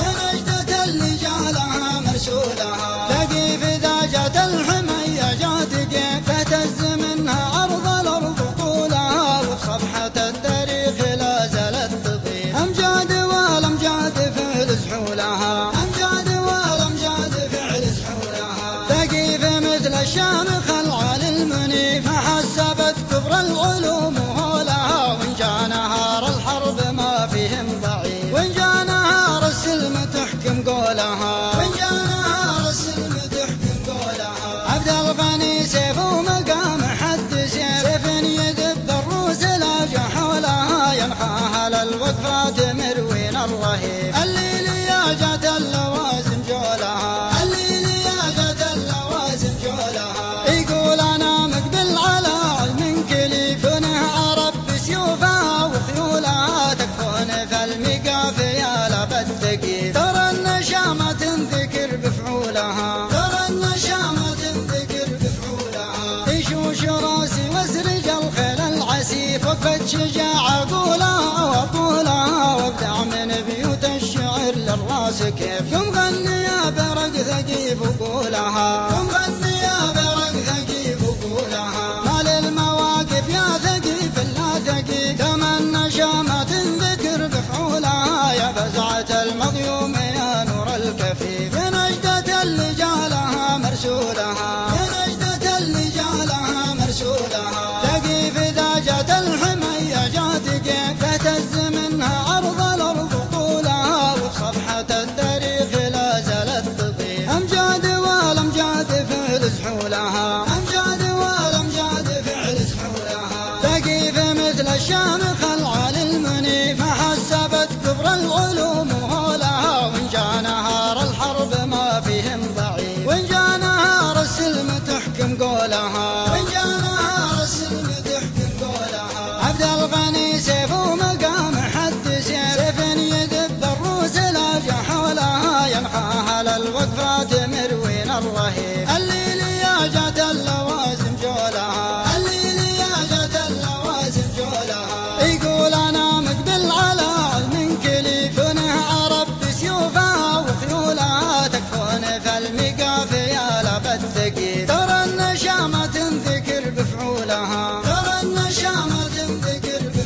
ثقيف إذا جات الحمية جات كيف، تهتز منها أرض الأرض طولها، وصفحة التاريخ لا زالت تضيء، أمجاد والأمجاد فعل سحولها، أمجاد والأمجاد فعل سحولها، ثقيف مثل الشامخ العالي المنيف، حسبت كبر العلوم وهولها، وإن جاء نهار الحرب ما فيهم ضعيف، وإن جاء نهار السلم تحكم قولها، وإن جاء نهار السلم تحكم قولها، عبد الغني سيف ومقام حد سيف يذب الروس لاجع حولها، ينحاها للوقفات مروين الرهيب، الليل يا جات اللوازم جولها، الليل يا جات اللوازم جولها، يقول أنا مقبل على علم كليف، عرب بسيوفها وخيولها، تكفون في المقاف يا لبى الثقيف، ترى النشامة تنذكر بفعولها، ترى النشامة تنذكر بفعولها، يشوش راسي واسرج الخيل العسيف، وقفت شجاعة قولها وطولها، وابدع من بيوت الشعر للراس كيف، يوم غني يا برق ثقيف وقولها، يوم غني يا برق ثقيف وقولها، ما للمواقف يا ثقيف إلا ثقيف، كما النشامة تنذكر بفعولها، يا فزعة المظيوم يا نور الكفيف، يا نجدة اللي جعلها مرسولها، يا نجدة اللي جعلها مرسولها، ثقيف إذا جات الحمية جات كيف، تهتز منها أرض الأرض طولها، وصفحة التاريخ لا زالت تضيء، أمجاد والأمجاد فعل سحولها، أمجاد والأمجاد فعل سحولها، ثقيف مثل الشامخ العالي المنيف، حسبت كبر العلوم وهولها، وإن جاء نهار الحرب ما فيهم ضعيف، وإن جاء نهار السلم تحكم قولها، وإن جاء نهار السلم تحكم قولها، عبد الغني سيف ومقام حد سيف يذب الروس لاجع حولها، ينحاها للوقفات مروين الرهيب، الليل يا جات اللوازم جولها، الليل يا جات اللوازم جولها، يقول أنا مقبل على علم كليف، عرب بسيوفها وخيولها، تكفون في المقاف يا لبى الثقيف، ترى النشامة تنذكر بفعولها، ترى النشامة تنذكر بفعولها،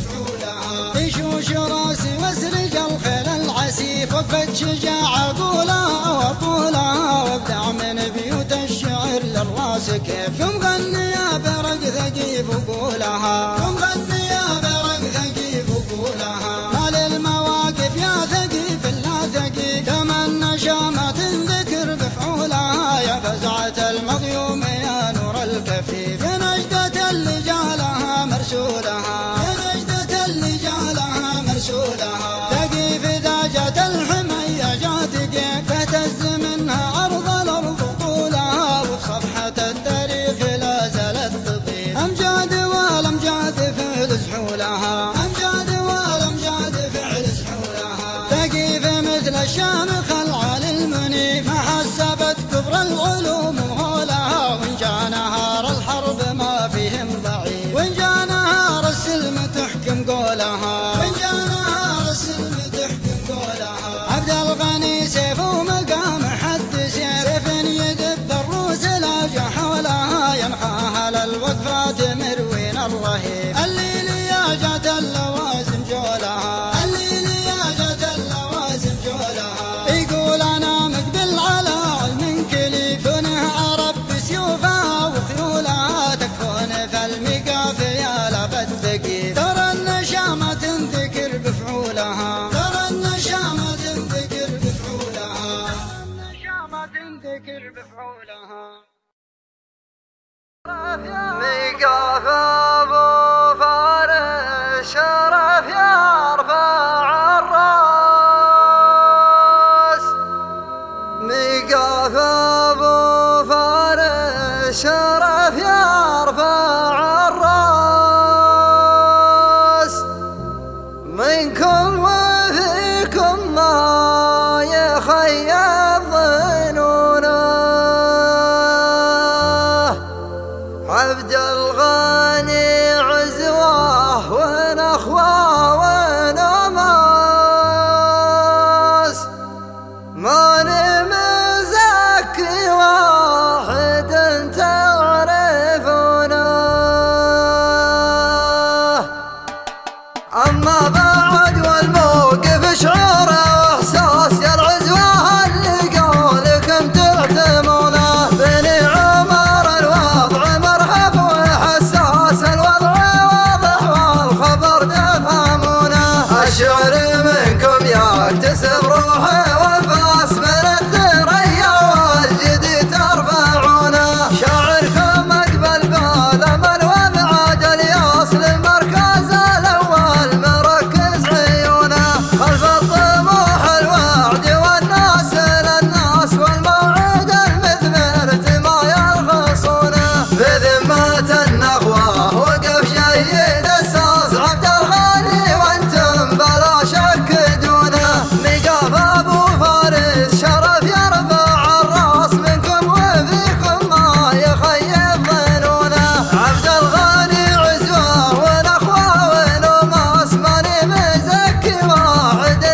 أما بعد والموقف شعوره وإحساس يا العزوة اللي قولكم تعتمونه بني عمر الوضع مرحب وحساس الوضع واضح والخبر تفهمونه الشعر منكم يكتسب روحه والفاس من الثريا والجدي ترفعونه شاعركم أقبل بالأمل وابعاد الياصل المركز الأول مركز عيونه خلف الطموح الوعد والناس للناس والموعد المثمر ما يرخصونه بذمة النخوة وقف جيد الساس عبد الغني وانتم بلا شك دونه ميقاف ابو فارس شرف يرفع الراس منكم وفيكم ما يخيب ظنونه عبد الغني عزوه والاخوه ونوماس ماني مزكي واحد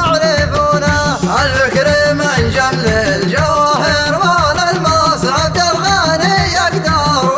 تعرفونه الفكر من جمل الجواهر والالماس عبد الغني يقدر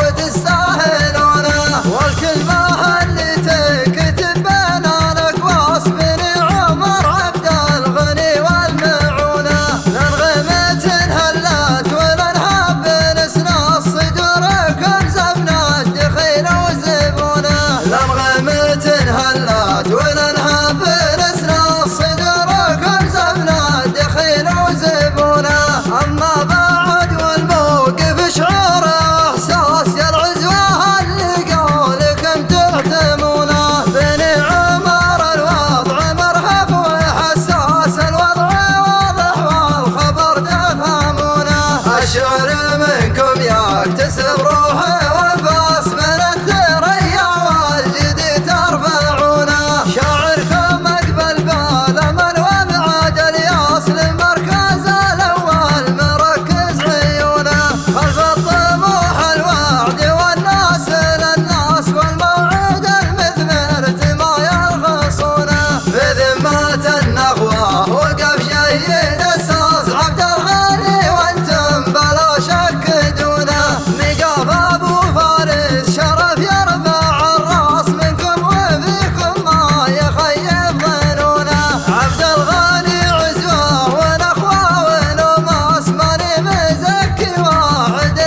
وتستاهلونه والكلمه اللي تكتب بين الاقواس بني عمر عبد الغني والمعونه لنغمة هلت ولنهب نسنا صدوركم زبنا الدخيل وزبونه لنغمة هلت ولنهب نسنا صدوركم زبنا الدخيل وزبونه أما بعد والموقف شعوره إحساس يا العزوة اللي قولكم تعتمونه بني عمر الوضع مرهف وحساس الوضع واضح والخبر تفهمونه الشعر منكم يكتسب روحه والفاس من الثريا والجدي ترفعونه شاعركم أقبل بالأمل وابعاد الياصل المركز الأول مركز عيونه خلف الطموح الوعد والناس للناس والموعد المثمر ما يرخصونه بذمة النخوة وقف جيد الساس عبد الغني وانتم بلا شك دونه ميقاف ابو فارس شرف يرفع الراس منكم وفيكم ما يخيب ظنونه عبد الغني عزوه والاخوه ونوماس ماني مزكي واحد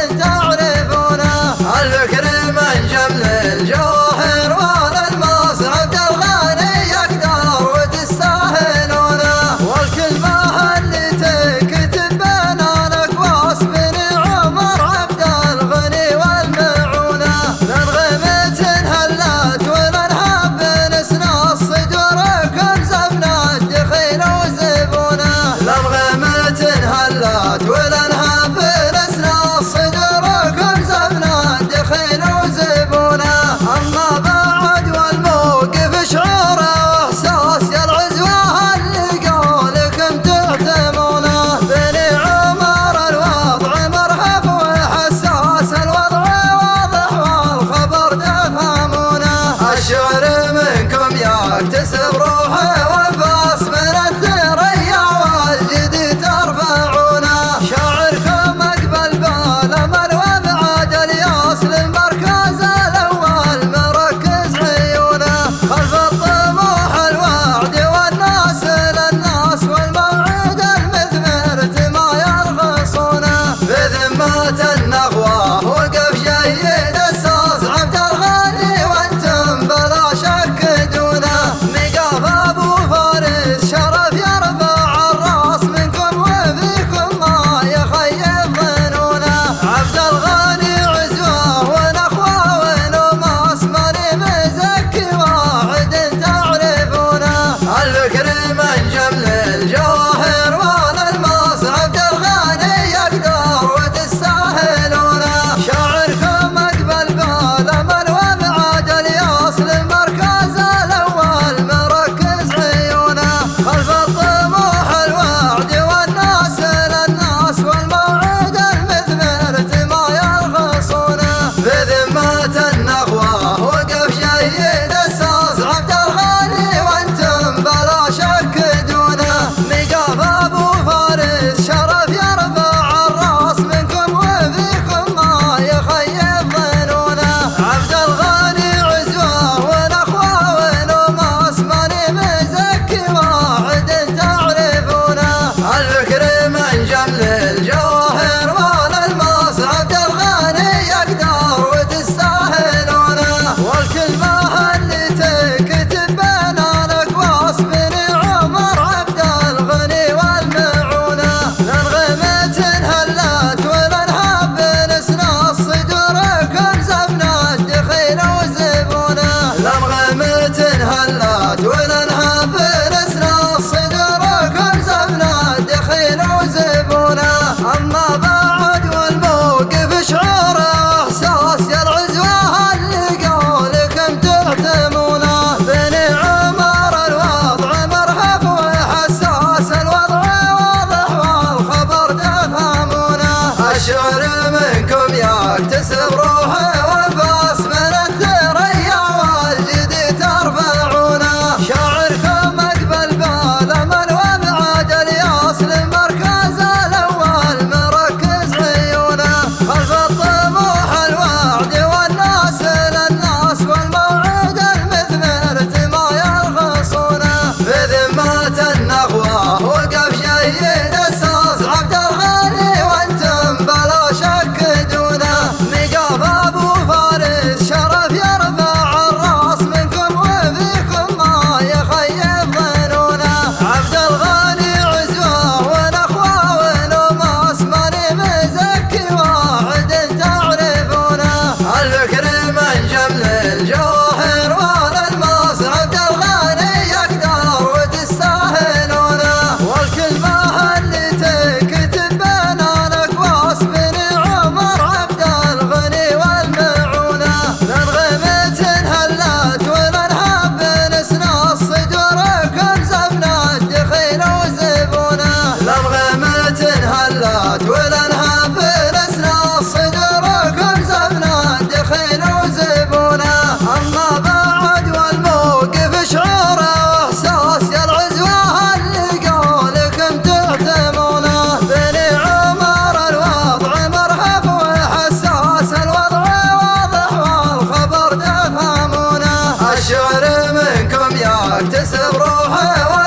تعرفونه الفكر من جمل الجواهر والالماس عبد الغني يقدر وتستاهلونه والكلمه اللي تكتب بين الاقواس بني عمر عبد الغني والمعونه لنغمة هلت ولنهب نسنا صدوركم زبنا الدخيل وزبونه لنغمة هلت ولنهب نسنا صدوركم زبنا الدخيل وزبونه أما بعد والموقف شعوره وإحساس يا العزوة اللي قولكم تعتمونه بني عمر الوضع مرهف وحساس الوضع واضح والخبر تفهمونه الشعر منكم يكتسب روحه والفاس من الثريا والجدي ترفعونه شاعركم أقبل بالأمل وابعاد الياصل المركز الأول مركز عيونه خلف الطموح الوعد والناس للناس والموعد المثمر ما يرخصونه بذمة النخوة وقف جيد الساس عبد الغني وانتم بلا شك دونه ميقاف ابو الشاعر منكم يكتسب روحه